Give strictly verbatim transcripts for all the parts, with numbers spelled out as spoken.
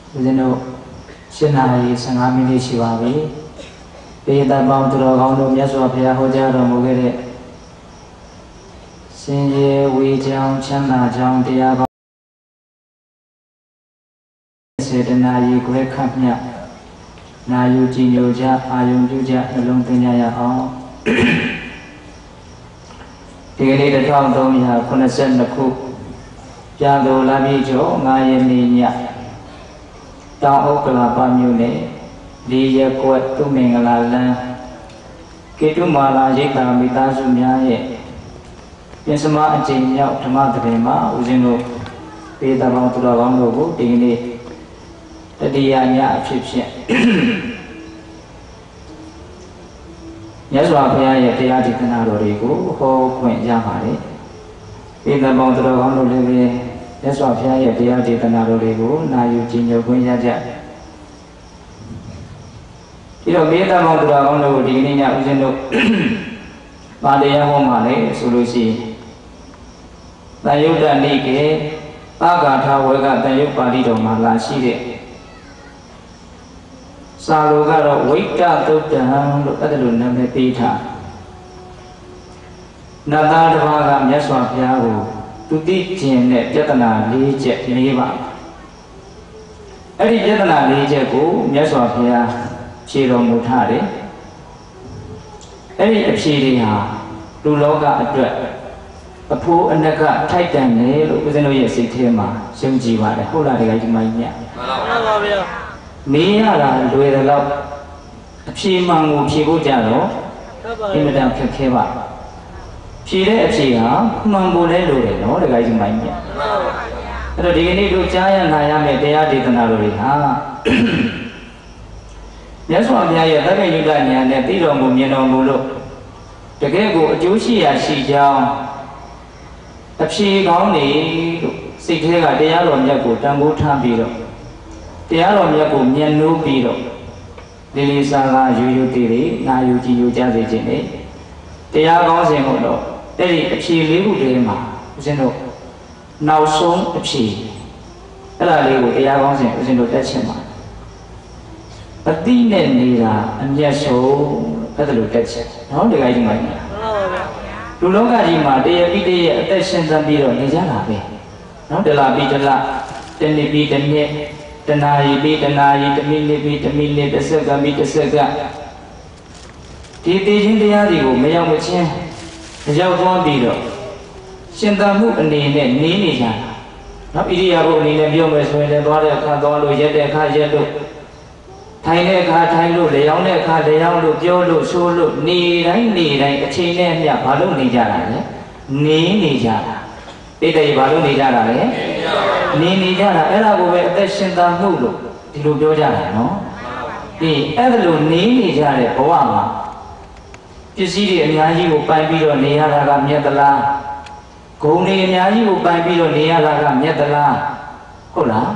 ဦးဇင်းတို့ရှင်းနာရီဆယ်ငါးမိနစ်ရှိပါပြီပေတပေါင်းသူတော်ကောင်းတို့မြတ်စွာဘုရားဟောကြားတော်မူခဲ့တဲ့ရှင်ရေဝေကြောင်းချမ်းသာကြောင်းတရားကောင်းစေတနာရီခွဲခန့်မြတ်နာယူကြည်ညိုကြအာယုံပြုကြနှလုံးသွင်းကြရအောင်ဒီကနေ့တစ်ထောင်သုံးရာခုနှစ်ဆယ်နှစ်ခုပြာတော်လာပြီကျော်ငါးရက်နေ့ညတောင်ဥက္ကလာပမြို့နယ်ဒီရက်ကွက်သူမင်္ဂလာလမ်းကေတုမာလာရိပ်သာမိသားစုများရဲ့ပြင်စမအကျဉ်းရောက်ဓမ္မသဘင်မှာဦးဇင်းတို့ပေတပေါင်းသူတော်ကောင်းတို့ကိုဒီကနေ့တတိယညအဖြစ်ဖြင့်မြတ်စွာဘုရားရဲ့တရားဒေသနာတော်တွေကိုဟောခွင့်ရပါတယ်ပေတပေါင်းသူတော်ကောင်းတို့လည်းပဲမြတ်စွာဘုရားရဲ့တရားဒေသနာတော်တွေကိုနာယူကြည်ညိုခွင့်ရကြဒီတော့မေတ္တာမောင်သူတော်ကောင်းတို့ကိုဒီကနေ့ညဦးဇင်းတို့ပါတရားဟောမှာလေဆိုလို့ရှိရင်တန်ယုတ်တနိကေအာဂါထဝေကတန်ယုတ်ပါဠိတော်မှာလာရှိတဲ့စာလိုကတော့ဝိတ္တသုတ်တံလို့အဲ့ဒါလိုနာမည်ပေးထားနတ်သားတစ်ပါးကမြတ်စွာဘုရားကိုသူသိခြင်းနဲ့ပြဿနာ၄ချက်၄ပါးအဲ့ဒီပြဿနာ၄ချက်ကိုမြတ်စွာဘုရားဖြေတော်မူထားတယ်အဲ့ဒီအဖြေတွေဟာလူလောကအတွက်အဖို့အနက်ကထိုက်တန်တယ်လို့ဦးဇင်းတို့ရဲ့စိတ်ထဲမှာယုံကြည်ပါတယ်ဟုတ်လားတကယ်ဒီမိုင်းမြတ်မှန်ပါဗျာမေးရတာလွယ်တယ်လို့အဖြေမှန်ကိုဖြေဖို့ကြတော့အင်မတန်ခက်ခဲပါဖြေတဲ့အဖြေဟာမှန်ဖို့လဲလိုတယ်နော်တကယ်ဒီမိုင်းမြတ်မှန်ပါဗျာအဲ့တော့ဒီကနေ့တို့ကြားရနာရမယ့်တရားဒေသနာတော်တွေဟာမြတ်စွာဘုရားရဲ့သဗ္ဗညုတဉာဏ်နဲ့သိတော်မူမြင်တော်မူလို့တကယ်ကိုအကျိုးရှိရာရှိကြောင်းအဖြေကောင်းနေလို့စိတ်ထဲကတရားတော်မြတ်ကိုတန်ဖိုးထားပြီးတော့တရားတော်မြတ်ကိုမြတ်နိုးပြီးတော့လေးလေးစားစားယူယူတည်တည်နာယူကြည်ယူကြစေခြင်းနဲ့တရားကောင်းစဉ်ကိုတော့အဲ့ဒီအဖြေလေးခုတည်းမှာဦးဇင်းတို့နောက်ဆုံးအဖြေအဲ့ဒါလေးကိုတရားကောင်းစဉ်ဦးဇင်းတို့တက်ချင်ပါအတိနဲ့နေတာအမျက်ဆုံးအဲ့ဒါလိုတက်ချက်နော်ဒီကိစ္စမှန်ပါဗျာလူလောကကြီးမှာတရားပြီးတည်းရဲ့အသက်ရှင်သန်ပြီးတော့နေကြတာပဲနော်တလားပြီးတလားတနေ့ပြီးတနေ့တနာရီပြီးတနာရီတမိနစ်ပြီးတမိနစ်တစ်စက္ကန့်ပြီးတစ်စက္ကန့်ဒီတည်ခြင်းတရားတွေကိုမရောက်မချင်းရောက်သွားပြီးတော့ရှင်သန်မှုအနေနဲ့နေနေကြတာနော်ဣရိယာပုအနေနဲ့ပြောမယ်ဆိုရင်လည်းသွားတဲ့အခါသွားလို့ရက်တဲ့အခါရက်လို့ထိုင်တဲ့အခါထိုင်လို့လျောင်းတဲ့အခါလျောင်းလို့ပြောလို့ဆိုလို့နေတိုင်းနေတိုင်းအချိန်နဲ့အမျှဘာလို့နေကြတာလဲနေနေကြတာတိတ်တိတ်ဘာလို့နေကြတာလဲနေနေကြတာအဲ့ဒါကိုပဲအသက်ရှင်သန်မှုလို့ဒီလိုပြောကြတာနော်ဒီအဲ့ဒါလိုနေနေကြတဲ့ဘဝမှာပစ္စည်းတွေအများကြီးကိုပိုင်ပြီးတော့နေရတာကမြတ်သလားဂုဏ်တွေအများကြီးကိုပိုင်ပြီးတော့နေရတာကမြတ်သလားဟုတ်လား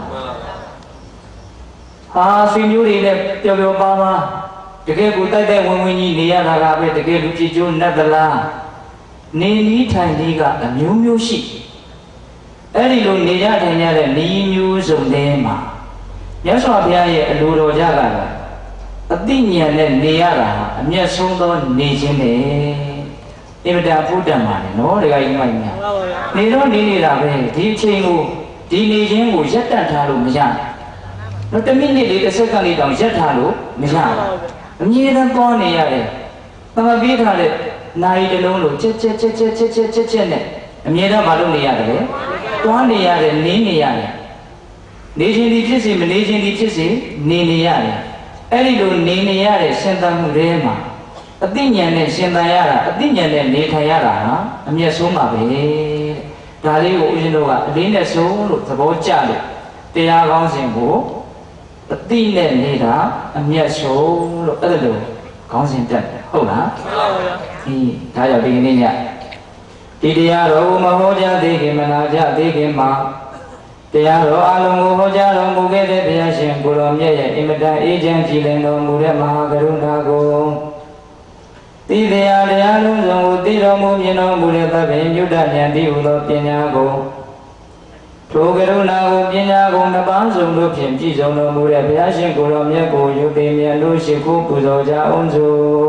ဟာဆွေမျိုးတွေနဲ့ပျော်ပျော်ပါပါတကယ်ကိုတိုက်တိုက်ဝင်ဝင်ကြီးနေရတာကပဲတကယ်လူကြည်ကျိုးနတ်သလားနေနီးထိုင်လေးကအမျိုးမျိုးရှိအဲ့ဒီလိုနေကြထိုင်ကြတဲ့နေမျိုးစုံတွေမှာမြတ်စွာဘုရားရဲ့အလိုတော်ကြတာအသိဉာဏ်နဲ့နေရတာအမျက်ဆုံးသောနေခြင်းပဲအင်မတန်ဖူးတန်ပါလေနော်တကယ်ကြီးမိုက်များနေတော့နေနေတာပဲဒီအချိန်ကိုဒီနေခြင်းကိုရပ်တန့်ထားလို့မရဘူးတော့တမိနစ်လေးတစ်စက္ကန့်လေးတောင်ရက်ထားလို့မရဘူးအမြဲတမ်းသွားနေရတယ်။သမပြေးထားတဲ့နိုင်တလုံးလို့ချက်ချက်ချက်ချက်ချက်ချက်ချက်ချက်နဲ့အမြဲတမ်းမလုပ်နေရတယ်လေ။သွားနေရတယ်နေနေရတယ်။နေခြင်းဒီဖြစ်စီမနေခြင်းဒီဖြစ်စီနေနေရတယ်။အဲ့ဒီလိုနေနေရတဲ့ရှင်သန်မှုတွေမှာအသိဉာဏ်နဲ့ရှင်သန်ရတာအသိဉာဏ်နဲ့နေထိုင်ရတာဟာအမျက်ဆုံးပါပဲ။ဒါလေးကိုဦးဇင်းတို့ကအလေးနဲ့ဆုံးလို့သဘောကျလို့တရားကောင်းစဉ်ကိုအတိနဲ့နေတာအမျက်ဆုံးလို့အဲ့ဒါလိုခေါင်းစဉ်တက်တယ်ဟုတ်လားမှန်ပါဗျာဒီဒါကြောင့်ဒီကနေ့ညဒီတရားတော်ကိုမဟောကြားသေးခင်မနာကြသေးခင်မှာတရားတော်အလုံးကိုဟောကြားတော်မူခဲ့တဲ့ဘုရားရှင်ကိုတော်မြတ်ရဲ့အင်မတန်အေးချမ်းကြည်လင်တော်မူတဲ့မဟာကရုဏာကိုတိတရားတရားလုံးစုံကိုသိတော်မူမြင်တော်မူတဲ့သဗ္ဗညုတဉာဏ်တိဟူသောပညာကိုထိုကရုဏာကိုပညာကုန်နှစ်ပါးစုံတို့ဖြင့်ပြည့်စုံတော်မူတဲ့ဘုရားရှင်ကိုယ်တော်မြတ်ကိုယုသိမြတ်လို့ရှိခိုးပူဇော်ကြအောင်စို့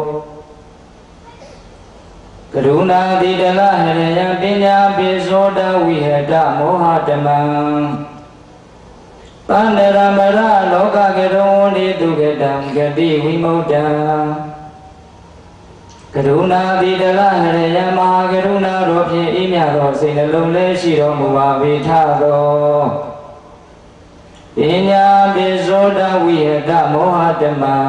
ကရုဏာတိတလဟရယပညာပိသောတဝိဟတမောဟတမံပန္နရမရလောကကရုံဝိတုကတံဂတိဝိမု တံကရုဏာတိတလဟရယမဟာကရုဏာတော်ဖြင့်ဤမြတ်သောစိတ်နှလုံးလေးရှိတော်မူပါ၏ထသောပညာပိသောတဝိဟတမောဟတမံ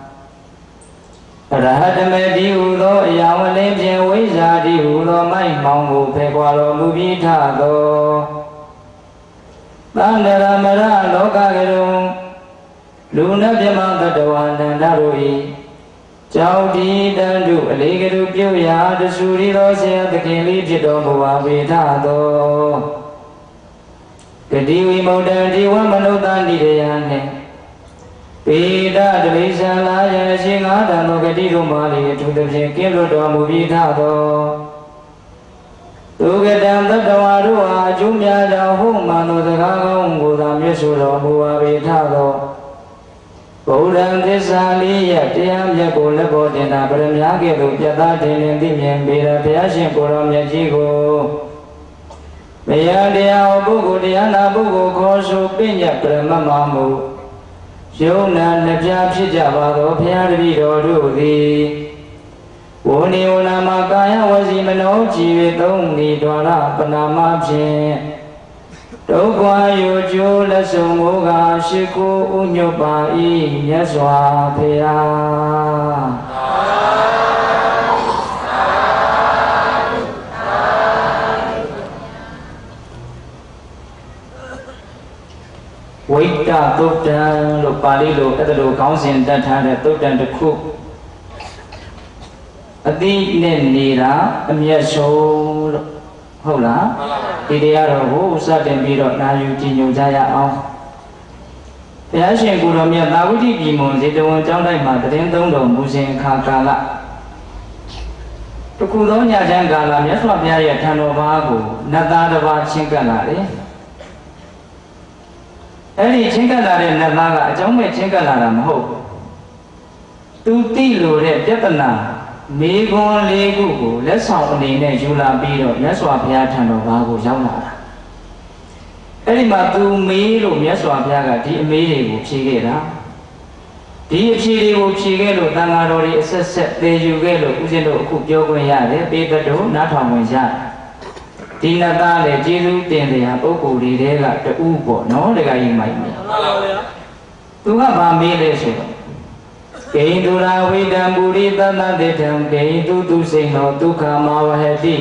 ရဟတမေတိဟုသောအရာဝလင်းဖြင့်ဝိဇ္ဇာတိဟုသောမိုက်မောင်ကိုဖယ်ခွာတော်မူပြီးထသောသန္တရမရလောကကရုံလူနတ်မြမတတဝနန္ဒတို့၏ကြောင့်ဒီတန်တုအလေးကရုပြုရာတဆူရီသောဆရာသခင်လေးဖြစ်တော်မူပါ၏ထသောဂတိဝိမု တံဒီဝမနုဿန္တိရယနှင့်ပေဒတပိသံလာယရှင်ငါးတန်သောဂတိတို့မှလည်းအထူးသဖြင့်ကင်းလွတ်တော်မူပြီးထသောသူကတံသတ္တဝါတို့အားအကျိုးများကြောင့်ဟုတ်မှန်သောစကားကောင်းကိုသာမြတ်ဆိုတော်မူပါ၏ထသောဗုဒ္ဓံသစ္စာလေးရတရားမြတ်ကိုလက်ပေါ်တင်တာပရမညာကဲ့သို့ပြတ်သားတင်ရင်သိမြင်ပေရဘုရားရှင်ကိုယ်တော်မြတ်ကြီးကိုမယတရားပုဂ္ဂိုလ်တရားနာပုဂ္ဂိုလ်ခေါ်ဆိုပညတ်ပရမမမှုယုံနာနှစ်ပြားဖြစ်ကြပါသောဘုရားတပည့်တော်တို့သည်ဝိနိဝနာမကာယဝစီမနောကြည်၍သုံးဤဒွါရပနာမဖြင့်ဒုက္ခယောကျိုးလက်ဆုံမိုးကရှိကိုဥညွတ်ပါ၏မြတ်စွာဘုရားဝိတ္တသုတ်တံလို့ပါဠိလိုအဲ့ဒါလိုခေါင်းစဉ်တတ်ထားတဲ့သုတ်တံတစ်ခုအတိနဲ့နေတာအမျက်ဆုံးလို့ဟုတ်လားဒီတရားတော်ကိုစတင်ပြီးတော့နာယူကြည်ညိုကြရအောင်ဘုရားရှင်ကိုယ်တော်မြတ်သာဝတိပြည်မွန်ဇေတဝန်ကျောင်းတိုင်းမှာတရင်သုံးတော်မူစဉ်အခါကာလတခုသောညချမ်းကာလမြတ်စွာဘုရားရဲ့ထံတော်ဘာကိုနတ်သားတစ်ပါးချင်းကပ်လာတယ်အဲ့ဒီချင်းကပ်လာတဲ့နတ်သားကအကြောင်းမဲ့ချင်းကပ်လာတာမဟုတ်ဘူးသူသိလို့တဲ့ပြဿနာမေခွန်းလေးခုကိုလက်ဆောင်အနေနဲ့ယူလာပြီးတော့မြတ်စွာဘုရားထံတော်ဘာကိုရောက်လာတာအဲ့ဒီမှာသူမေးလို့မြတ်စွာဘုရားကဒီအမေးတွေကိုဖြေခဲ့တာဒီအဖြေတွေကိုဖြေခဲ့လို့တန်ဃာတော်တွေအဆက်ဆက်သေယူခဲ့လို့ဦးဇင်းတို့အခုပြောခွင့်ရတယ်ပေတတော်နားထောင်ဝင်ရတယ်ဒီနတ်သားလေကျေးဇူးတင်တရားပုဂ္ဂိုလ်တွေတဲကတူပေါ့နော်တခါကြီးမိုက်မယ်မှန်ပါဗျာသူကဗာမေးလဲဆိုတော့ကိန္တုရာဝိတံပုရိသတ္တတေထံကိန္တုသူစိနောဒုက္ခမဝဟတိ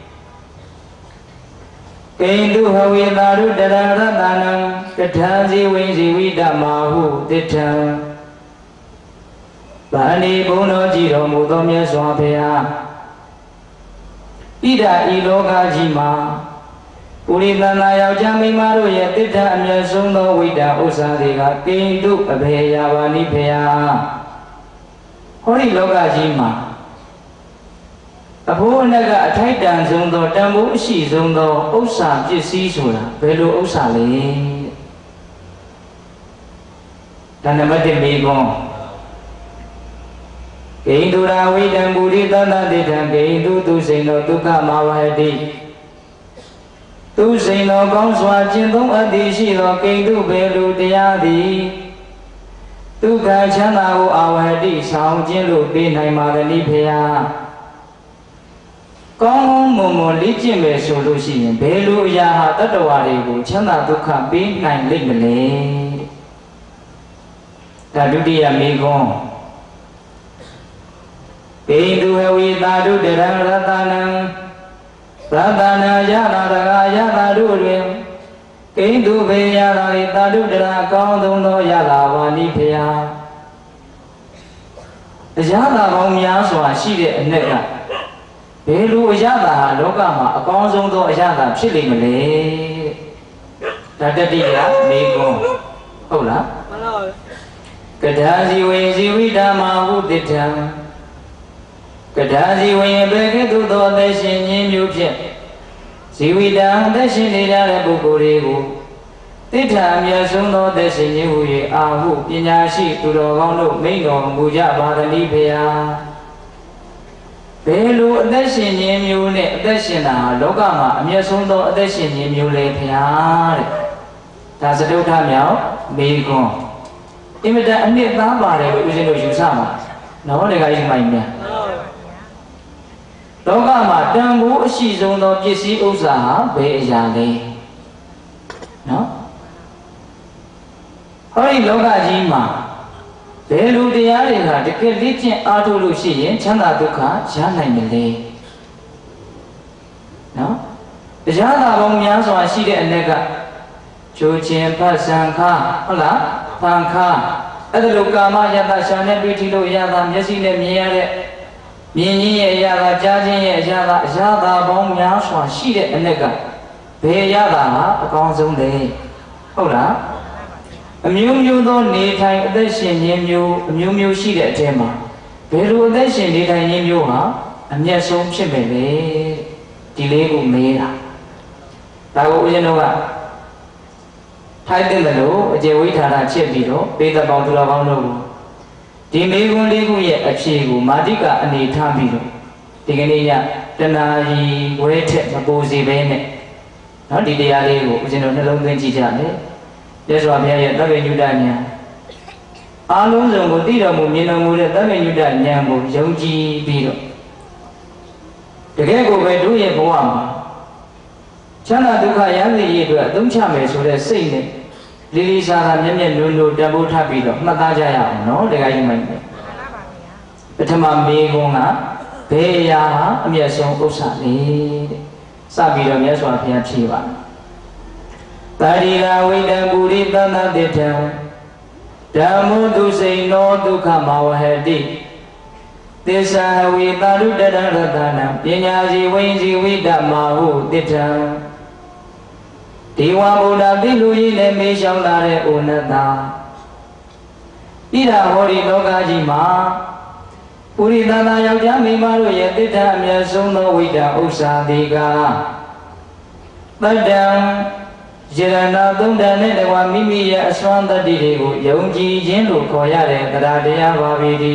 ကိန္တုဟဝေသာရုတရရတနံကထာဇီဝိဇီဝိတမာဟုတိထံဗာဏိဘုံတော်ကြည်တော်မူသောမြတ်စွာဘုရားဣဒာဤလောကကြီးမှာပုရိသနာယောက်ျားမိန်းမတို့ရဲ့တိဋ္ဌအမြတ်ဆုံးသောဝိတ္တဥစ္စာတွေကကိန္တုအဘေယဝနိဖေယဟောဒီလောကကြီးမှာအဖို့အနက်ကအထိုက်တန်ဆုံးသောတန်ဖိုးအရှိဆုံးသောဥစ္စာပစ္စည်းဆိုတာဘယ်လိုဥစ္စာလဲဒါနံပါတ်တစ်မိကွန်းကိန္တုရာဝိတံပုရိသတ္တတေထံကိန္တုသူစိန်သောဒုက္ခမဝဟတိသူစိန်သောကောင်းစွာကျင့်သုံးအပ်သည်ရှိသောကိန္တုဘယ်လိုတရားသည်ဒုက္ခချမ်းသာကိုအာဝဟတိဆောင်ခြင်းလို့ပေးနိုင်ပါသနည်းဖေယကောင်းကောင်းမွန်မွန်လေ့ကျင့်မယ်ဆိုလို့ရှိရင်ဘယ်လိုအရာဟာတတ္တဝါတွေကိုချမ်းသာဒုက္ခပေးနိုင်လိမ့်မလဲဒါဒုတိယမေခွန်းကိန္တုဟဝိသာဓုတရံရတနံရတနာယနာတကာယနာတို့တွင်ကိန္တုဘေယရာ၏သာဓုတရာကောင်းဆုံးသောယလာဝါနိဖေယအယတာကောင်းများစွာရှိတဲ့အ내ကဘယ်လိုအယတာဟာလောကမှာအကောင်းဆုံးသောအယတာဖြစ်လိမ့်မလဲဒါတတိယမေကွန်းဟုတ်လားမှန်ပါပါကထာဇီဝေဇီဝိဓမ္မာဟုတိထံကထာဇီဝေဘေကဲ့သို့သောအသက်ရှင်ခြင်းမျိုးဖြင့်ဇီဝိတံအသက်ရှင်နေကြတဲ့ပုဂ္ဂိုလ်တွေကိုတိဋ္ဌာအမြတ်ဆုံးသောအသက်ရှင်ခြင်းဟူ၍အာဟုပညာရှိသူတော်ကောင်းတို့မိန့်တော်မူကြပါသည်ဖေယဘယ်လိုအသက်ရှင်ခြင်းမျိုးနဲ့အသက်ရှင်တာဟာလောကမှာအမြတ်ဆုံးသောအသက်ရှင်ခြင်းမျိုးလေဖေယတဲ့ဒါစတုထမြောက်မေကွန်းအင်မတန်အနှစ်သားပါတယ်လို့ဦးဇင်းတို့ယူဆမှာနော်တခါကြီးမိုင်းများလောကမှာတန်ဖိုးအရှိဆုံးသောပစ္စည်းဥစ္စာဟာဘယ်အရာလဲနော်ဟောဒီလောကကြီးမှာဘယ်လိုတရားတွေကတကယ်လေ့ကျင့်အားထုတ်လို့ရှိရင်ချမ်းသာဒုက္ခရနိုင်မလဲနော်တရားသာပေါင်းများစွာရှိတဲ့အ ਨੇ ကချိုးခြင်းဖတ်ဆံခါဟုတ်လားဖန်ခါအဲ့ဒါလိုကာမယတရှာနဲ့တွေ့ထီလို့ရတာမျက်စိနဲ့မြင်ရတဲ့မြင်ခြင်းရဲ့အရာကကြားခြင်းရဲ့အရာကအရာသာပေါင်းများစွာရှိတဲ့အ ਨੇ ကဘယ်ရတာဟာအကောင်းဆုံးလဲဟုတ်လားအမျိုးမျိုးသောနေထိုင်အသက်ရှင်ခြင်းမျိုးအမျိုးမျိုးရှိတဲ့အထဲမှာဘယ်လိုအသက်ရှင်နေထိုင်ခြင်းမျိုးဟာအမျက်ဆုံးဖြစ်မယ်လေဒီလေးကိုမေးတာဒါကိုဦးဇင်းတို့ကထိုက်တဲ့လို့အကျေဝိထာရချက်ပြီးတော့ပေတပေါင်းသူတော်ကောင်းတို့ကိုဒီမေးခွန်းလေးခုရဲ့အဖြေကိုမာတိကအနေထားပြီးတော့ဒီကနေ့ရတဏှာကြီးဝဲထက်မပိုစေဘဲနဲ့နော်ဒီတရားလေးကိုဦးဇင်းတို့နှလုံးသွင်းကြည့်ကြမယ်မြတ်စွာဘုရားရဲ့သဗ္ဗညုတဉာဏ်အားလုံးစုံကိုသိတော်မူမြင်တော်မူတဲ့သဗ္ဗညုတဉာဏ်ကိုယုံကြည်ပြီးတော့တကယ်ကိုပဲတို့ရဲ့ဘဝမှာချမ်းသာဒုက္ခရစေရအတွက်အသုံးချမယ်ဆိုတဲ့စိတ်နဲ့လေးလေးစားစားမျက်မျက်နှုံနှုံတန်ဖိုးထားပြီးတော့မှတ်သားကြရအောင်နော်တခါကြီးမိုင်းပထမမေကုန်းကဘယ်အရာဟာအမျက်ဆုံးဥစ္စာလဲတဲ့စပြီးတော့မြတ်စွာဘုရားဖြေပါတာရိကဝိတံပုရိသန္တတိထံဓမ္မုတုစိနောဒုက္ခမဝဟတိသစ္စာဝိတာရုတတရတနာပညာစီဝိဉ္စီဝိတမဟုတိထံဒေဝဗုဒ္ဓတိလူကြီးနဲ့မေးလျှောက်လာတဲ့ဩနတဣဒဟောဒီလောကကြီးမှာပုရိသန္တာယောက်ျားမိန်းမတို့ရဲ့တိဋ္ဌာအမြတ်ဆုံးသောဝိတ္တဥစ္စာတိကတတ္တံယရဏသုံးတန်နဲ့တကွာမိမိရဲ့အစွမ်းတတ္တိတွေကိုယုံကြည်ခြင်းလို့ခေါ်ရတဲ့တရားတရားပါပဲဒီ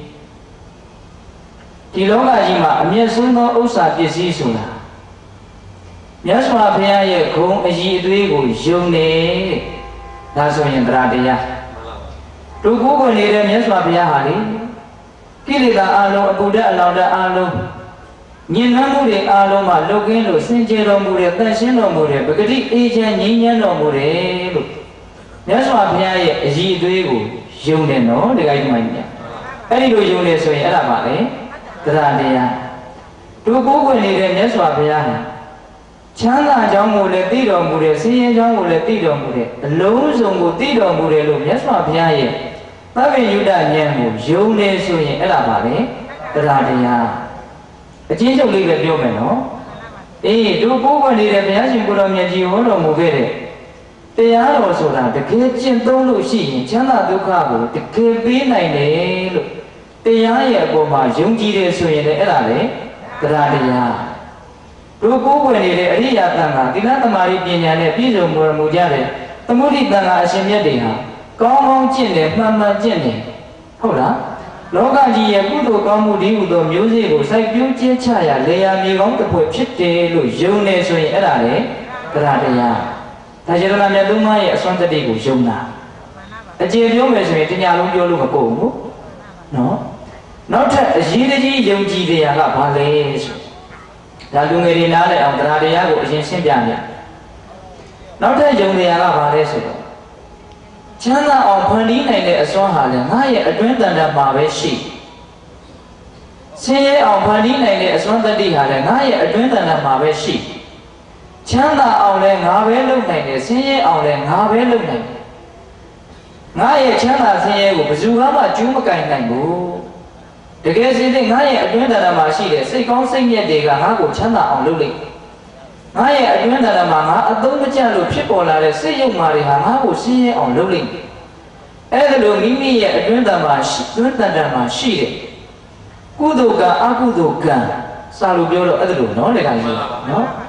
ဒီလောကကြီးမှာအမြတ်ဆုံးသောဥစ္စာပစ္စည်းဆိုတာမြတ်စွာဘုရားရဲ့ဂုဏ်အည်အသွေးကိုယုံနေဒါဆိုရင်တရားတရားတို့ကိုယ်ကိုနေတဲ့မြတ်စွာဘုရားဟာလေကိလေသာအလုံးအပူဓာတ်အလောင်းဓာတ်အလုံးညင်နှမ်းမှုတွေအားလုံးမှာလုတ်ကင်းလို့စင်ကြယ်တော်မူတဲ့တန်ရှင်းတော်မူတဲ့ပဂတိအေးချမ်းငြိမ်းချမ်းတော်မူတယ်လို့မြတ်စွာဘုရားရဲ့အည်အသွေးကိုယုံတယ်နော်ဒီကိစ္စမှန်တယ်အဲ့ဒီလိုယုံနေဆိုရင်အဲ့ဒါပါလေတရားတရားတို့ကိုယ်ကိုနေတဲ့မြတ်စွာဘုရားဟာချမ်းသာကြောင်းကိုလည်းသိတော်မူတယ်ဆင်းရဲကြောင်းကိုလည်းသိတော်မူတယ်အလုံးစုံကိုသိတော်မူတယ်လို့မြတ်စွာဘုရားရဲ့သဗ္ဗညုတဉာဏ်ကိုယုံနေဆိုရင်အဲ့ဒါပါလေတရားတရားအချင်းချုပ်လေးပဲပြောမယ်နော်အေးတို့ကိုယ်ကိုနေတဲ့ဘုရားရှင်ကိုတော်မြတ်ကြီးဟောတော်မူခဲ့တဲ့တရားတော်ဆိုတာတကယ်ကျင့်သုံးလို့ရှိရင်ချမ်းသာဒုက္ခကိုတကယ်ပေးနိုင်တယ်လို့တရားရဲ့အပေါ်မှာယုံကြည်တယ်ဆိုရင်လည်းအဲ့ဒါလေတရားတရားတို့ကိုယ်ကိုနေတဲ့အရိယာတန်ခါသီလသမာဓိပညာနဲ့ပြည့်စုံမှုမူကြတဲ့သမုဒိတန်ခါအရှင်မြတ်တွေဟာကောင်းကောင်းကျင့်တယ်မှန်မှန်ကျင့်တယ်ဟုတ်လားလောကကြီးရဲ့ကုသိုလ်ကောင်းမှုဒီဟုသောမျိုးစေ့ကိုစိုက်ပျိုးကျင်းချရာလေယာမြေကောင်းတစ်ဖွဲ့ဖြစ်တယ်လို့ယုံနေဆိုရင်အဲ့ဒါလေတရားတရားဒါကျေရဏမြတ်သုံးပါးရဲ့အစွမ်းတတ္တိကိုယုံတာအကျေပြောမယ်ဆိုရင်တညာလုံးပြောလို့မကုန်ဘူးနော်နောက်ထပ်အရေးတကြီးယုံကြည်တရားကဘာလဲဆိုဒါလူငယ်တွေနားလည်အောင်တရားတရားကိုအရင်ရှင်းပြနေနောက်ထပ်ယုံတရားကဘာလဲဆိုတော့ချမ်းသာအောင်ဖန်တီးနိုင်တဲ့အစွမ်းဟာလည်းငါရဲ့အတွင်းတန်တမှာပဲရှိဆင်းရဲအောင်ဖန်တီးနိုင်တဲ့အစွမ်းတတ္တိဟာလည်းငါရဲ့အတွင်းတန်တမှာပဲရှိချမ်းသာအောင်လည်းငါပဲလုပ်နိုင်တယ်ဆင်းရဲအောင်လည်းငါပဲလုပ်နိုင်တယ်ငါရဲ့ချမ်းသာဆင်းရဲကိုဘယ်သူမှကျူးမကင်နိုင်ဘူးတကယ်စီတဲ့ငါရဲ့အတွင်းတန်တမှာရှိတဲ့စိတ်ကောင်းစိတ်မြတ်တွေကငါ့ကိုချမ်းသာအောင်လုပ်လိုက်ငါရဲ့အတွင်းတဏ္ဍာမှာငါအသုံးမကျလို့ဖြစ်ပေါ်လာတဲ့စိတ်ယုံမာတွေဟာငါ့ကိုဆင်းရဲအောင်လုပ်လိမ့်မယ်။အဲဒါလိုမိမိရဲ့အတွင်းတဏ္ဍာမှာအတွင်းတဏ္ဍာမှာရှိတဲ့ကုသိုလ်ကံအကုသိုလ်ကံစာလို့ပြောတော့အဲ့ဒါလိုနော်လေကကြီးနော်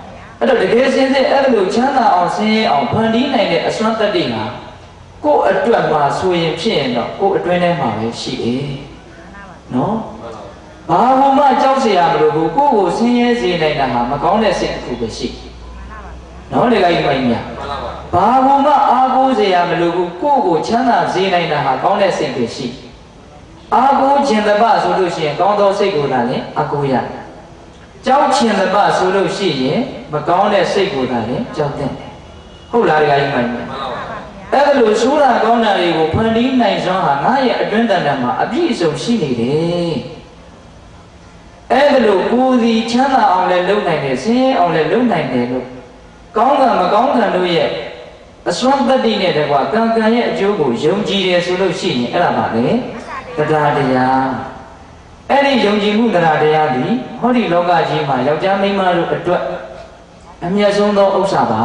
အဲ့တော့တကယ်စင်စစ်အဲ့လိုချမ်းသာအောင်ဆင်းရဲအောင်ဖန်တီးနိုင်တဲ့အစွမ်းတတ္တိဟာကိုယ့်အတွက်မှာဆိုရင်ဖြစ်ရင်တော့ကိုယ့်အတွင်းထဲမှာပဲရှိတယ်နော်ဘာမှကြောက်เสียရမလို့ဘူးကိုယ့်ကိုဆင်းရဲစေနိုင်တာဟာမကောင်းတဲ့စိတ်တစ်ခုပဲရှိနော်လေကြီးမိုင်းညာဘာမှအားကိုးเสียရမလို့ဘူးကိုယ့်ကိုချမ်းသာစေနိုင်တာဟာကောင်းတဲ့စိတ်ပဲရှိအားကိုးခြင်းတပတ်ဆိုလို့ရှိရင်ကောင်းသောစိတ်ကိုသာလေအားကိုးရကြောက်ခြင်းတပတ်ဆိုလို့ရှိရင်မကောင်းတဲ့စိတ်ကိုသာလေကြောက်တဲ့ဟုတ်လားလေကြီးမိုင်းညာအဲ့ဒါလို့ဆိုးတာကောင်းတာတွေကိုဖန်တီးနိုင်စွမ်းဟာငါရဲ့အတွင်းတန်တန်မှာအပြည့်အစုံရှိနေတယ်အဲ့ဒါလို့ကိုယ်စီချမ်းသာအောင်လည်းလုပ်နိုင်တယ်ဆင်းရဲအောင်လည်းလုပ်နိုင်တယ်လို့ကောင်းကံမကောင်းကံတို့ရဲ့အစွမ်းတတ္တိနဲ့တကွာကံကံရဲ့အကျိုးကိုယုံကြည်တယ်ဆိုလို့ရှိရင်အဲ့ဒါပါလေတရားတရားအဲ့ဒီယုံကြည်မှုတရားတရားသည်ဟောဒီလောကကြီးမှာယောက်ျားမိန်းမတို့အတွက်အမြတ်ဆုံးသောဥစ္စာပါ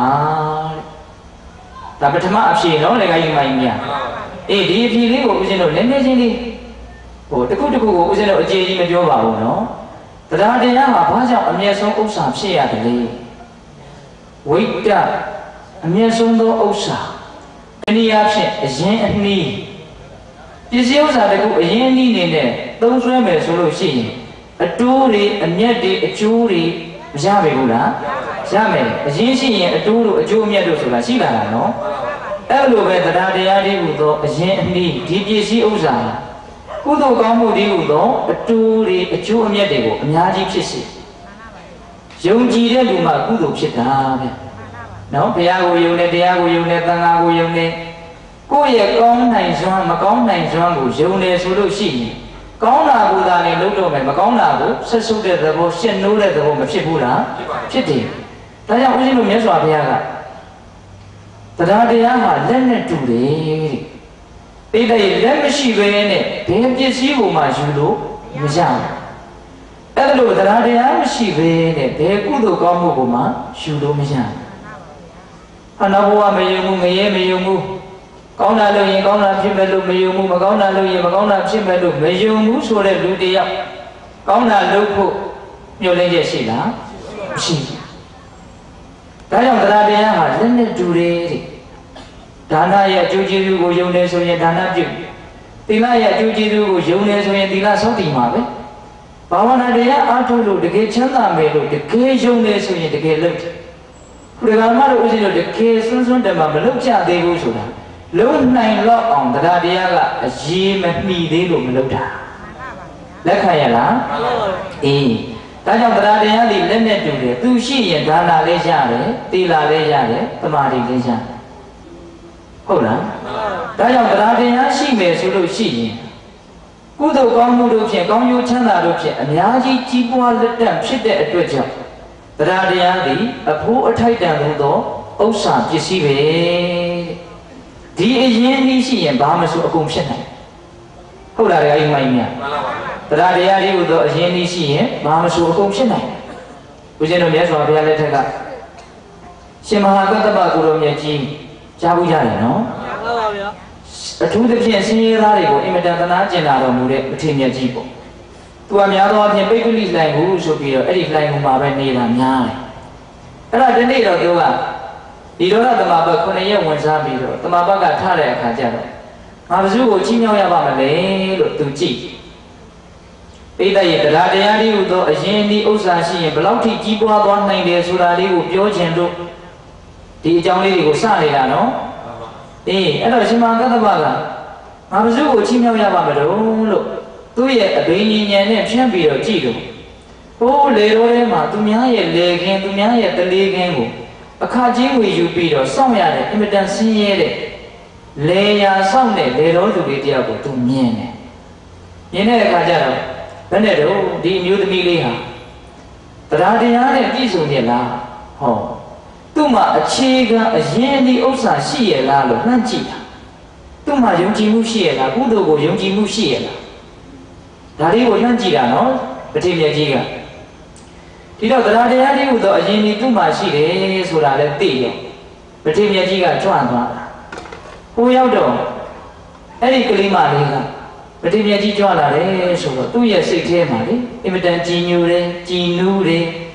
ဒါပထမအဖြေနော်လေကကြီးမိုင်းမြအေးဒီအဖြေလေးကိုဦးဇင်းတို့နည်းနည်းချင်းလေးဟိုတစ်ခုတစ်ခုကိုဦးဇင်းတို့အခြေကြီးမပြောပါဘူးနော်တရားတရားမှာဘာကြောင့်အမြတ်ဆုံးဥစ္စာဖြစ်ရတယ်လဲဝိတ္တအမြတ်ဆုံးသောဥစ္စာတနည်းအားဖြင့်အရင်အနည်းပစ္စည်းဥစ္စာတခုအရင်အနည်းနေနဲ့သုံးဆွဲမယ်ဆိုလို့ရှိရင်အတိုးတွေအမြတ်တွေအကျိုးတွေမရပါဘူးလားရမယ်အရင်ရှိရင်အတိုးတို့အကျိုးအမြတ်တို့ဆိုတာရှိလာတာနော်အဲ့လိုပဲတရားတရားတွေဟူသောအရင်အနည်းဒီပစ္စည်းဥစ္စာကုသိုလ်ကောင်းမှုတွေဟူသောအတိုးတွေအကျိုးအမြတ်တွေကိုအများကြီးဖြစ်စေယုံကြည်တဲ့လူမှာကုသိုလ်ဖြစ်တာဗျနော်ဘုရားကိုယုံတယ်တရားကိုယုံတယ်သံဃာကိုယုံတယ်ကိုယ့်ရဲ့ကောင်းနိုင်စွမ်းမကောင်းနိုင်စွမ်းကိုယုံတယ်ဆိုလို့ရှိရင်ကောင်းတာကိုသာနေလုပ်တော့မယ်မကောင်းတာကိုဆက်ဆုပ်တဲ့သဘောရှင်းနိုးတဲ့သဘောမဖြစ်ဘူးလားဖြစ်တယ်ဒါကြောင့်ဦးဇင်းတို့မြတ်စွာဘုရားကတရားတရားမှာလက်နဲ့တူတယ်တဲ့တိတ်လက်မရှိဘဲနဲ့ဘယ်ပစ္စည်းကိုမှယူလို့မရဘူးအဲ့လိုတရားတရားမရှိဘဲနဲ့ဘယ်ကုသိုလ်ကောင်းမှုကိုမှယူလို့မရဘူးအနာဘဝမယုံဘူးငရဲမယုံဘူးကောင်းတာလို့ရင်ကောင်းတာဖြစ်မဲ့လို့မယုံဘူးမကောင်းတာလို့ရင်မကောင်းတာဖြစ်မဲ့လို့မယုံဘူးဆိုတဲ့လူတယောက်ကောင်းတာလုပ်ဖို့မျှော်လင့်ချက်ရှိလားမရှိဘူးဒါကြောင့်တရားတရားဟာလက်နဲ့တူတယ်တဲ့ဒါနရဲ့အကျိုးကျေးဇူးကိုယုံတယ်ဆိုရင်ဒါနပြုသီလရဲ့အကျိုးကျေးဇူးကိုယုံတယ်ဆိုရင်သီလစောင့်တည်မှာပဲဘာဝနာတရားအားထုတ်လို့တကယ်ချမ်းသာမယ်လို့တကယ်ယုံတယ်ဆိုရင်တကယ်လုပ်တယ်ခုဒီကမှတို့ဦးဇင်းတို့တကယ်စွန်းစွန်းတမမလုပ်ကြသေးဘူးဆိုတာလုံးနိုင်တော့အောင်တရားတရားကအရေးမမီသေးလို့မလုပ်တာလက်ခံရလားအေးဒါကြောင့်တရားတရားဒီလက်နဲ့တူတယ်သူရှိရင်ဒါနာလေးရတယ်သီလလေးရတယ်သမာဓိလေးရတယ်ဟုတ်လားဒါကြောင့်တရားတရားရှိမယ်ဆိုလို့ရှိရင်ကုသိုလ်ကောင်းမှုတို့ဖြင့်ကောင်းကျိုးချမ်းသာတို့ဖြင့်အများကြီးကြီးပွားလက်တန့်ဖြစ်တဲ့အတွက်ကြောင့်တရားတရားသည်အဖို့အထိုက်တန်သောဥစ္စာပစ္စည်းပဲဒီအရင်ကြီးရှိရင်ဘာမှမဆိုအကုန်ဖြစ်နိုင်ဟုတ်လားအဲ့ဒီမိုင်းများတရားတရားတွေဟူသောအရင်ကြီးရှိရင်ဘာမှမဆိုအကုန်ဖြစ်နိုင်ဦးဇင်းတို့မြတ်စွာဘုရားလက်ထက်ကရှင်မဟာကတ္တပကိုရောမြတ်ကြီးကြားဘူးရတယ်နော်ဟုတ်ပါဗျာအထူးသဖြင့်ဆင်းရဲသားတွေကိုအင်မတန်သနာကျင်လာတော်မူတဲ့အထင်မြတ်ကြီးပေါ့သူကများသောအားဖြင့်ပိဋကလိလှိုင်ကိုဆိုပြီးတော့အဲ့ဒီလှိုင်ကိုမှာပဲနေတာများတယ်အဲ့ဒါဒီနေ့တော့သူကဒီလောကသမဘတ်ခုနှစ်ရက်ဝင်စားပြီးတော့သမဘတ်ကထားတဲ့အခါကျတော့ငါဘယ်သူကိုချီးမြှောက်ရပါမလဲလို့သူကြည့်ပိဋကရဲ့တရားတရားလေးဟူသောအရင်ဒီဥစ္စာရှိရင်ဘယ်လောက်ထိကြီးပွားသွားနိုင်တယ်ဆိုတာလေးကိုပြောခြင်းတို့ဒီအကြောင်းလေးတွေကိုစနေတာနော်အေးအဲ့တော့ရှင်မကတ္တဗကငါဘယ်သူကိုချီးမြှောက်ရပါမလို့လို့သူ့ရဲ့အဘိညာဉ်နဲ့ဖြန့်ပြီးတော့ကြည့်လို့ဟိုးလေတော်ထဲမှာသူများရဲ့လေခင်းသူများရဲ့တလေးခင်းကိုအခါချင်းဝေယူပြီးတော့စောင့်ရတဲ့အင်မတန်ဆင်းရဲတဲ့လေယာစောင့်တဲ့လေတော်သူလေးတယောက်ကိုသူမြင်တယ်မြင်တဲ့အခါကျတော့ဘယ်နဲ့တော့ဒီအမျိုးသမီးလေးဟာတရားတရားနဲ့ပြည့်စုံရဲ့လားဟောသူ့မှာအခြေခံအရင်ဒီဥစ္စာရှိရလားလို့နှံ့ကြည့်တာသူ့မှာယုံကြည်မှုရှိရလားကုသိုလ်ကိုယုံကြည်မှုရှိရလားဒါလေးကိုနှံ့ကြည့်တာနော်ပဋိမြတ်ကြီးကဒီတော့တရားတရားလေးဟူသောအရင်ဒီသူ့မှာရှိတယ်ဆိုတာလည်းသိရောပဋိမြတ်ကြီးကကြွသွားတာဟိုရောက်တော့အဲ့ဒီကလေးမလေးကပဋိမြတ်ကြီးကြွလာတယ်ဆိုတော့သူ့ရဲ့စိတ်ထဲမှာလေအင်မတန်ကြည်ညိုတယ်ကြည်နူးတယ်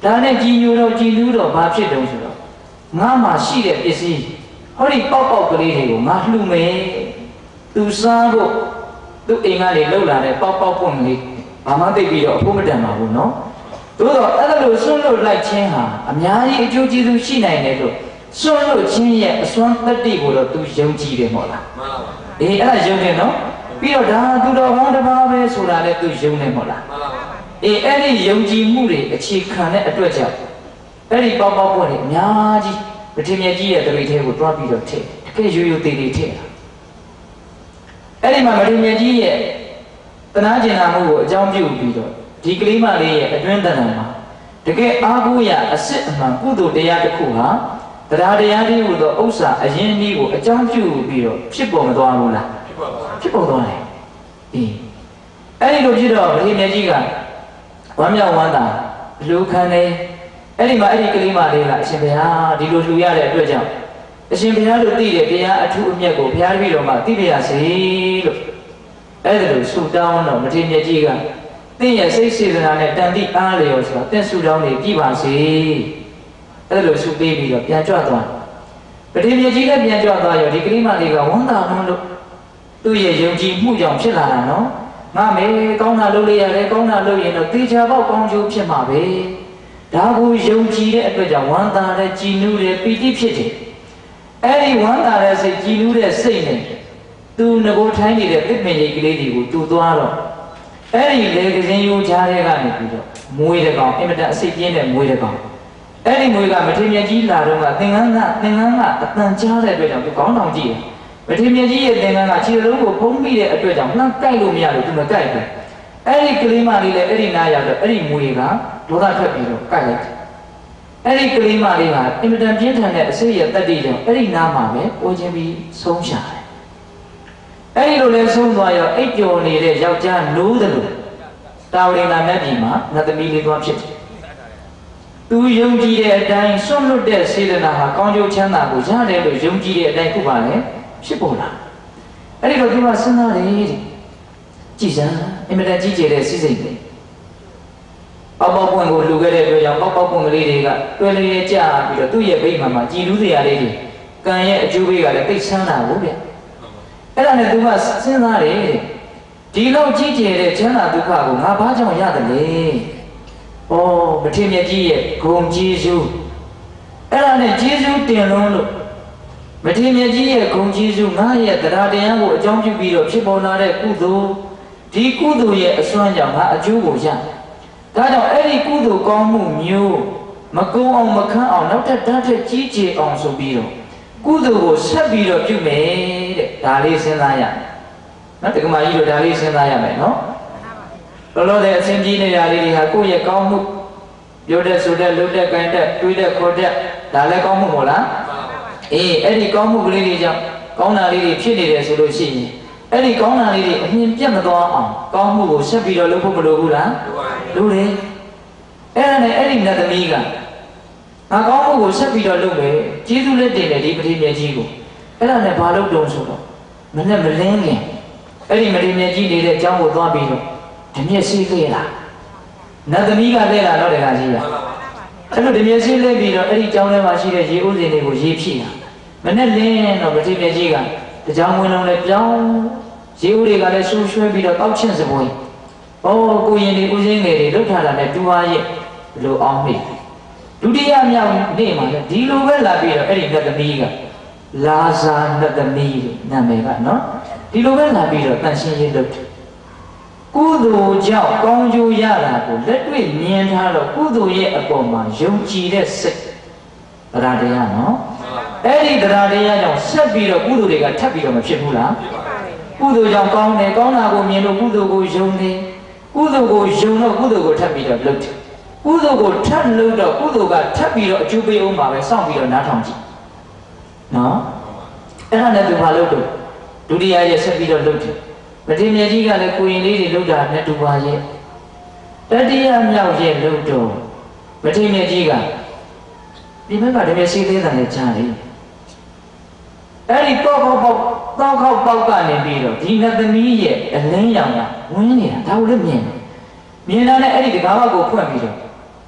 ဒါနဲ့ကြည်ညိုတော့ကြည်လူးတော့ဘာဖြစ်တုံးဆိုတော့ငါမှရှိတဲ့ပစ္စည်းဟောဒီပေါက်ပေါက်ကလေးတွေကိုငါလှူမယ်သူစားဖို့သူအိမ်ကနေလှုပ်လာတဲ့ပေါက်ပေါက်ပွင့်လေးဘာမှသိပြီးတော့အဖို့မတန်ပါဘူးနော်သို့တော့အဲ့ဒါလို့ဆွန့်လွတ်လိုက်ခြင်းဟာအများကြီးအကျိုးကျေးဇူးရှိနိုင်တယ်လို့ဆွန့်လွတ်ခြင်းရဲ့အစွမ်းတတ္တိကိုတော့သူယုံကြည်တယ်မဟုတ်လားမှန်ပါပါအေးအဲ့ဒါယုံတယ်နော်ပြီးတော့ဒါသူတော်ဟောင်းတစ်ပါးပဲဆိုတာလည်းသူယုံတယ်မဟုတ်လားမှန်ပါပါအေးအဲ့ဒီယုံကြည်မှုတွေအခြေခံတဲ့အတွက်ကြောင့်အဲ့ဒီပေါက်ပေါက်ပွင့်တွေအများကြီးပထမကြီးရဲ့တရိထဲကိုတွားပြီးတော့ထည့်တကယ်ရိုးရိုးသေးသေးထည့်တာအဲ့ဒီမှာပထမကြီးရဲ့တနာကျင်နာမှုကိုအကြောင်းပြုပြီးတော့ဒီကလေးမလေးရဲ့အတွင်းတဏ္ဍာမှာတကယ်အားကိုးရအစစ်အမှန်ကုသိုလ်တရားတစ်ခုဟာတရားတရားလေးဟူသောဥစ္စာအရင်းအနှီးကိုအကြောင်းပြုပြီးတော့ဖြစ်ပေါ်မသွားဘူးလားဖြစ်ပေါ်သွားတယ်အေးအဲ့ဒီလိုဖြစ်တော့ဗဟိမြတ်ကြီးကဝမ်းမြောက်ဝမ်းသာလူခံနေအဲ့ဒီမှာအဲ့ဒီကလေးမလေးကအရှင်ဘုရားဒီလိုလှူရတဲ့အတွက်ကြောင့်အရှင်ဘုရားတို့သိတဲ့တရားအထူးအမြတ်ကိုဘုရားတပည့်တော်ကသိပြရစေလို့အဲ့ဒါလိုဆုတောင်းတော့မထေရမြတ်ကြီးကသင်ရဲ့စိတ်စေတနာနဲ့တန်တိအားလျော်ဆိုတာသင်ဆုတောင်းနေကြည့်ပါစေအဲ့လိုဆုပေးပြီးတော့ပြန်ကြွသွားပတိမြတ်ကြီးလည်းပြန်ကြွသွားရောဒီကလေးမလေးကဝမ်းသာလုံးလို့သူ့ရဲ့ယုံကြည်မှုကြောင့်ဖြစ်လာတာနော်ငါမေကောင်းတာလုပ်လိုက်ရတယ်ကောင်းတာလုပ်ရင်တော့တေချာပေါက်ကောင်းကျိုးဖြစ်မှာပဲဒါကိုယုံကြည်တဲ့အတွက်ကြောင့်ဝမ်းသာတဲ့ကြည်နူးတဲ့ပီတိဖြစ်တယ်အဲ့ဒီဝမ်းသာတဲ့စိတ်ကြည်နူးတဲ့စိတ်နဲ့သူငကိုထိုင်းနေတဲ့ပြစ်ပင်ကြီးကလေးတွေကိုသူသွားတော့အဲ့ဒီလေကစင်းရိုးချားတဲ့ကနေပြီးတော့မွေးတဲ့ကောင်အင်မတန်အစိတ်ပြင်းတဲ့မွေးတဲ့ကောင်အဲ့ဒီမွေးကမထေရမြတ်ကြီးလာတော့ကသင်္ကန်းကသင်္ကန်းကအတန်ကြားတဲ့အတွက်ကြောင့်သူကောင်းတောင်ကြည့်တယ်မထေရမြတ်ကြီးရဲ့သင်္ကန်းကခြေလုံးကိုဖုံးပြီးတဲ့အတွက်ကြောင့်လှမ်းကြိုက်လို့မရလို့သူမကြိုက်ဘူးအဲ့ဒီကလေးမလေးလည်းအဲ့ဒီနားရောက်တော့အဲ့ဒီမွေးကဒေါသထွက်ပြီးတော့ကြိုက်လိုက်တယ်အဲ့ဒီကလေးမလေးကအင်မတန်ပြင်းထန်တဲ့အစိတ်ရတတ္တိကြောင့်အဲ့ဒီနားမှာပဲအိုးချင်းပြီးဆုံးရှာတယ်အဲ့ဒီလိုလဲဆုံးသွားရောအိပ်ပျော်နေတဲ့ယောက်ျားနိုးတယ်လို့တာဝရိနာမြတ်ကြီးမှာနတ်သမီးလေးသွားဖြစ်တယ်သူယုံကြည်တဲ့အတိုင်းဆွန့်လွတ်တဲ့စေတနာဟာကောင်းကျိုးချမ်းသာကိုရတယ်လို့ယုံကြည်တဲ့အတိုင်းခုပါလေဖြစ်ပေါ်လာအဲ့ဒီတော့ဒီမှာစဉ်းစားတယ်ကြည်စမ်းအင်မတန်ကြီးကျယ်တဲ့စိစိတ်တွေပေါက်ပေါက်ပွင့်ကိုလူခဲ့တဲ့အတွက်ကြောင့်ပေါက်ပေါက်ပွင့်ကလေးတွေကတွဲလေးကြပြီးတော့သူ့ရဲ့ဗိမာန်မှာကြည်လူးစရာလေးတွေကံရဲ့အကျိုးပေးကလည်းသိချမ်းသာဘူးဗျအဲ့ဒါနဲ့သူကစဉ်းစားတယ်ဒီလောက်ကြီးကျယ်တဲ့ချမ်းသာဒုက္ခကိုငါဘာကြောင့်ရတယ်လဲဩမထေရမြတ်ကြီးရဲ့ဂုဏ်ကျေးဇူးအဲ့ဒါနဲ့ကျေးဇူးတင်လွန်းလို့မထေရမြတ်ကြီးရဲ့ဂုဏ်ကျေးဇူးငါရဲ့တရားတရားကိုအကြောင်းပြုပြီးတော့ဖြစ်ပေါ်လာတဲ့ကုသိုလ်ဒီကုသိုလ်ရဲ့အစွမ်းကြောင့်ငါအကျိုးကိုရဒါကြောင့်အဲ့ဒီကုသိုလ်ကောင်းမှုမျိုးမကုန်းအောင်မခန့်အောင်နောက်ထပ်ဓာတ်ထက်ကြီးကျယ်အောင်ဆိုပြီးတော့ကုသိုလ်ကိုဆက်ပြီးတော့ပြုမယ်တဲ့ဒါလေးစဉ်းစားရမယ်နော်တက္ကမကြီးတို့ဒါလေးစဉ်းစားရမယ်နော်လောလောဆယ်အစဉ်ကြီးနေတာလေးတွေဟာကိုယ့်ရဲ့ကောင်းမှုပြောတဲ့ဆိုတဲ့လုပ်တဲ့ကြိုင်တဲ့တွေးတဲ့ခေါ်တဲ့ဒါလည်းကောင်းမှုမဟုတ်လားအေးအဲ့ဒီကောင်းမှုကလေးတွေကြောင့်ကောင်းတာလေးတွေဖြစ်နေတယ်ဆိုလို့ရှိရင်အဲ့ဒီကောင်းတာလေးတွေအမြင်ပြတ်မသွားအောင်ကောင်းမှုကိုဆက်ပြီးတော့လုပ်ဖို့မလိုဘူးလားလိုတယ်အဲ့ဒါနဲ့အဲ့ဒီနတ်သမီးကငါကောင်းမှုကိုဆက်ပြီးတော့လုပ်မယ်ကျေးဇူးလက်တင်တဲ့ဒီပဋိမြတ်ကြီးကိုအဲ့ဒါနဲ့ဘာလုပ်တုံးဆိုတော့မနဲ့မလင်းခင်အဲ့ဒီမထေရမြတ်ကြီးနေတဲ့အကြောင်းကိုသွားပြီးတော့ဓမြက်စီးခဲ့လာနတ်သမီးကလဲလာတော့တခါကြီးရအဲ့လိုဓမြက်စီးလဲပြီးတော့အဲ့ဒီအကြောင်းထဲမှာရှိတဲ့ရေဥစဉ်တွေကိုရေးဖြည့်တာမနဲ့လင်းတော့မထေရမြတ်ကြီးကတကြောင်ဝင်လုံးနဲ့ပြောင်းရေဥတွေကလည်းဆူရွှဲပြီးတော့တောက်ချင်းစပွင့်ဩကိုရင်ဒီဥစဉ်ငယ်တွေလုထားတာနဲ့တူပါရဲ့ဘလို့အောင်မိဒုတိယမြောက်နေ့မှာလည်းဒီလိုပဲလာပြီးတော့အဲ့ဒီနတ်သမီးကလာဇာနတ်သမီးနာမည်ကနော်ဒီလိုပဲလာပြီးတော့တန်ရှင်းရေးလုပ်တယ်ကုသိုလ်ကြောင့်ကောင်းကျိုးရတာကိုလက်တွေ့မြင်ထားတော့ကုသိုလ်ရဲ့အပေါ်မှာယုံကြည်တဲ့စိတ်တရားတရားနော်အဲ့ဒီတရားတရားကြောင့်ဆက်ပြီးတော့ကုသိုလ်တွေကထပ်ပြီးတော့မဖြစ်ဘူးလားကုသိုလ်ကြောင့်ကောင်းတယ်ကောင်းတာကိုမြင်လို့ကုသိုလ်ကိုယုံတယ်ကုသိုလ်ကိုယုံတော့ကုသိုလ်ကိုထပ်ပြီးတော့လုပ်တယ်ကုသိုလ်ကိုထပ်လုပ်တော့ကုသိုလ်ကထပ်ပြီးတော့အကျိုးပေးအောင်ပါပဲစောင့်ပြီးတော့နားထောင်ကြည့်နော်အဲ့ဒါနဲ့သူဘာလုပ်တော့ဒုတိယရဲ့ဆက်ပြီးတော့လုပ်တယ်မထေရမြတ်ကြီးကလည်းကိုရင်လေးတွေလုပ်တာနဲ့တူပါရဲ့တတိယမြောက်ရဲ့လုပ်တော့မထေရမြတ်ကြီးကဒီဘက်ကတကယ်ရှိသေးတယ်လည်းကြားတယ်အဲ့ဒီတော့ပေါက်ပေါက်တောက်ခေါက်ပေါက်ကနေပြီးတော့ဒီနတ်သမီးရဲ့အလင်းရောင်ကဝင်းနေတာဒါကိုလည်းမြင်တယ်မြင်တာနဲ့အဲ့ဒီတကားဘက်ကိုဖွင့်ပြီးတော့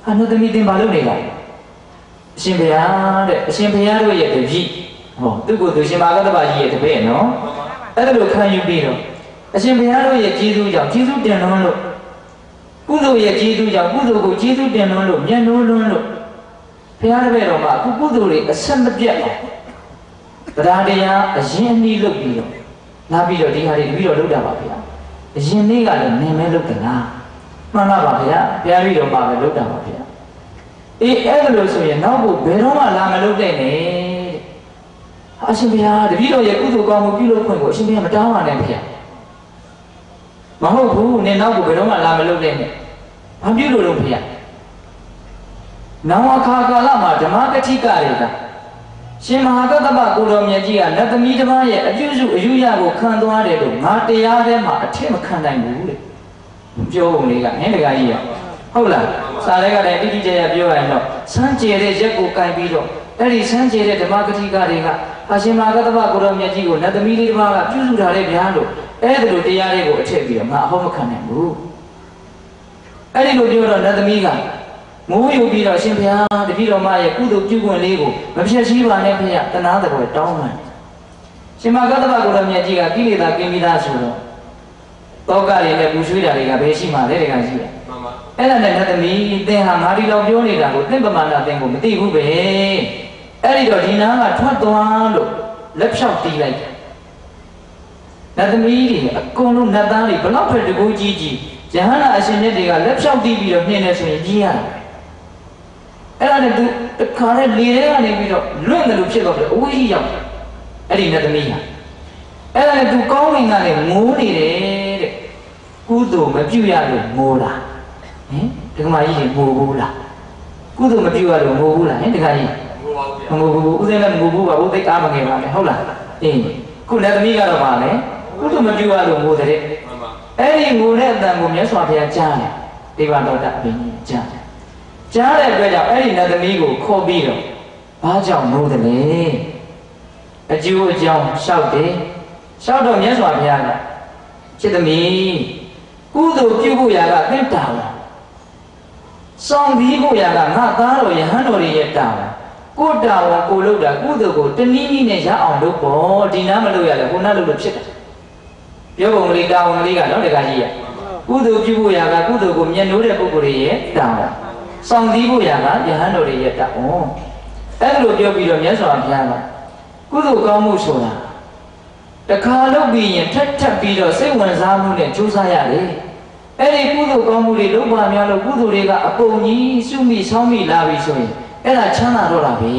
ဟာနုသမီးတင်ပါလို့နေလားအရှင်ဘုရားတဲ့အရှင်ဘုရားတို့ရဲ့တပည့်ဟောသူကိုယ်သူရှင်မာဂတ္တပါကြီးရဲ့တပည့်နော်အဲ့ဒါလိုခံယူပြီးတော့အရှင်ဘုရားတို့ရဲ့ကျေးဇူးကြောင့်ကျေးဇူးတင်လွန်းလို့ကုသိုလ်ရဲ့ကျေးဇူးကြောင့်ကုသိုလ်ကိုကျေးဇူးတင်လွန်းလို့မျက်နှိုးလွန်းလို့ဘုရားတပည့်တော်မှာအခုကုသိုလ်တွေအဆက်မပြတ်အောင်တရားတရားအရင်အနည်းလုပ်ပြီးတော့လာပြီးတော့ဒီဟာတွေတပည့်တော်လုပ်တာပါဗျာအရင်နေ့ကလည်းနင်မဲလုပ်တယ်လားမှန်ပါပါဗျာဘုရားပြီးတော့ပါပဲလုပ်တာပါဗျာအေးအဲ့ဒါလို့ဆိုရင်နောက်ကိုဘယ်တော့မှလာမလုပ်တဲ့နဲ့အရှင်ဘုရားတပည့်တော်ရဲ့ကုသိုလ်ကောင်းမှုပြုလုပ်ခွင့်ကိုအရှင်ဘုရားမတောင်းပါနဲ့ဗျာမဟုတ်ဘူးနင်နောက်ကိုဘယ်တော့မှလာမလုပ်တဲ့နဲ့ဘာပြုလို့လို့ဗျာနောင်အခါကာလမှာဓမ္မကတိကတွေကရှင်မဟာကတ္တပကိုတော်မြတ်ကြီးကနတ်သမီးတစ်ပါးရဲ့အပြုစုအယူရကိုခံသွားတယ်လို့ငါတရားထဲမှာအထင်မခံနိုင်ဘူးတဲ့ပြောပုံလေးကနင်းတကာကြီးရဟုတ်လားစာထဲကလည်းတိတိကျကျပြောရရင်တော့စမ်းကြယ်တဲ့ရက်ကိုကင်ပြီးတော့အဲ့ဒီစမ်းကြယ်တဲ့ဓမ္မကတိကတွေကဟာရှင်မဟာကတ္တပကိုတော်မြတ်ကြီးကိုနတ်သမီးလေးတစ်ပါးကပြုစုထားတဲ့ဗျာလို့အဲ့ဒီလိုတရားလေးကိုအထည့်ပြီးတော့ငါအဟုတ်မခံနိုင်ဘူးအဲ့ဒီလိုပြောတော့နတ်သမီးကမိုးယူပြီးတော့ရှင်ဘုရားတပည့်တော်မရဲ့ကုသိုလ်ပြုခွင့်လေးကိုမဖြည့်ဆည်းပါနဲ့ဖေရတနာတော်တောင်းပန်ရှင်မကတ္တဗကိုတော်မြတ်ကြီးကကိလေသာကင်းပြီးသားဆိုတော့တောကတွေနဲ့ပူဆွေးတာတွေကဘယ်ရှိမှလဲတကရှိတယ်မှန်ပါအဲ့ဒါနဲ့နတ်သမီးသင်ဟာငါဒီလောက်ပြောနေတာကိုသင်ပမာဏသင်ကိုမသိဘူးပဲအဲ့ဒီတော့ဒီနားကထွက်သွားလို့လက်ဖြောက်တီးလိုက်နတ်သမီးတွေအကုန်လုံးနတ်သားတွေဘလောက်ပဲတကူကြီးကြီးယဟန္တာအရှင်မြတ်တွေကလက်ဖြောက်တီးပြီးတော့နှင်းနေဆိုရင်ကြီးရတာအဲ့ဒါနဲ့သူတခါနဲ့လေထဲကနေပြီးတော့လွင့်တယ်လို့ဖြစ်တော့တယ်အဝေးကြီးရောက်အဲ့ဒီနတ်သမီးဟာအဲ့ဒါနဲ့သူကောင်းဝင်ကနေမိုးနေတယ်တဲ့ကုသိုလ်မပြုရလို့မိုးလားဟင်ဒကမာကြီးတွေမိုးဘူးလားကုသိုလ်မပြုရလို့မိုးဘူးလားဟင်ဒကာကြီးမိုးပါဘူးဗျာမိုးဘူးဦးစင်းလည်းမိုးဘူးပါဘူးသိအားမငယ်ပါနဲ့ဟုတ်လားအင်းခုနတ်သမီးကတော့ပါလေကုသိုလ်မပြုရလို့မိုးတဲ့အဲ့ဒီမိုးတဲ့အတန်ကိုမြတ်စွာဘုရားကြားတယ်ဒေဝတော်တအဘိညာဉ်ကြားတယ်ကြားတဲ့အတွက်ကြောင့်အဲ့ဒီနတ်သမီးကိုခေါ်ပြီးတော့ဘာကြောင့်မိုးတယ်လဲအကျိုးအကြောင်းလျှောက်တယ်လျှောက်တော့မြတ်စွာဘုရားကချစ်သမီးကုသိုလ်ပြုဖို့ရာကသင်တာဝန်စောင့်ပြီးဖို့ရာကငါသားတော်ယဟန်တော်တွေရဲ့တာဝန်ကိုတာဝန်ကိုလုပ်တာကုသိုလ်ကိုတနည်းနည်းနဲ့ရအောင်လုပ်ဖို့ဒီနားမလုပ်ရလဲကိုနားလုပ်လို့ဖြစ်တယ်ပြောပုံကလေးတာဝန်ကလေးကတော့တခါကြီးရကုသိုလ်ပြုဖို့ရာကကုသိုလ်ကိုမြတ်နိုးတဲ့ပုဂ္ဂိုလ်တွေရဲ့တာဝန်စောင့်တည်ဖို့ရာကယဟန်တော်တွေရဲ့တာဝန်အဲ့လိုပြောပြီးတော့မြတ်စွာဘုရားကကုသိုလ်ကောင်းမှုဆိုတာတခါလုပ်ပြီးရင်ထက်ထက်ပြီးတော့စိတ်ဝင်စားမှုနဲ့ကြိုးစားရတယ်အဲ့ဒီကုသိုလ်ကောင်းမှုတွေလုပ်ပါများလို့ကုသိုလ်တွေကအကုန်ကြီးစုမိဆောင်းမိလာပြီဆိုရင်အဲ့ဒါချမ်းသာတော့တာပဲ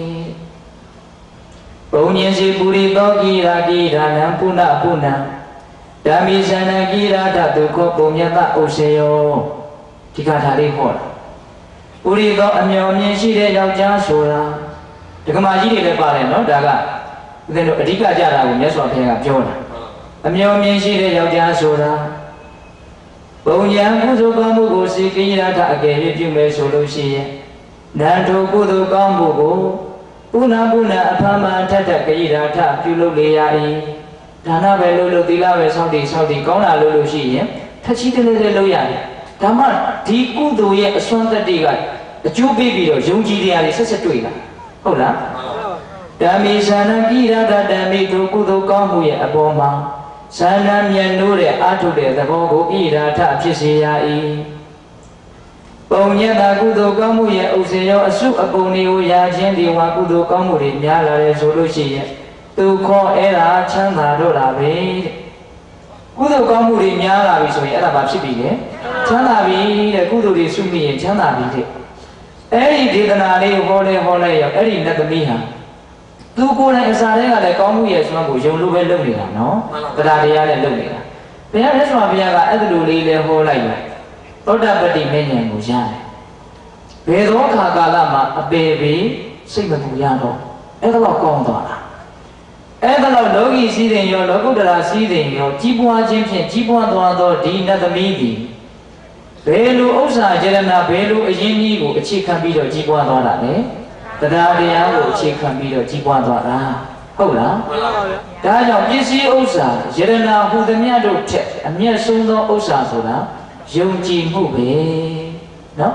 ဘုံညင်စီပူရိသောကိရာတိဒါနံပုဏ္ဏပုဏ္ဏဓမ္မိသန္နကိရာတတုခောပုံမြတ်တဥစေယောဒီကထာလေးဟောတာပူရိသောအမျှော်မြင်ရှိတဲ့ယောက်ျားဆိုတာဒကမာကြီးတွေလည်းပါတယ်နော်ဒါကဦးဇင်းတို့အဓိကကြတာကိုမြတ်စွာဘုရားကပြောတာအမျှော်မြင်ရှိတဲ့ယောက်ျားဆိုတာဘုံညာကုသိုလ်ကောင်းမှုကိုစေကိရာထအကယ်၍ပြုမယ်ဆိုလို့ရှိရင်နန္ထိုကုသိုလ်ကောင်းမှုကိုပုဏ္ဏပုဏ္ဏအဖမထက်ထကိရာထပြုလုပ်လေရ၏ဒါနပဲလုပ်လို့သီလပဲစောင့်တည်စောင့်တည်ကောင်းတာလုပ်လို့ရှိရင်ထက်ချီးတလဲလဲလုပ်ရတယ်ဒါမှဒီကုသိုလ်ရဲ့အစွမ်းတတ္တိကအကျိုးပေးပြီးတော့ယုံကြည်တရားတွေဆက်ဆက်တွေ့လာဟုတ်လားဓမ္မိသန္နကိရာထဓမ္မိတို့ကုသိုလ်ကောင်းမှုရဲ့အပေါ်မှာသန္နမြတ်နိုးတဲ့အာထုတဲ့သဘောကိုဣရာထဖြစ်စေရ၏ပုံညတ်တာကုသိုလ်ကောင်းမှုရဲ့ဥစ္စေရောအစုအပုံတွေကိုရာခြင်းဒီဝါကုသိုလ်ကောင်းမှုတွေများလာတယ်ဆိုလို့ရှိရင်သူခေါ်အဲ့ဒါချမ်းသာတော့တာပဲတဲ့ကုသိုလ်ကောင်းမှုတွေများလာပြီဆိုရင်အဲ့ဒါဘာဖြစ်ပြီလဲချမ်းသာပြီတဲ့ကုသိုလ်တွေစုမိရင်ချမ်းသာပြီတဲ့အဲ့ဒီဒေသနာလေးဟောလဲဟောလဲရောက်အဲ့ဒီနတ်သမီးဟာသူကိုယ်တိုင်အစာတွေကလည်းကောင်းမှုရဲ့စွမ်းကိုယုံလို့ပဲလုပ်နေတာနော်တရားတရားနဲ့လုပ်နေတာဘုရားမြတ်စွာဘုရားကအဲ့ဒီလိုလေးလဲဟောလိုက်တယ်သောတာပတ္တိမဉ္ဇဉ်ကိုရတယ်ဘယ်သောအခါကာလမှာအပေပေစိတ်မပူရတော့အဲ့ဒါတော့ကောင်းသွားတာအဲ့ဒါတော့လောကီစည်းစိမ်ရောလောကုတ္တရာစည်းစိမ်ရောကြီးပွားခြင်းဖြင့်ကြီးပွားသွားသောဒီနတ်သမီးသည်ဘယ်လိုဥစ္စာเจรနာဘယ်လိုအရင်းကြီးကိုအခြေခံပြီးတော့ကြီးပွားသွားတာလဲတရားတရားကိုအခြေခံပြီးတော့ကြီးပွားသွားတာဟုတ်လားမှန်ပါဗျာဒါကြောင့်ပစ္စည်းဥစ္စာเจรနာဟူသည်မြတ်တို့ထက်အမျက်ဆုံးသောဥစ္စာဆိုတာယုံကြည်မှုပဲနော်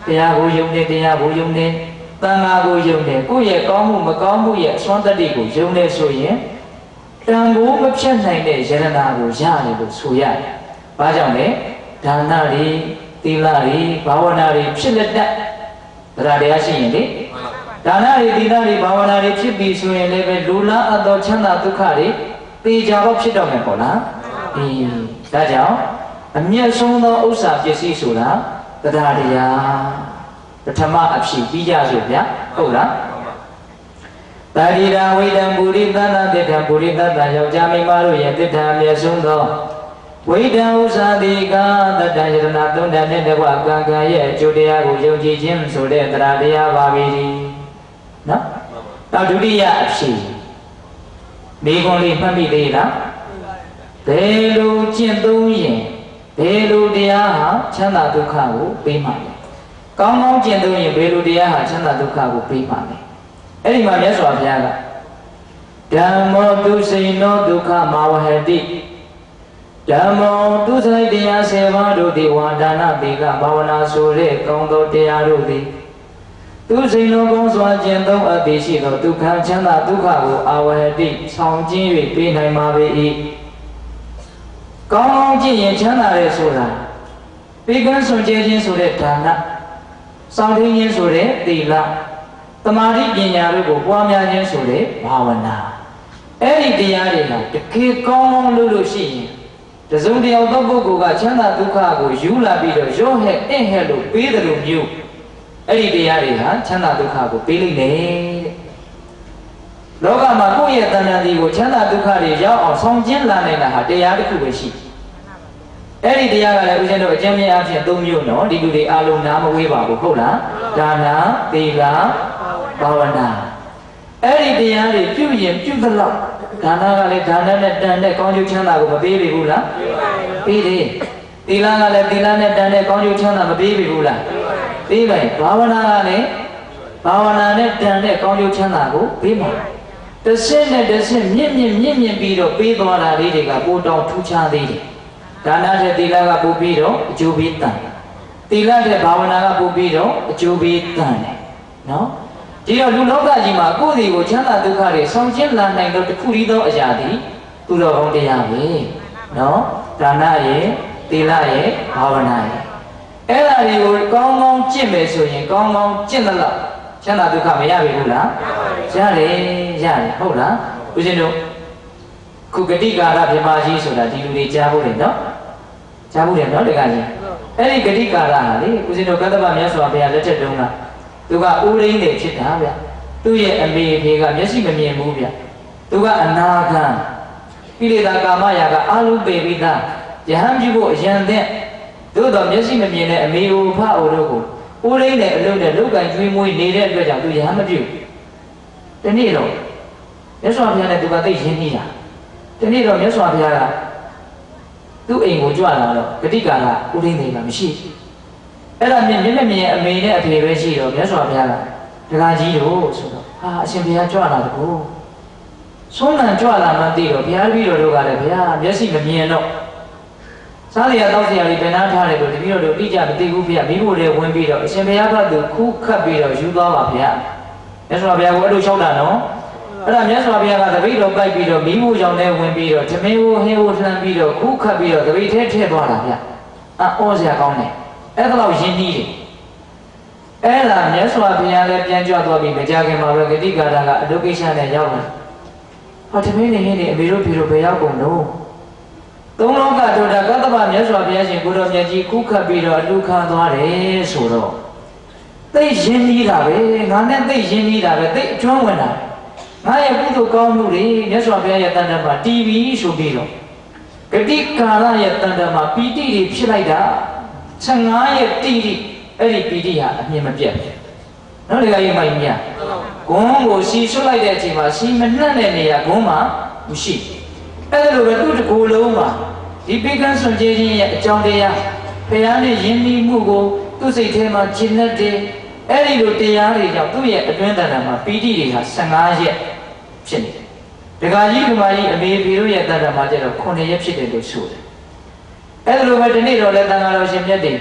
တရားကိုယုံတယ်တရားကိုယုံတယ်တန်ခါကိုယုံတယ်ကိုယ့်ရဲ့ကောင်းမှုမကောင်းမှုရဲ့အစွမ်းတတ္တိကိုယုံတယ်ဆိုရင်တန်ဖိုးမဖြတ်နိုင်တဲ့ယရနာကိုရတယ်လို့ဆိုရတယ်။ဘာကြောင့်လဲဒါနတွေသီလတွေဘာဝနာတွေဖြစ်လက်တတ်တရားတရားရှိရင်လေဒါနတွေသီလတွေဘာဝနာတွေဖြစ်ပြီးဆိုရင်လည်းပဲလူလားအပ်သောချမ်းသာဒုက္ခတွေသေချာတော့ဖြစ်တော့မယ်ပေါ့လား။အေးဒါကြောင့်အမျက်ဆုံးသောဥစ္စာပစ္စည်းဆိုတာတရားတရားပထမအဖြစ်ပြီးကြစို့ဗျာဟုတ်လားတာရိရာဝိတံပုရိသနာတိထံပုရိသတ္တယောက်ျားမိန်းမတို့ရဲ့တိထံအမျက်ဆုံးသောဝိတံဥစ္စာတိကတတ္တယတနာသုံးတန်နဲ့တကွကံကံရဲ့အကျိုးတရားကိုယုံကြည်ခြင်းဆိုတဲ့တရားတရားပါပဲဒီနော်နောက်ဒုတိယအဖြစ်မိခွန်လေးမှတ်မိသေးလားဘယ်လိုကျင့်သုံးရင်ဘယ်လိုတရားဟာချမ်းသာဒုက္ခကိုပေးမှာလဲကောင်းကောင်းကျင့်သုံးရင်ဘယ်လိုတရားဟာချမ်းသာဒုက္ခကိုပေးမှာလဲအဲ့ဒီမှာမြတ်စွာဘုရားကဓမ္မောတုစိနောဒုက္ခမာဝဟတိဓမ္မောတုစိတရားဆယ်ပါးတို့သည်ဝါဒါနတိကဘာဝနာဆိုတဲ့ကောင်းသောတရားတို့သည်သူစိနောကောင်းစွာကျင့်သုံးအပ်သည်ရှိသောဒုက္ခချမ်းသာဒုက္ခကိုအာဝဟတိဆောင်ကျင်း၍ပေးနိုင်ပါပေ၏ကောင်းကောင်းကျင့်ရင်ချမ်းသာရဲဆိုတာပေးကမ်းစွန့်ကြဲခြင်းဆိုတဲ့ဒါနဆောင်ထင်းခြင်းဆိုတဲ့သီလသမာဓိပညာတို့ကိုပွားများခြင်းဆိုတဲ့ဘာဝနာအဲ့ဒီတရားတွေကတကယ်ကောင်းကောင်းလုပ်လို့ရှိရင်တစုံတယောက်သောပုဂ္ဂိုလ်ကချမ်းသာဒုက္ခကိုယူလာပြီးတော့ရော့ဟဲ့အင့်ဟဲ့လို့ပေးတယ်လို့မျိုးအဲ့ဒီတရားတွေဟာချမ်းသာဒုက္ခကိုပေးလိမ့်မယ်တဲ့လောကမှာကိုယ့်ရဲ့တဏှာတွေကိုချမ်းသာဒုက္ခတွေရောက်အောင်ဆောင်ကျဉ်လာနိုင်တာဟာတရားတစ်ခုပဲရှိအဲ့ဒီတရားကလည်းဦးဇင်းတို့အကျဉ်းများအဖြစ်သုံးမျိုးနော်ဒီလူတွေအားလုံးနားမဝေးပါဘူးဟုတ်လားဒါနာသီလဘာဝနာအဲ့ဒီတရားတွေပြုရင်ပြုသလောက်ဒါနာကလည်းဒါနနဲ့တန်တဲ့ကောင်းကျိုးချမ်းသာကိုမပေးပြီဘူးလားပေးတယ်သီလကလည်းသီလနဲ့တန်တဲ့ကောင်းကျိုးချမ်းသာမပေးပြီဘူးလားပေးတယ်ဘာဝနာကလည်းဘာဝနာနဲ့တန်တဲ့ကောင်းကျိုးချမ်းသာကိုပေးမှာတဆင့်နဲ့တဆင့်မြင့်မြင့်မြင့်မြင့်ပြီးတော့ပေးသွားတာလေးတွေကပိုတောင်ထူးခြားသေးတယ်ဒါနတဲ့သီလကပို့ပြီးတော့အကျိုးပေးတန်သီလတဲ့ဘာဝနာကပို့ပြီးတော့အကျိုးပေးတန်တယ်နော်ဒီတော့လူလောကကြီးမှာကိုယ်စီကိုချမ်းသာဒုက္ခတွေဆောင်ကျဉ်လာနိုင်တော့တခုတည်းသောအရာသည်သူတော်ကောင်းတရားပဲနော်ဒါနရဲ့သီလရဲ့ဘာဝနာရဲ့အဲ့ဒါတွေကိုကောင်းကောင်းကျင့်မယ်ဆိုရင်ကောင်းကောင်းကျင့်သလောက်ချမ်းသာဒုက္ခမရပြီဘူးလားရတယ်ရတယ်ဟုတ်လားဦးဇင်းတို့ခုဂတိကာရဗြဟ္မာကြီးဆိုတာဒီလူတွေကြားဖို့တယ်နော်ကြားဖို့တယ်နော်တကယ်ကြီးအဲ့ဒီဂတိကာရဟာလေဦးဇင်းတို့ကတ္တဗမြတ်စွာဘုရားလက်ထက်တုန်းကသူကဥရင်းနေဖြစ်တာဗျသူ့ရဲ့အမေအဖေကမျက်စိမမြင်ဘူးဗျသူကအနာခံကိလေသာကာမရာကအာလုံးပေပြီးသားယဟန်ပြုဖို့အရန်တဲ့သို့တော်မျက်စိမမြင်တဲ့အမေအိုဖအိုတို့ကိုဥရင်းနဲ့အလုံးနဲ့လောက်ကင်ကျွေးမွေးနေတဲ့အတွက်ကြောင့်သူယဟန်မပြုတနေ့တော့မြတ်စွာဘုရားနဲ့သူကသိရင်းနှီးတာတနေ့တော့မြတ်စွာဘုရားကသူ့အိမ်ကိုကြွလာတော့ဂတိကာရဥရင်းတွေကမရှိအဲ့ဒါမြင်မျက်မြင်အမေနဲ့အဖေပဲရှိတော့မြတ်စွာဘုရားကဒကာကြီးတို့ဆိုတော့ဟာအရှင်ဘုရားကြွလာတကူဆုံးလံကြွလာမှသိတော့ဘုရားပြီးတော်တို့ကလည်းဘုရားမျက်စိမမြင်တော့စားရတောက်စရာတွေဘယ်နာထားတယ်လို့တပည့်တော်တို့အတိအကျမသိဘူးဘုရားမိဖို့လည်းဝင်ပြီးတော့အရှင်ဘုရားကသူခုခတ်ပြီးတော့ယူသွားပါဘုရားမြတ်စွာဘုရားကအဲ့လိုလျှောက်တာနော်အဲ့ဒါမြတ်စွာဘုရားကတပည့်တော်ပိုက်ပြီးတော့မိဖို့ကြောင့်လည်းဝင်ပြီးတော့ဓမင်းကိုဟင်းကိုလှမ်းပြီးတော့ခုခတ်ပြီးတော့တပည့်ထဲထည့်သွားတာဗျာအော်စရာကောင်းတယ်အဲ့ဒါတော့ယဉ်နီးတယ်အဲ့ဒါမြတ်စွာဘုရားလည်းပြန်ကြွသွားပြီးမကြခင်မှာပဲဂတိကာရကအတုကိစ္စနဲ့ရောက်လာဟောတမင်းနေနေအမေတို့ဖေတို့ဘယ်ရောက်ကုန်တော့သုံးလောကတို့တာကတ္တဗမြတ်စွာဘုရားရှင်ကိုတော်မြတ်ကြီးခုခတ်ပြီးတော့အတုခံသွားတယ်ဆိုတော့သိယဉ်နီးတာပဲငါနဲ့သိယဉ်နီးတာပဲသိအကျွမ်းဝင်တာငါရဲ့ကုသိုလ်ကောင်းမှုတွေမြတ်စွာဘုရားရဲ့တန်တမှာတီဗီဆိုပြီးတော့ဂတိကာရရဲ့တန်တမှာပီတိတွေဖြစ်လိုက်တာဆယ်ငါးရက်တိတိအဲ့ဒီပီတိဟာအမြင်မပြတ်ဘူးနော်ဒီကရေးမိုင်းမြတ်ဂုံးကိုစီဆွတ်လိုက်တဲ့အချိန်မှာစီမနှံ့တဲ့နေရာဂုံးမှာမရှိအဲ့လိုပဲသူ့တစ်ကိုယ်လုံးမှာဒီပိကန်းစွန်ကျေးခြင်းရဲ့အကြောင်းတရားဖျားနဲ့ယဉ်နီးမှုကိုသူ့စိတ်ထဲမှာကျင့်တတ်တယ်အဲ့ဒီလိုတရားတွေကြောင့်သူ့ရဲ့အတွင်းတဏ္ဍာမှာပီတိတွေဟာဆယ်ငါးရက်ဖြစ်နေတယ်ဒကာကြီးကမာကြီးအမေဖေတို့ရဲ့တဏ္ဍာမှာကျတော့ခုနှစ်ရက်ဖြစ်တယ်လို့ဆိုတယ်အဲ့လိုပဲဒီနေ့တော့လဲတန်ခါတော်ရှင်မြတ်တွေ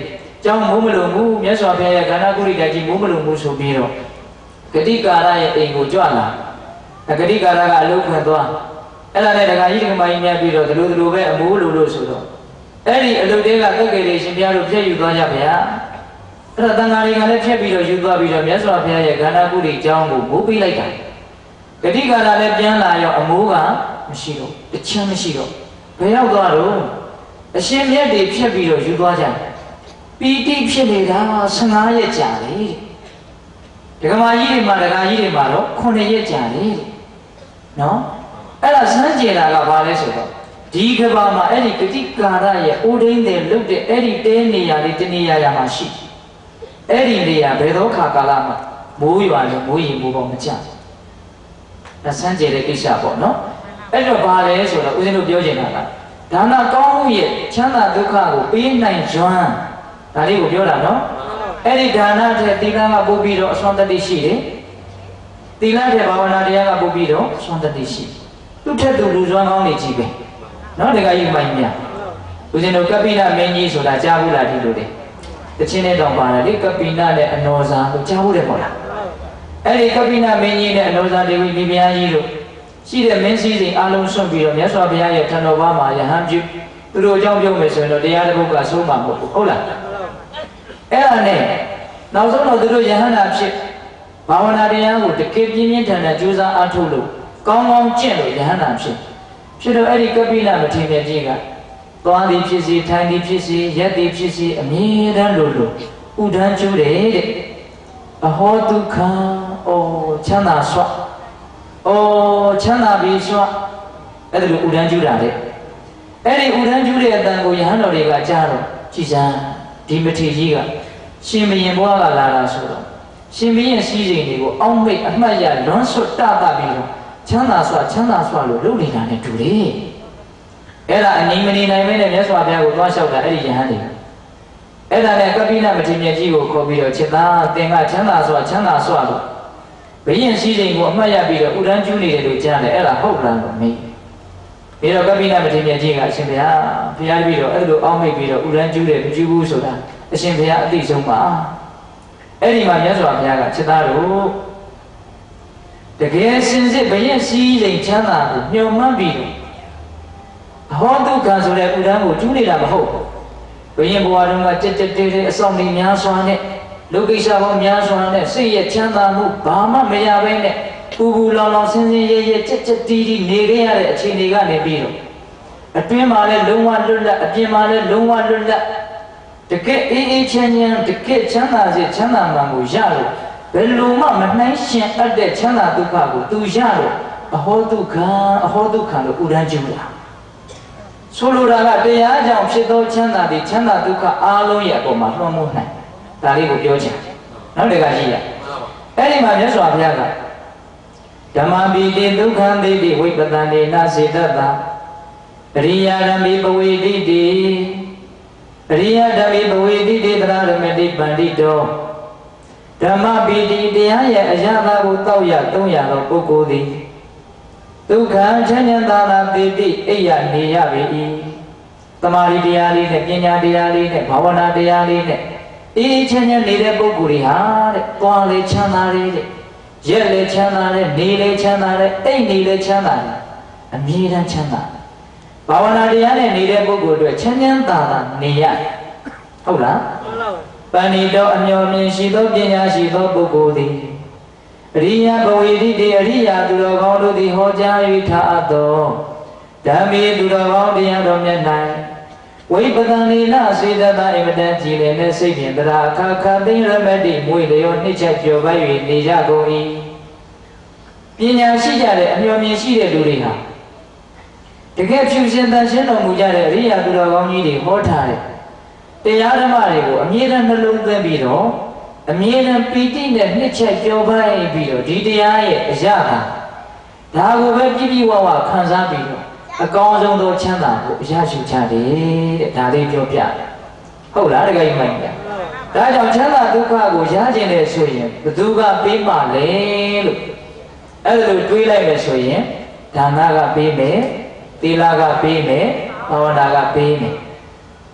ကျောင်းမိုးမလုံဘူးမြတ်စွာဘုရားရဲ့ခန္ဓာကိုယ်ကြီးကြီးမိုးမလုံဘူးဆိုပြီးတော့ဂတိကာရရဲ့အိမ်ကိုကြွလာဂတိကာရကအလုခွင်သွားအဲ့ဒါနဲ့ဒကာကြီးဒကာမကြီးများပြီးတော့ဒီလိုဒီလိုပဲအမိုးလိုလို့ဆိုတော့အဲ့ဒီအလုတွေကတုတ်ကလေးရှင်ဘုရားတို့ပြည့်ယူသွားကြဗျာအဲ့ဒါတန်ဃာတွေကလည်းဖြတ်ပြီးတော့ယူသွားပြီးတော့မြတ်စွာဘုရားရဲ့ခန္ဓာကိုယ်ကြီးကျောင်းကိုမိုးပေးလိုက်တာဂတိကာရလည်းပြန်လာရောအမိုးကမရှိတော့တချမ်းမရှိတော့ဘယ်ရောက်သွားတော့အရှင်မြတ်တွေဖြတ်ပြီးတော့ယူသွားကြပီတိဖြစ်နေတာဆယ်ငါးရက်ကြာလေဒကမာကြီးတွေမှာဒကာကြီးတွေမှာတော့ခုနှစ်ရက်ကြာလေနော်အဲ့ဒါစမ်းကြင်တာကဘာလဲဆိုတော့ဒီကဘာမှာအဲ့ဒီဂတိကာရရဲ့အိုးဒိန်းတွေလုတ်တဲ့အဲ့ဒီတဲနေရာလေးတနေရာရာမှာရှိအဲ့ဒီနေရာဘယ်တော့ခါကာလမှာမိုးရွာလို့မိုးရင်မိုးပေါ့မကြဒါစမ်းကြင်တဲ့ကိစ္စပေါ့နော်အဲ့တော့ဘာလဲဆိုတော့ဦးဇင်းတို့ပြောချင်တာကဒါနကောင်းမှုရဲ့ချမ်းသာဒုက္ခကိုပေးနိုင်စွမ်းဒါလေးကိုပြောတာနော်အဲ့ဒီဒါနတဲ့သီလကပို့ပြီးတော့အစွမ်းတတိရှိတယ်သီလတဲ့ဘာဝနာတရားကပို့ပြီးတော့အစွမ်းတတိရှိသူ့ထက်သူလူစွမ်းကောင်းနေကြည့်ပဲနော်တခါကြီးမိုင်းမြဦးဇင်းတို့ကပိနမင်းကြီးဆိုတာကြားဘူးလားဒီလိုလေတချင်းနဲ့တောင်ပါတယ်လေကပိနနဲ့အနောဇာကိုကြားဘူးတယ်ပေါ့လားအဲ့ဒီကပိနမင်းကြီးနဲ့အနောဇာဒေဝီမိဖုရားကြီးတို့ရှိတဲ့မင်းစည်းစိမ်အလုံးစွန့်ပြီးတော့မြတ်စွာဘုရားရဲ့ထံတော်ဘာမှာယဟန်ပြုသူတို့အကြောင်းပြောမယ်ဆိုရင်တော့တရားတစ်ပုဒ်ကဆုံးမှာမဟုတ်ဘူးဟုတ်လားအဲ့ဒါနဲ့နောက်ဆုံးတော့သူတို့ယဟန္တာဖြစ်ဘာဝနာတရားကိုတကယ်ပြင်းပြင်းထန်ထန်ကြိုးစားအားထုတ်လို့ကောင်းကောင်းကျင့်လို့ယဟန္တာဖြစ်ဖြစ်တော့အဲ့ဒီကပိလမထေရကြီးကသွားသည်ဖြစ်စီထိုင်သည်ဖြစ်စီရက်သည်ဖြစ်စီအမြဲတမ်းလို့လို့ဥဒန်းကျူးတယ်တဲ့အဟောဒုက္ခဩချမ်းသာစွာဩချမ်းသာပြီးစွာအဲ့ဒါလိုဥဒန်းကျူးတာတဲ့အဲ့ဒီဥဒန်းကျူးတဲ့အတန်ကိုယဟန်တော်တွေကကြားတော့ကြည်စမ်းဒီမထေရကြီးကရှင်ဘုရင်ဘွားကလာတာဆိုတော့ရှင်ဘုရင်စည်းစိမ်တွေကိုအောက်မိတ်အမှတ်ရလွန်းဆွတ်တတာပြီးတော့ချမ်းသာစွာချမ်းသာစွာလို့လုပ်နေတာနဲ့တူတယ်အဲ့ဒါအငြိမ်မနေနိုင်မဲနဲ့မြတ်စွာဘုရားကိုသွားလျှောက်တာအဲ့ဒီယဟန်တွေအဲ့ဒါနဲ့ကပိနမထေရကြီးကိုခေါ်ပြီးတော့ချက်သားသင်ကချမ်းသာစွာချမ်းသာစွာလို့ဘုရင်စည်းစိမ်ကိုအမှတ်ရပြီးတော့ဥဒန်းကျူးနေတယ်လို့ကြားတယ်အဲ့ဒါဟုတ်လားလို့မေးပြီးတော့ကပိနမထေရကြီးကအရှင်ဘုရားဘုရားပြီးတော့အဲ့လိုအောက်မိတ်ပြီးတော့ဥဒန်းကျူးတယ်မကျူးဘူးဆိုတာအရှင်ဘုရားအသိဆုံးပါအဲ့ဒီမှာမြတ်စွာဘုရားကချက်သားတို့တကယ်စင်စစ်ဘုရင်စည်းစိမ်ချမ်းသာကိုညှော်မှန်းပြီးတော့အဟောဒုက္ခဆိုတဲ့ဥဒန်းကိုကျူးနေတာမဟုတ်ဘုရင်ဘဝတုန်းကကြက်ကြက်တဲတဲအဆောင်တွေများစွာနဲ့လူကိစ္စပေါင်းများစွာနဲ့စိတ်ရဲ့ချမ်းသာမှုဘာမှမရဘဲနဲ့ပူပူလောင်လောင်ဆင်းဆင်းရဲရဲကြက်ကြက်တီးတီးနေခဲ့ရတဲ့အခြေအနေကနေပြီးတော့အတွင်းမှာလည်းလုံးဝလွတ်လပ်အပြင်မှာလည်းလုံးဝလွတ်လပ်တကယ်အေးအေးချမ်းချမ်းတကယ်ချမ်းသာစေချမ်းသာမှန်ကိုရလို့ဘယ်လိုမှမနှိုင်းရှင်အပ်တဲ့ချမ်းသာဒုက္ခကိုသူရလို့အဟောဒုက္ခအဟောဒုက္ခလို့ဥဒန်းကျူးတာဆိုလိုတာကတရားကြောင့်ဖြစ်သောချမ်းသာတွေချမ်းသာဒုက္ခအားလုံးရဲ့အပေါ်မှာလွှမ်းမိုးနိုင်ဒါလေးကိုပြောချင်နောက်တစ်ခါကြည့်ရအဲ့ဒီမှာမြတ်စွာဘုရားကဓမ္မပိတိဒုက္ခံတိတိဝိပတံနေနာစေတတအရိယာဓမ္မိပဝေတိတိအရိယာဓမ္မိပဝေတိတိသရရမတိပန္တိတောဓမ္မပိတိတရားရဲ့အရာသာကိုတောက်ရသုံးရသောပုဂ္ဂိုလ်သည်ဒုက္ခချမ်းသာသာပိတိအိယနေရပေ၏တမာရီတရားလေးနဲ့ပညာတရားလေးနဲ့ဘာဝနာတရားလေးနဲ့အေးချမ်းချမ်းနေတဲ့ပုဂ္ဂိုလ်တွေဟာတဲ့သွားလေချမ်းသာတယ်တဲ့ရက်လေချမ်းသာတယ်နေလေချမ်းသာတယ်အိတ်နေလေချမ်းသာတယ်အမြဲတမ်းချမ်းသာဘာဝနာတရားနဲ့နေတဲ့ပုဂ္ဂိုလ်တွေချမ်းချမ်းသာသာနေရဟုတ်လားဟုတ်ပါဘူးပဏိတောအမျှော်မြင်ရှိသောပညာရှိသောပုဂ္ဂိုလ်သည်အရိယဘဝိတိတေအရိယာသူတော်ကောင်းတို့သည်ဟောကြား၍ထားအပ်သောဓမ္မေသူတော်ကောင်းတရားတော်မြတ်၌ဝိပဿနာနာစေတသာအမတန်ကြည်လင်တဲ့စိတ်ဖြင့်တရားအခါခါသိရမတိမွေလျောနှိမ့်ချက်ကြော်ပိုက်၍နေကြကုန်၏ပညာရှိကြတဲ့အမျှော်မြင်ရှိတဲ့လူတွေဟာတကယ်ဖြူစင်တန်ရှင်းတော်မူကြတဲ့အရိယာသူတော်ကောင်းကြီးတွေဟောထားတဲ့တရားဓမ္မတွေကိုအမြဲတမ်းနှလုံးသွင်းပြီးတော့အမြဲတမ်းပီတိနဲ့နှိမ့်ချက်ကြော်ပိုက်ပြီးတော့ဒီတရားရဲ့အရာကဒါကိုပဲပြည့်ပြည့်ဝဝခံစားပြီးတော့အကောင်းဆုံးသောချမ်းသာကိုအရရှိကြတယ်တဲ့ဒါလေးပြောပြတယ်ဟုတ်လားတကယ်မှန်တယ်ဒါကြောင့်ချမ်းသာဒုက္ခကိုရကျင်တယ်ဆိုရင်ဘသူကပေးမှလဲလို့အဲ့ဒါလိုတွေးလိုက်မယ်ဆိုရင်ဒါနကပေးမယ်သီလကပေးမယ်ဘာဝနာကပေးမယ်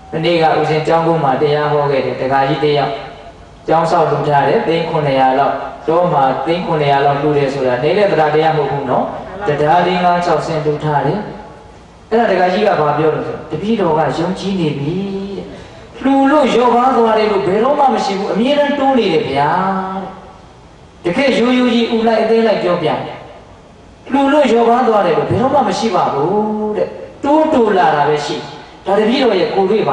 နေ့ကဦးဇင်းကျောင်းကုန်းမှာတရားဟောခဲ့တယ်တခါကြီးတယောက်ကျောင်းဆောက်လုပ်ထားတယ်သိန်းခုနှစ်ရာလောက်တော့မှသိန်းခုနှစ်ရာလောက်လူတယ်ဆိုတာနေတဲ့တရားတရားမဟုတ်ဘူးနော်တရားလေးငါး၆ဆင်းလူထားတယ်အဲ့ဒါတခါကြီးကဘာပြောလို့ဆိုတပည့်တော်ကယုံကြည်နေပြီလူလို့ရောကားသွားတယ်လို့ဘယ်တော့မှမရှိဘူးအမြဲတမ်းတိုးနေတယ်ဗျာတကယ်ရိုးရိုးကြီးဦးလိုက်အသေးလိုက်ပြောပြတယ်လူလို့ရောကားသွားတယ်လို့ဘယ်တော့မှမရှိပါဘူးတဲ့တိုးတိုးလာတာပဲရှိဒါတပည့်တော်ရဲ့ကိုယ်တွေ့ပါ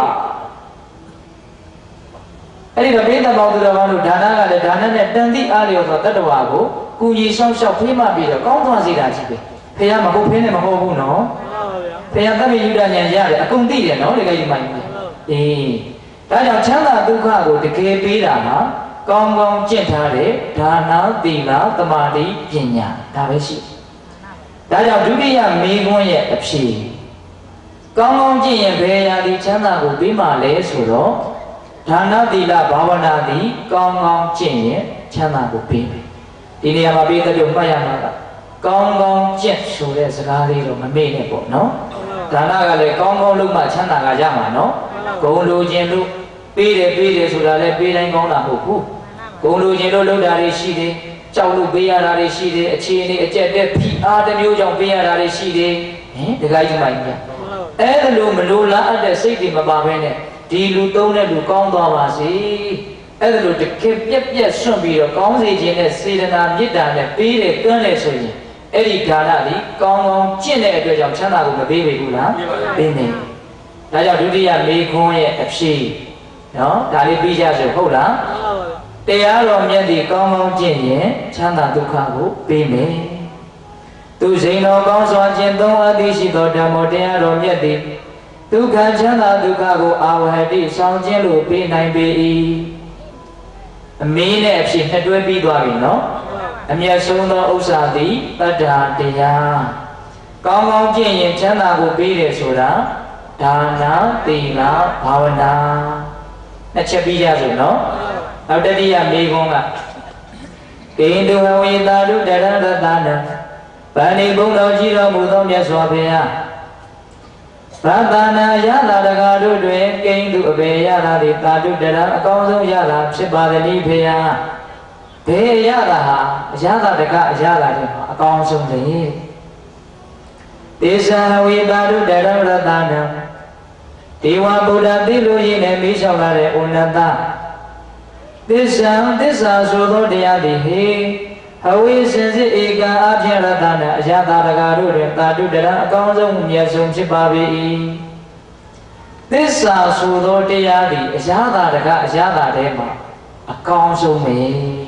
အဲ့ဒီတော့ဘိသမပေါင်းသူတော်ကောင်းတို့ဒါနကလည်းဒါနနဲ့တန်တိအားလျော်သောတတ္တဝါကိုကုညီဆောင်ရှောက်ဖေးမှပြီးတော့ကောင်းသွားစေတာကြီးပဲဖေရမဟုတ်ဖေးနဲ့မဟုတ်ဘူးနော်ဖေရသဗ္ဗညုတဉာဏ်ရတယ်အကုန်သိတယ်နော်ဒီကိစ္စမှအေးဒါကြောင့်ချမ်းသာဒုက္ခကိုတကယ်ပေးတာမှာကောင်းကောင်းကျင့်ထားတဲ့ဒါနသီလသမာဓိပညာဒါပဲရှိဒါကြောင့်ဒုတိယမေခွန်းရဲ့အဖြေကောင်းကောင်းကျင့်ရင်ဘယ်ရာဒီချမ်းသာကိုပေးမှလဲဆိုတော့ဒါနသီလဘာဝနာသည်ကောင်းကောင်းကျင့်ရင်ချမ်းသာကိုပေးမယ်ဒီနေရာမှာပေးတဲ့လို့မှတ်ရမှာကကောင်းကောင်းကျင့်ဆိုတဲ့စကားလေးတော့မမေ့နဲ့ပေါ့နော်ဒါနကလည်းကောင်းကောင်းလုပ်မှချမ်းသာကရမှာနော်ဂုဏ်လိုခြင်းလို့ပေးတယ်ပေးတယ်ဆိုတာလည်းပေးတိုင်းကောင်းတာမဟုတ်ဘူးဂုဏ်လိုခြင်းလို့လုပ်တာတွေရှိတယ်ကြောက်လို့ပေးရတာတွေရှိတယ်အခြေအနေအကျက်တဲ့ဖိအားတစ်မျိုးကြောင့်ပေးရတာတွေရှိတယ်ဟင်တခါကြီးမှကြီးအဲ့ဒါလို့မလိုလားအပ်တဲ့စိတ်တွေမပါဘဲနဲ့ဒီလူသုံးတဲ့လူကောင်းသွားပါစေအဲ့ဒါလို့တကယ်ပြက်ပြက်ဆွန့်ပြီးတော့ကောင်းစေခြင်းနဲ့စေတနာမေတ္တာနဲ့ပေးတယ်တွန်းတယ်ဆိုရင်အဲ့ဒီဒါနဒီကောင်းကောင်းကျင့်တဲ့အတွက်ကြောင့်ချမ်းသာကိုမပေးပေဘူးလားပေးနေဒါကြောင့်ဒုတိယမေခွန်းရဲ့အဖြေနော်ဒါလေးပြီးကြဆိုဟုတ်လားတရားတော်မြတ်ဒီကောင်းကောင်းကျင့်ရင်ချမ်းသာဒုက္ခကိုပေးမယ်သူစိန်တော်ကောင်းစွာကျင့်သုံးအပ်သည်ရှိသောဓမ္မတရားတော်မြတ်သည်ဒုက္ခချမ်းသာဒုက္ခကိုအာဝဟတိဆောင်ခြင်းလို့ပေးနိုင်ပေ၏အမင်းနဲ့အဖြစ်နှစ်တွဲပြီးသွားပြီနော်အမျက်ဆုံးသောဥစ္စာသည်တတ္ထာတရားကောင်းကောင်းကျင့်ရင်ချမ်းသာကိုပေးတယ်ဆိုတာဒါနသီလဘာဝနာနှစ်ချက်ပြီးကြစို့နော်နောက်တတိယမေခွန်းကကိန္တုဟဝေတာတုတရတသနံဗန္ဒီဘုံတော်ကြီးတော်မူသောမြတ်စွာဘုရားဗန္တနာရလာတကားတို့တွင်ကိန္တုအဘေရလာသည်တာတုတရအကောင်းဆုံးရလာဖြစ်ပါသည်ဖေယဘေရလာဟာအရသာတကအရသာတွေမှာအကောင်းဆုံးတယ်ဒေသဝေတာတုတရရတနံဒေဝဗုဒ္ဓသိလို့ရင်းနဲ့မေးလျှောက်လာတဲ့ဩနတသစ္စာသစ္စာဆိုသောတရားသည်ဟေအဝိစင်စစ်ဧကံအဖြင့်ရတနာအရသာတကာတို့တွင်တာတုတရအကောင်းဆုံးမြတ်ဆုံးဖြစ်ပါ၏သစ္စာဆိုသောတရားသည်အရသာတကအရသာထဲမှာအကောင်းဆုံးပဲ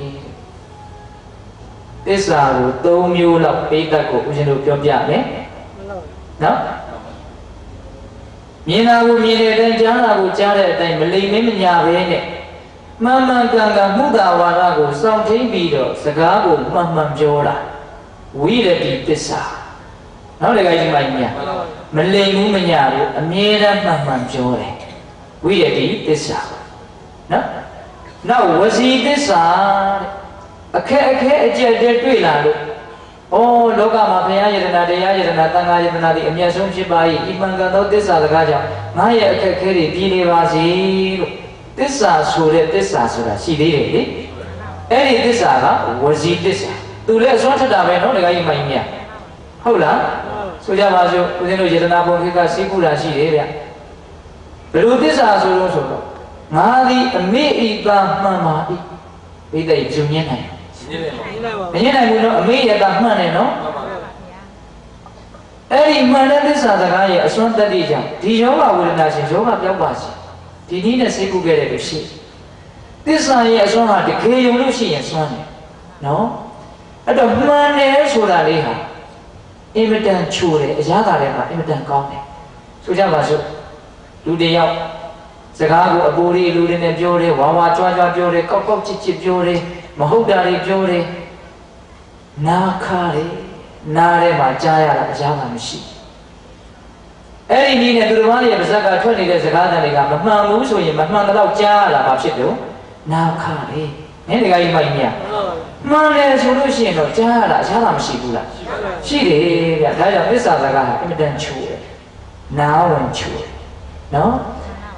သစ္စာကိုသုံးမျိုးလောက်ပိဋကတ်ကိုဦးဇင်းတို့ပြောပြမယ်နော်မြင်တာကိုမြင်တဲ့အတိုင်းကြားတာကိုကြားတဲ့အတိုင်းမလိမ်မမညာပဲနဲ့မှန်မှန်ကန်ကန်မှုသာဝါဒကိုစောင့်ထိန်ပြီးတော့စကားကိုမှန်မှန်ပြောတာဝိရတိသစ္စာနောက်လည်းကြီးမှညာမလိမ်ဘူးမညာဘူးအမြဲတမ်းမှန်မှန်ပြောတယ်ဝိရတိသစ္စာနော်နောက်ဝစီသစ္စာအခက်အခဲအကျက်တွေတွေ့လာလို့ဩလောကမှာဘုရားယတနာတရားယတနာသံဃာယတနာဒီအမျက်ဆုံးဖြစ်ပါ၏ဤမှန်ကန်သောသစ္စာစကားကြောင့်ငါရဲ့အခက်အခဲတွေပြည်နေပါစေလို့သစ္စာဆိုတဲ့သစ္စာဆိုတာရှိသေးတယ်လေအဲ့ဒီသစ္စာကဝစီသစ္စာသူလည်းအစွမ်းထက်တာပဲနော်တခါကြီးမှကြီးမြတ်ဟုတ်လားဆိုကြပါစို့ဦးဇင်းတို့ယတနာပုံခေတ်ကစိတ်ကူတာရှိတယ်ဗျဘယ်လိုသစ္စာဆိုလို့ဆိုတော့ငါသည်အမေဤသာမှန်ပါ၏ဘိသိက်ဂျုံညင်းနိုင်မညင်းနိုင်ဘူးနော်အမေရတာမှန်တယ်နော်အဲ့ဒီမှန်တဲ့သစ္စာစကားရဲ့အစွမ်းတတ္တိကြောင့်ဒီယောဂဝေဒနာရှင်ယောဂပြောက်ပါစေဒီနည်းနဲ့စိတ်ကူခဲ့တဲ့လို့ရှိသစ္စာရဲ့အစွမ်းဟာတကယ်ယုံလို့ရှိရင်စွမ်းတယ်နော်အဲ့တော့မှန်တယ်ဆိုတာလေးဟာအင်မတန်ချိုတယ်အရာသာထဲမှာအင်မတန်ကောင်းတယ်ဆိုကြပါစို့လူတယောက်စကားကိုအပိုးလေးလူတွေနဲ့ပြောတယ်ဝါဝါကြွားကြွားပြောတယ်ကောက်ကောက်ချစ်ချစ်ပြောတယ်မဟုတ်တာတွေပြောတယ်နာခါတယ်နားထဲမှာကြားရတာအရာသာမရှိအဲ့ဒီနည်းနဲ့သူတော်ဘာရဲ့ပါဇက်ကထွက်နေတဲ့စကားသံတွေကမမှန်ဘူးဆိုရင်မမှန်တော့ကြားရတာဘာဖြစ်တော့နာခါလေနည်းတကကြီးမှကြီးမှန်တယ်ဆိုလို့ရှိရင်တော့ကြားရတာအရာသာမရှိဘူးလားရှိတယ်ဗျဒါကြောင့်သစ္စာစကားဟာအင်မတန်ချိုးတယ်နားဝင်ချိုးတယ်နော်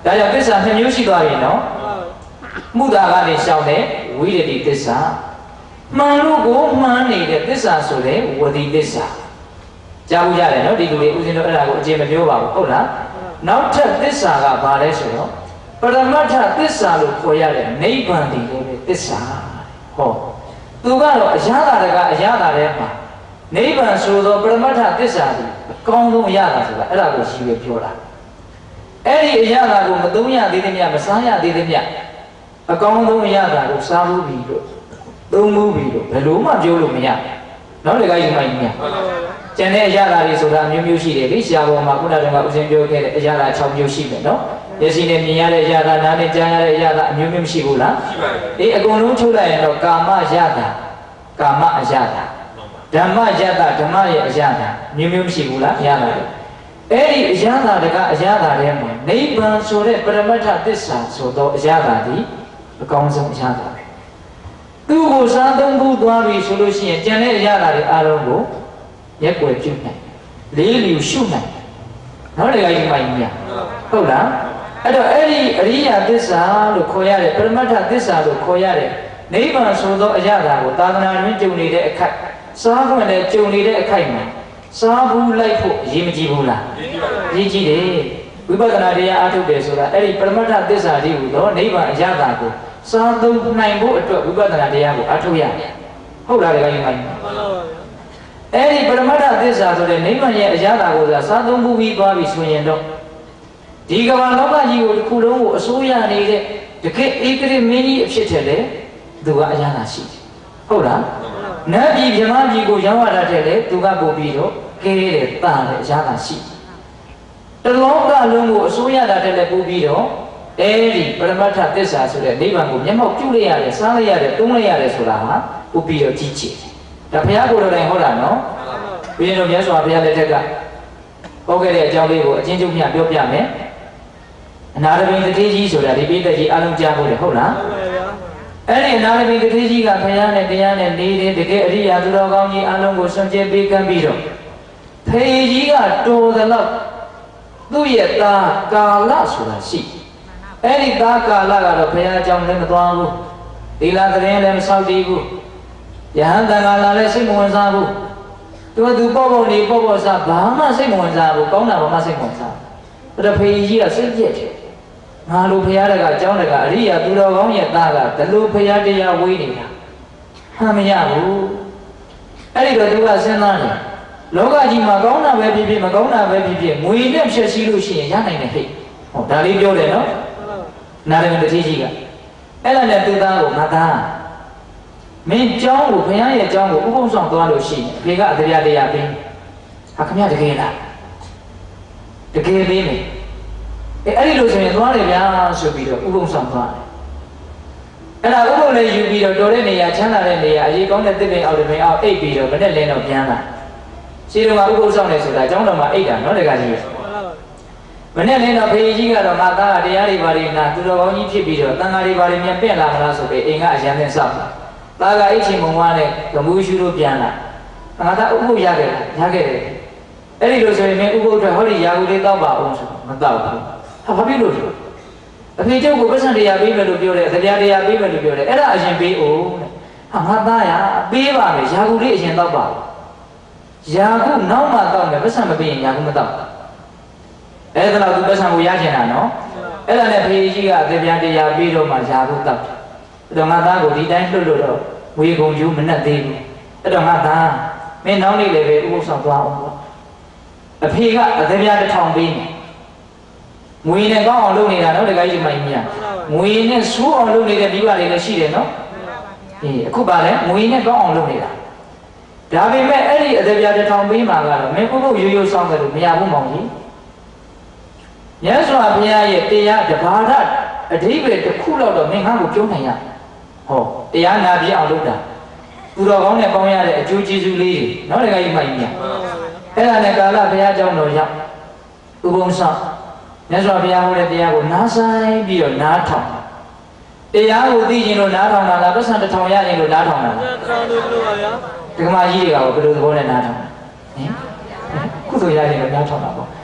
ဒါကြောင့်သစ္စာနှစ်မျိုးရှိသွားပြီနော်မှုတာကနေရှောင်တဲ့ဝိရတိသစ္စာမှန်လို့ကိုမှန်နေတဲ့သစ္စာဆိုတဲ့ဝတိသစ္စာကြားဘူးရတယ်နော်ဒီလူတွေဦးဇင်းတို့အဲ့ဒါကိုအကျေမပြောပါဘူးဟုတ်လားနောက်ထပ်သစ္စာကဘာလဲဆိုတော့ပရမတ္ထသစ္စာလို့ခေါ်ရတဲ့နိဗ္ဗာန်တည်တဲ့သစ္စာဟောသူကတော့အရာတာတကအရာတာတဲ့မှာနိဗ္ဗာန်ဆိုသောပရမတ္ထသစ္စာကိုအကောင်းဆုံးအရာတာဆိုတာအဲ့ဒါကိုရှိပဲပြောတာအဲ့ဒီအရာတာကိုမသုံးရသေးသည်မြမစားရသေးသည်မြအကောင်းဆုံးအရာတာကိုစားဖို့ပြီလို့သုံးဖို့ပြီလို့ဘယ်လိုမှပြောလို့မရနောက်တခါယူမှကြီးများကျန်တဲ့အရာတာတွေဆိုတာမျိုးမျိုးရှိတယ်လေရှားပေါ်မှာခုနကကဦးဇင်းပြောခဲ့တဲ့အရာတာ၆မျိုးရှိမယ်နော်မျက်စိနဲ့မြင်ရတဲ့အရာတာနားနဲ့ကြားရတဲ့အရာတာအမျိုးမျိုးမရှိဘူးလားရှိပါတယ်အေးအကုန်လုံးထုတ်လိုက်ရင်တော့ကာမယတာကာမအယတာဓမ္မယတာဓမ္မရဲ့အယတာမျိုးမျိုးမရှိဘူးလားအယတာအဲ့ဒီအယတာတကအယတာထဲမှာနိဗ္ဗာန်ဆိုတဲ့ပရမတ္ထသစ္စာဆိုတော့အယတာဒီအကောင်းဆုံးအယတာပဲသူ့ကိုစားသုံးဖို့သွားပြီဆိုလို့ရှိရင်ကျန်တဲ့အယတာတွေအားလုံးကိုရက်ွယ်ပြုတ်နိုင်လေးလျူရှုနိုင်နောက်လည်းကြီးမှကြီးများဟုတ်လားအဲ့တော့အဲ့ဒီအရိယာသစ္စာလို့ခေါ်ရတဲ့ပရမတ္ထသစ္စာလို့ခေါ်ရတဲ့နိဗ္ဗာန်ဆိုသောအရာတာကိုသာသနာ့တွင်ကြုံနေတဲ့အခိုက်စားခွင့်နဲ့ကြုံနေတဲ့အခိုက်မှာစားဘူးလိုက်ဖို့အရေးမကြီးဘူးလားအရေးကြီးတယ်ဝိပဿနာတရားအားထုတ်တယ်ဆိုတာအဲ့ဒီပရမတ္ထသစ္စာလေးကိုတော့နိဗ္ဗာန်အရာတာကိုစားသုံးနိုင်ဖို့အတွက်ဝိပဿနာတရားကိုအားထုတ်ရတယ်ဟုတ်လားလည်းကြီးမှကြီးမှန်ပါပါအဲ့ဒီပရမတ္ထသစ္စာဆိုတဲ့နိဗ္ဗာန်ရဲ့အရာတာကိုသာစားသုံးမှုပြီးသွားပြီဆိုရင်တော့ဒီကမ္ဘာလောကကြီးကိုတစ်ခုလုံးကိုအစိုးရနေတဲ့တကယ်ဧကရမင်းကြီးအဖြစ်ထက်လေသူကအရာတာရှိတယ်ဟုတ်လားနတ်ပြည်မြမကြီးကိုရောက်ရတဲ့လေသူကပို့ပြီးတော့ကဲတဲ့တာတဲ့အရာတာရှိတလောကလုံးကိုအစိုးရတာတဲ့လေပို့ပြီးတော့အဲ့ဒီပရမတ္ထသစ္စာဆိုတဲ့နိဗ္ဗာန်ကိုမျက်မှောက်ပြုလိုက်ရတယ်စားလိုက်ရတယ်တုံးလိုက်ရတယ်ဆိုတာဟာပို့ပြီးတော့ကြီးကျယ်ဒါဘုရားကိုယ်တော်တိုင်ဟောတာနော်ဘုရင်တော်မြတ်စွာဘုရားလက်ထက်ကဟောခဲ့တဲ့အကြောင်းလေးကိုအချင်းချင်းမျှပြောပြမယ်အနာရဘိန်တထေးကြီးဆိုတာဒီပိဋကကြီးအားလုံးကြားဖို့လေဟုတ်လားအဲ့ဒီအနာရဘိန်တထေးကြီးကဘုရားနဲ့တရားနဲ့နေတဲ့တကယ်အရိယာသူတော်ကောင်းကြီးအားလုံးကိုစွန့်ကြဲပေးကမ်းပြီးတော့ဖေကြီးကတော်သလောက်သူ့ရဲ့သားကာလဆိုတာရှိအဲ့ဒီသားကာလကတော့ဘုရားအကြောင်းလည်းမသွားဘူးသီလသတင်းလည်းမဆောက်တည်ဘူးယဟန်တန်ခါလာလည်းစိတ်မဝင်စားဘူးသူကသူပေါ့ပေါ့နေပေါ့ပေါ့စားဘာမှစိတ်မဝင်စားဘူးကောင်းတာဘာမှစိတ်မဝင်စားဘူးဒါပေမဲ့ကြီးကစိတ်ပြည့်တယ်ငါလိုဖရာတကအကြောင်းတကအရိယာသူတော်ကောင်းရဲ့သားကဘလို့ဖရာတရားဝေးနေတာဟာမရဘူးအဲ့ဒီတော့သူကစဉ်းစားတယ်လောကကြီးမှာကောင်းတာပဲဖြစ်ဖြစ်မကောင်းတာပဲဖြစ်ဖြစ်ငွေနဲ့ဖြည့်ဆည်းလို့ရှိရင်ရနိုင်တယ်ဟဲ့ဟောဒါလေးပြောတယ်နော်နာရမတတိကြီးကအဲ့ဒါနဲ့သူသားကိုငါသားမင်းเจ้าကိုဘုရားရဲ့เจ้าကိုဥပုံဆောင်သွားလို့ရှိရင်အဖေကအတရားတရားပေးဟာခင်ဗျတကယ်လားတကယ်လေးနေအဲအဲ့ဒီလိုဆိုရင်သွားတယ်ဗျာဆိုပြီးတော့ဥပုံဆောင်သွားတယ်အဲ့ဒါဥပုံလေးယူပြီးတော့တော်တဲ့နေရာချမ်းသာတဲ့နေရာအရေးကောင်းတဲ့တစ်ပင်အောက်တစ်ပင်အောက်အိပ်ပြီးတော့မနဲ့လင်းတော့ပြန်လာရှိတော့ကဥပုံဆောင်နေဆိုတာเจ้าတော်မှာအိပ်တာနော်တကယ်ကြီးမနဲ့လင်းတော့ဖေကြီးကတော့ငါသားကတရားတွေဘာတွေနာသူတော်ကောင်းကြီးဖြစ်ပြီးတော့တန်ဃာတွေဘာတွေမြန်ပြင့်လာမလားဆိုပြီးအိမ်ကအရန်နဲ့စောက်သားကအိတ်ချင်မုံဝါနဲ့ဂမူးရှူလို့ပြန်လာငါသားဥပုပ်ရခဲ့တယ်ရခဲ့တယ်အဲ့ဒီလိုဆိုရင်မင်းဥပုပ်အတွက်ဟောဒီရာဟုလေးတောက်ပါအောင်ဆိုမတောက်ဘူးဟာဘာဖြစ်လို့လဲအဖေကျုပ်ကိုပတ်စံတရားပေးမယ်လို့ပြောတယ်တရားတရားပေးမယ်လို့ပြောတယ်အဲ့ဒါအရင်ပေးအောင်တဲ့ဟာငါသားရပေးပါမယ်ရာဟုလေးအရင်တောက်ပါရာဟုနောက်မှတောက်မယ်ပတ်စံမပေးရင်ရာဟုမတောက်အဲ့ဒါတော့သူပတ်စံကိုရချင်တာနော်အဲ့ဒါနဲ့ဖေကြီးကတရားတရားပေးတော့မှရာဟုတောက်တော့ငါသားကိုဒီတိုင်းလွတ်လို့တော့ဝေကုံကျူးမနှက်သေးဘူးအဲ့တော့ငါသားမင်းနောက်နေ့လည်းပဲဥပုသ်ဆောင်သွားအောင်ပေါ့အဖေကအသေးပြားတစ်ထောင်ပေးနေငွေနဲ့ကောင်းအောင်လုပ်နေတာနော်တခါကြီးမှကြီးများငွေနဲ့ဆိုးအောင်လုပ်နေတဲ့ဒီပါလေးလည်းရှိတယ်နော်အေးအခုပါလဲငွေနဲ့ကောင်းအောင်လုပ်နေတာဒါပေမဲ့အဲ့ဒီအသေးပြားတစ်ထောင်ပေးမှာကတော့မင်းဥပုသ်ရိုးရိုးဆောင်တယ်လို့မရဘူးမောင်ကြီးမြတ်စွာဘုရားရဲ့တရားတဘာဒအဓိပ္ပာယ်တစ်ခုလောက်တော့မင်းငါ့ကိုပြောနိုင်ရဟောတရားနာပြအောင်လုပ်တာသူတော်ကောင်းနဲ့ပေါင်းရတဲ့အကျိုးကျေးဇူးလေးတွေနော်တခါကြီးမှကြီးများအဲ့ဒါနဲ့ကာလဘုရားကျောင်းတော်ရောက်ဥပုံဆောင်မြတ်စွာဘုရားဟောတဲ့တရားကိုနားဆိုင်ပြီးတော့နားထောင်တရားကိုသိရင်လို့နားထောင်တာလားပတ်စံတစ်ထောင်ရရင်လို့နားထောင်တာလားထောင်လို့လို့ပါဗျာဒကမာကြီးတွေကဘယ်လိုသဘောနဲ့နားထောင်လဲဟင်ကုသိုလ်ရရင်လို့နားထောင်တာပေါ့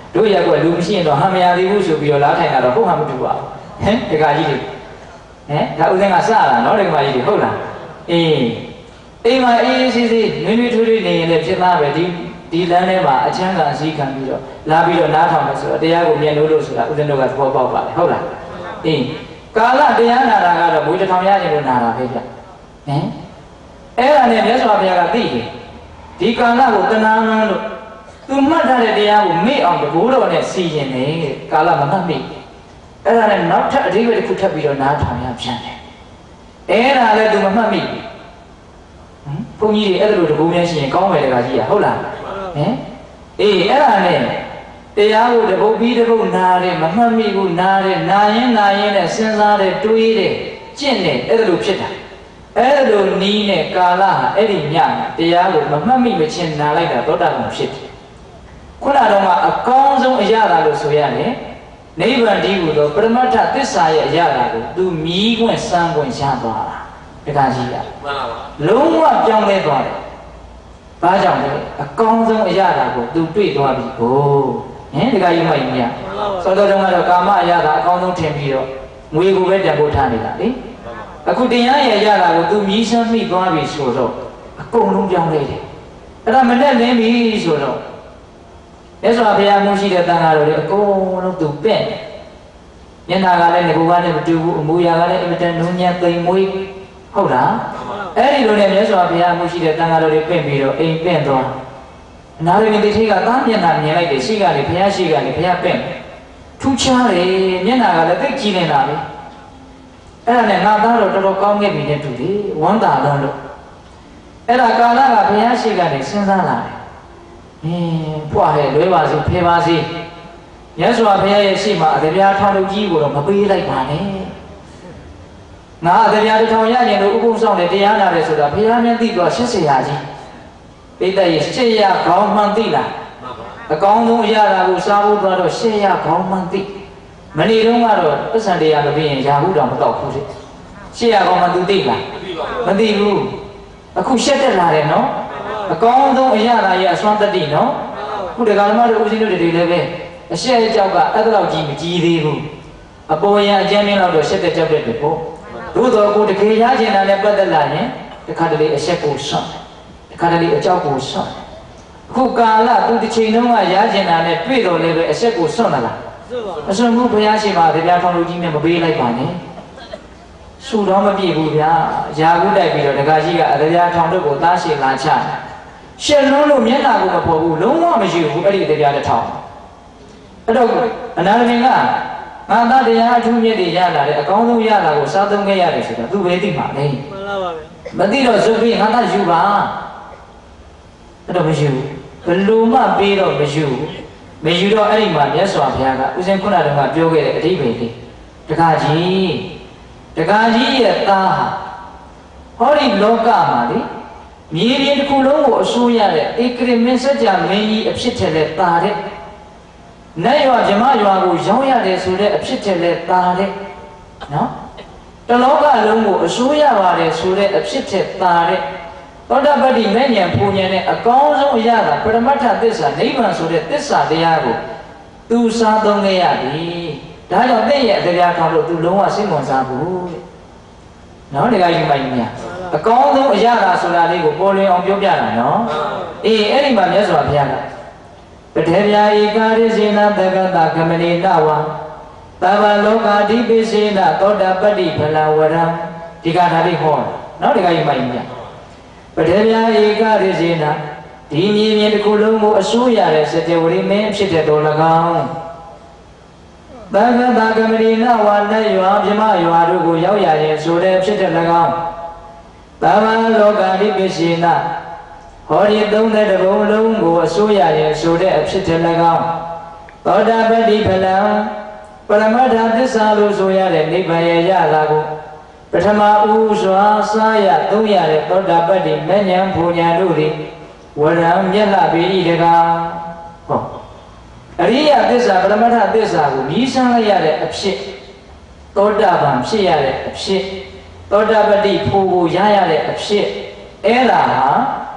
တို့ရက်ကွက်လူမရှိရင်တော့ဟမ်မရသေးဘူးဆိုပြီးတော့လားထိုင်တာတော့ဟုတ်မှမတူပါဘူးဟင်တခါကြီးတွေဟင်ဒါဥစဉ်ကစလာနော်ဒီကမကြီးတွေဟုတ်လားအေးအိမ်မှာအေးအေးဆေးဆေးနွေးနွေးထွေးထွေးနေရင်လည်းဖြစ်သားပဲဒီဒီလမ်းထဲမှာအချမ်းသာအစည်းခံပြီးတော့လာပြီးတော့နားထောင်မယ်ဆိုတော့တရားကိုမြင်လို့လို့ဆိုတာဥစဉ်တို့ကသဘောပေါက်ပါတယ်ဟုတ်လားအေးကာလတရားနာတာကတော့မွေးတစ်ထောင်ရခြင်းလို့နာတာပဲဗျဟင်အဲ့ဒါနဲ့မြတ်စွာဘုရားကသိတယ်ဒီကာလကိုတဏှာမှန်းလို့သူမှတ်ထားတဲ့တရားကိုမေ့အောင်တကူတော်နဲ့စီရင်တယ်ကာလမမှတ်မိအဲ့ဒါနဲ့နောက်ထပ်အဓိပ္ပာယ်တစ်ခုထပ်ပြီးတော့နားထောင်ရပြန်တယ်အဲ့ဒါလည်းသူမမှတ်မိဘူးဟမ်ဘုန်းကြီးတွေအဲ့လိုတကူများရှိရင်ကောင်းမယ်တကားကြီးရဟုတ်လားဟင်အေးအဲ့ဒါနဲ့တရားကိုတပုတ်ပြီးတပုတ်နာတယ်မမှတ်မိဘူးနာတယ်နာရင်နာရင်နဲ့စဉ်းစားတယ်တွေးတယ်ကျင့်တယ်အဲ့လိုဖြစ်တာအဲ့လိုနီးနဲ့ကာလဟာအဲ့ဒီညတရားကိုမမှတ်မိမချင်းနာလိုက်တာသောတာပန်ဖြစ်တယ်ခုနကတော့ကအကောင်းဆုံးအရာသာလို့ဆိုရတယ်နိဗ္ဗာန်တည်းဟူသောပရမတ္ထသစ္စာရဲ့အရာသာကိုသူမြည်ခွင့်စမ်းခွင့်ရသွားတာတခါကြီးရမှန်ပါပါလုံးဝပြောင်းလဲသွားတယ်ဘာကြောင့်လဲအကောင်းဆုံးအရာသာကိုသူတွေ့သွားပြီကိုဟင်တခါကြီးမှရင်မရစောတော်တုန်းကတော့ကာမအရာသာအကောင်းဆုံးထင်ပြီးတော့ငွေကိုပဲတန်ဖိုးထားနေတာလေအခုတရားရဲ့အရာသာကိုသူမြည်စမ်းမိသွားပြီဆိုတော့အကုန်လုံးပြောင်းလဲတယ်အဲ့ဒါမနဲ့လင်းပြီဆိုတော့မြတ်စွာဘုရားမရှိတဲ့တန်ခါတော်တွေအကုန်လုံးသူပြင့်မျက်နှာကလည်းငကိုကလည်းမတူဘူးအမူအရာကလည်းအမတန်နုံညံ့သိမ်မွေးဟုတ်လားအဲ့ဒီလိုနဲ့မြတ်စွာဘုရားမရှိတဲ့တန်ခါတော်တွေပြင့်ပြီးတော့အိမ်ပြင့်သွားအနာရမင်းတိထေကသားမျက်နှာမြင်လိုက်တယ်ရှိကလည်းဘုရားရှိကလည်းဘုရားပြင့်ထူးခြားတယ်မျက်နှာကလည်းသိကြည်နေတာပဲအဲ့ဒါနဲ့ငါသားတော်တော်တော်ကောင်းခဲ့ပြီနဲ့တူတယ်ဝမ်းသာလုံးလို့အဲ့ဒါကာလကဘုရားရှိကလည်းစဉ်းစားလာတယ်အင်းဖွားဟဲ့လွဲပါစေဖေးပါစေမြတ်စွာဘုရားရဲ့ရှိမှအကြပြားထောင်လို့ကြီးကိုတော့မပေးလိုက်ပါနဲ့ငါအကြပြားတစ်ထောင်ရရင်လို့ဥပုသ်ဆောင်တယ်တရားနာတယ်ဆိုတာဘုရားမြတ်သိတော့ရှစ်ဆရာကြီးပိဋကရဲ့ရှစ်ရခေါင်းမှန်သိလားအကောင်းဆုံးအရာကိုစားဖို့သွားတော့ရှစ်ရခေါင်းမှန်သိမနေ့တုန်းကတော့ပစ္စံတရားမပြီးရင်ယာဟုတော်မတော့ဘူးလေရှစ်ရခေါင်းမှန်သူသိလားမသိဘူးအခုရှက်တက်လာတယ်နော်အကောင်းဆုံးအရာရဲ့အစွမ်းတတိနော်ခုတက္ကသမားတို့ဦးဇင်းတို့တွေလည်းပဲအရှက်ကြောက်ကအဲ့လောက်ကြီးမကြီးသေးဘူးအပေါ်ရန်အကျဉ်းင်းလောက်တော့ရှက်တဲ့ကြောက်တဲ့တွေပေါ့သို့တော်ကိုတကယ်ရကျင်တာနဲ့ပတ်သက်လာရင်တခါတလေအရှက်ကိုဆွန့်တခါတလေအကြောက်ကိုဆွန့်ခုကာလသူတစ်ချိန်လုံးကရကျင်တာနဲ့တွေ့တော်လည်းပဲအရှက်ကိုဆွန့်လာလားမဆွန့်ဘူးဘုရားရှင်မှာတရားထောင်လူကြီးနဲ့မပေးလိုက်ပါနဲ့ဆူတော့မပြည့်ဘူးဗျာယာကုတိုက်ပြီးတော့တခါကြီးကအတရားထောင်တို့ကိုသားရှင်လာချရှက်လုံးလို့မျက်နှာကိုမပေါ်ဘူးလုံးဝမရှိဘူးအဲ့ဒီတရားတစ်ထောင်အဲ့တော့အနာရမင်းကငါသားတရားအထူးမြတ်တွေရလာတယ်အကောင်းဆုံးရလာကိုစားသုံးခဲ့ရတယ်ဆိုတာသူပဲသိမှာလေမှန်ပါပါပဲမသိတော့စုပြီးငါသားယူပါအဲ့တော့မယူဘလို့မှပေးတော့မယူမယူတော့အဲ့ဒီမှာမြတ်စွာဘုရားကဦးဇင်းခုနကပြောခဲ့တဲ့အဓိပ္ပာယ်လေးတခါကြီးတခါကြီးရဲ့သားဟာဟောဒီလောကမှာလေမြေပြင်တစ်ခုလုံးကိုအစိုးရတဲ့ဧကရမင်းစကြမင်းကြီးအဖြစ်ထက်လဲတာတဲ့နတ်ရွာဗြဟ္မရွာကိုရောင်းရတယ်ဆိုတဲ့အဖြစ်ထက်လဲတာတဲ့နော်တလောကလုံးကိုအစိုးရပါတယ်ဆိုတဲ့အဖြစ်ထက်တာတဲ့သောတာပတ္တိမဲ့ဉာဏ်ပူဉာဏ်နဲ့အကောင်းဆုံးအရာကပရမတ္ထသစ္စာနိဗ္ဗာန်ဆိုတဲ့သစ္စာတရားကိုသူစားသုံးခဲ့ရပြီဒါကြောင့်တဲ့ရဲ့အတရားထားလို့သူလုံးဝစိတ်ဝင်စားဘူးတဲ့နော်ဒီကကြီးမိုင်းများအကောင်းဆုံးအရာလားဆိုတာလေးကိုပေါ်လွင်အောင်ပြောပြတာနော်အေးအဲ့ဒီမှာမြတ်စွာဘုရားကပထေဗျာဧကာရိစေနသကတကမဏိနဝါသဗ္ဗလောကာဓိပိစေနသောတာပတ္တိဖလဝရံဒီကထာလေးဟောနော်ဒီကကြီးမိုင်းများပထေဗျာဧကာရိစေနဒီမြေပြင်တစ်ခုလုံးကိုအစိုးရတဲ့စတေဝရိမင်းဖြစ်တဲ့တော်၎င်းသဗ္ဗတကမဏိနဝါနဲ့ရွာဗြဟ္မရွာတို့ကိုရောက်ရရင်ဆိုတဲ့ဖြစ်တဲ့၎င်းသဗ္ဗလောကာဓိပိစေနဟောဒီသုံးတဲ့တဘုံလုံးကိုအစိုးရရဲ့ဆိုတဲ့အဖြစ်ထက်၎င်းသောတာပတ္တိဖလံပရမတ္ထသစ္စာလို့ဆိုရတဲ့နိဗ္ဗာန်ရဲ့ရလာကိုပထမဦးစွာစားရသုံးရတဲ့သောတာပတ္တိမဉ္ဇဉ်ဘုံညာတို့သည်ဝရံမြတ်လာပြီတကားဟောအရိယသစ္စာပရမတ္ထသစ္စာကိုမြည်ဆန်းလိုက်ရတဲ့အဖြစ်သောတာပန်ဖြစ်ရတဲ့အဖြစ်သောတာပတ္တိဖို့ကိုရရတဲ့အဖြစ်အဲ့ဒါဟာ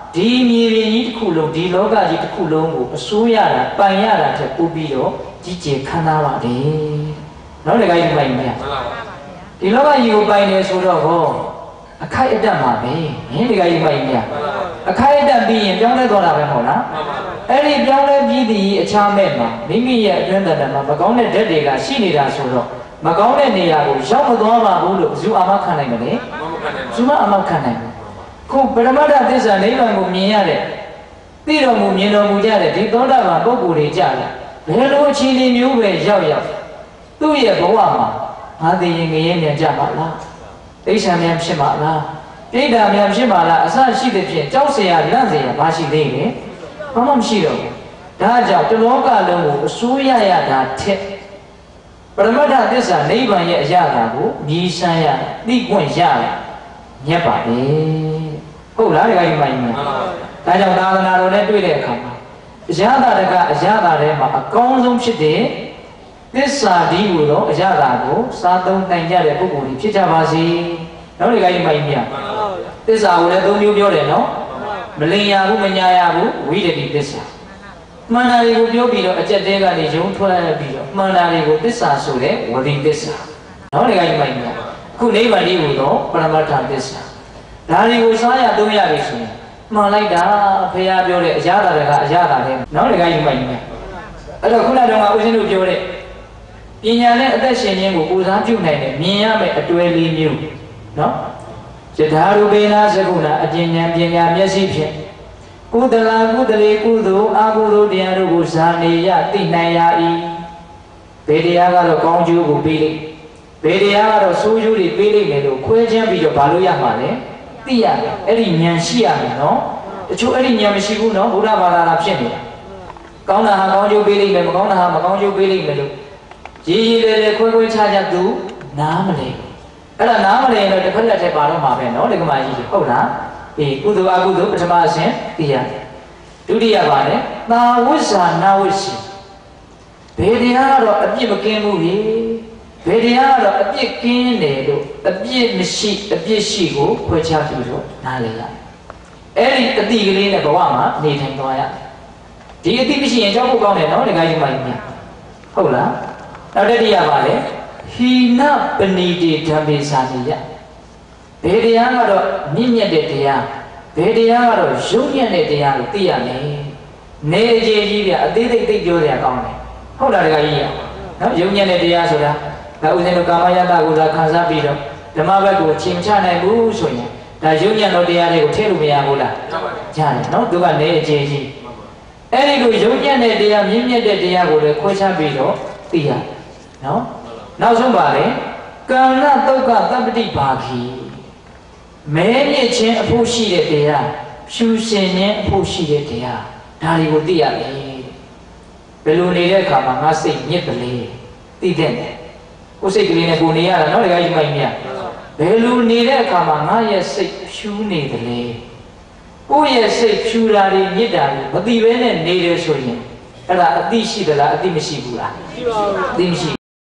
ဒီမြေပြင်ကြီးတစ်ခုလုံးဒီလောကကြီးတစ်ခုလုံးကိုအစိုးရတာပိုင်ရတာချက်ပို့ပြီးတော့ကြီးကျယ်ခမ်းနားပါတယ်နော်လေကြီးပိုင်မရဒီလောကကြီးကိုပိုင်နေဆိုတော့ဟောအခိုက်အတန့်ပါပဲဟင်းလေကြီးပိုင်မရအခိုက်အတန့်ပြီးရင်ပြောင်းလဲသွားတာပဲမဟုတ်လားအဲ့ဒီပြောင်းလဲပြီးသည်အခြားမဲ့မှာမိမိရဲ့အတွင်းတဏ္ဍာမှာမကောင်းတဲ့ဓာတ်တွေကရှိနေတာဆိုတော့မကောင်းတဲ့နေရာကိုရောက်မသွားပါဘူးလို့ဇူအာမခံနိုင်မလဲဇူမအာမခံနိုင်ခုပရမတ္ထသစ္စာနိဗ္ဗာန်ကိုမြင်ရတဲ့သိတော်မူမြင်တော်မူကြတဲ့ဒီသောတာပန်ပုဂ္ဂိုလ်တွေကြတယ်ဘယ်လိုအခြေအနေမျိုးပဲရောက်ရောက်သူ့ရဲ့ဘဝမှာငါသိရင်ငရဲမြန်ကြပါလားသိချာမြန်ဖြစ်ပါလားပြိတ္တာမြန်ဖြစ်ပါလားအစရှိတဲ့ဖြင့်ကြောက်เสียလန့်เสียမရှိသေးဘူးဘာမှမရှိတော့ဘူးဒါကြောင့်တလောကလုံးကိုအစိုးရရတာထက်ပရမတ္ထသစ္စာနိဗ္ဗာန်ရဲ့အရာကိုမြည်ဆန်းရသိခွင့်ရညက်ပါလေဟုတ်လားဒီကိစ္စမှန်မှန်ဒါကြောင့်သာသနာတော်နဲ့တွေ့တဲ့အခါမှာအရာတာတကအရာတာထဲမှာအကောင်းဆုံးဖြစ်တဲ့သစ္စာဒီကိုတော့အရာတာကိုစားသုံးတိုင်ကြတဲ့ပုဂ္ဂိုလ်တွေဖြစ်ကြပါစေနော်ဒီကိစ္စမှန်မှန်သစ္စာကိုလည်းသုံးမျိုးပြောတယ်နော်မလင်ရဘူးမညာရဘူးဝိတ္တိသစ္စာမှန်တာတွေကိုပြောပြီးတော့အကျက်တဲကနေယုံထွက်ပြီးတော့မှန်တာတွေကိုသစ္စာဆိုတဲ့ဝတိသစ္စာနော်ဒီကိစ္စမှန်မှန်ခုနိဗ္ဗာန်ဒီကိုတော့ပရမတ္ထသစ္စာဒါတွေကိုစားရသုံးရပြီဆိုရင်မှန်လိုက်တာဖះပြောတဲ့အရာတာတွေကအရာတာတွေနောက်တကယ်ယူမှန်မယ်အဲ့တော့ခုနကတော့ဦးဇင်းတို့ပြောတဲ့ပညာနဲ့အသက်ရှင်ခြင်းကိုပူဇော်ပြုနိုင်တဲ့မြင်ရမယ့်အတွေ့လေးမျိုးနော်ယထာရူပေနာသကုဏအကျဉ်းဉာဏ်ပညာမျက်စိဖြင့်ကုသလာကုသလေကုသိုလ်အာကုသိုလ်တရားတို့ကိုဇာနေရသိနိုင်ရ၏ဘေတရားကတော့ကောင်းကျိုးကိုပေးလိမ့်ဘေတရားကတော့ဆိုးကျိုးတွေပေးလိမ့်မယ်လို့ခွဲခြမ်းပြီးတော့ဘာလို့ရမှာလဲသိရတယ်အဲ့ဒီဉာဏ်ရှိရမယ်နော်တချို့အဲ့ဒီဉာဏ်မရှိဘူးနော်ဘုရားဘာသာလာဖြစ်နေတာကောင်းတာဟာကောင်းကျိုးပေးလိမ့်မယ်မကောင်းတာဟာမကောင်းကျိုးပေးလိမ့်မယ်လို့ရေးရေးလေလေခွဲခွဲခြားခြားသူနားမလဲအဲ့ဒါနားမလဲရင်တော့တစ်ဖက်လက်ထဲပါတော့မှာပဲနော်ဒီကမာကြီးဟုတ်လားအေးကုသိုလ်အကုသိုလ်ပထမအဆင့်သိရဒုတိယပါလေသာဝိဇ္ဇာနာဝိရှိဘေတရားကတော့အပြစ်မကင်းဘူးလေဘေတရားကတော့အပြစ်ကင်းတယ်လို့အပြစ်မရှိအပြစ်ရှိကိုခွဲခြားပြီးတော့နားလည်ရတယ်အဲ့ဒီအတိကလေးနဲ့ဘဝမှာနေထိုင်သွားရတယ်ဒီအတိမရှိရင်ကြောက်ဖို့ကောင်းတယ်နော်ဒီကိစ္စမှကြီးဟုတ်လားနောက်တတိယပါလေဟိနပဏိတိဓမ္မေသာနိယဘေတရားကတော့မြင့်မြတ်တဲ့တရားဘေတရားကတော့ရုပ်ညံ့တဲ့တရားကိုသိရမယ်နေအကြီးကြီးပြအသေးသေးသိပြောရကောင်းတယ်ဟုတ်လားဒီကိစ္စကြီးနော်ရုပ်ညံ့တဲ့တရားဆိုတာဒါဥစဉ်တို့ကာမယတ္တကိုသာခံစားပြီးတော့ဓမ္မဘက်ကိုချိန်ချနိုင်ဘူးဆိုရင်ဒါရုပ်ညံ့သောတရားတွေကိုထည့်လို့မရဘူးလားရတယ်နော်သူကနေအကြီးကြီးအဲ့ဒီလိုရုပ်ညံ့တဲ့တရားမြင့်မြတ်တဲ့တရားကိုလည်းခွဲခြားပြီးတော့သိရနော်နောက်ဆုံးပါလေကာဏတုတ်ကတပ္ပတိဘာခီမဲမြင့်ခြင်းအဖို့ရှိတဲ့တရားဖြူစင်ခြင်းအဖို့ရှိတဲ့တရားဒါတွေကိုသိရမယ်ဘယ်လိုနေတဲ့အခါမှာငါစိတ်ညစ်တယ်လေသိတဲ့ကိုယ်စိတ်ကလေးနဲ့ကိုနေရတာနော်ဒီကိစ္စမှမရဘယ်လိုနေတဲ့အခါမှာငါရဲ့စိတ်ဖြူနေတယ်လေကိုယ့်ရဲ့စိတ်ဖြူတာတွေညစ်တာတွေမသိဘဲနဲ့နေတယ်ဆိုရင်အဲ့ဒါအသိရှိသလားအသိမရှိဘူးလားရှိပါဘူးအသိမရှိ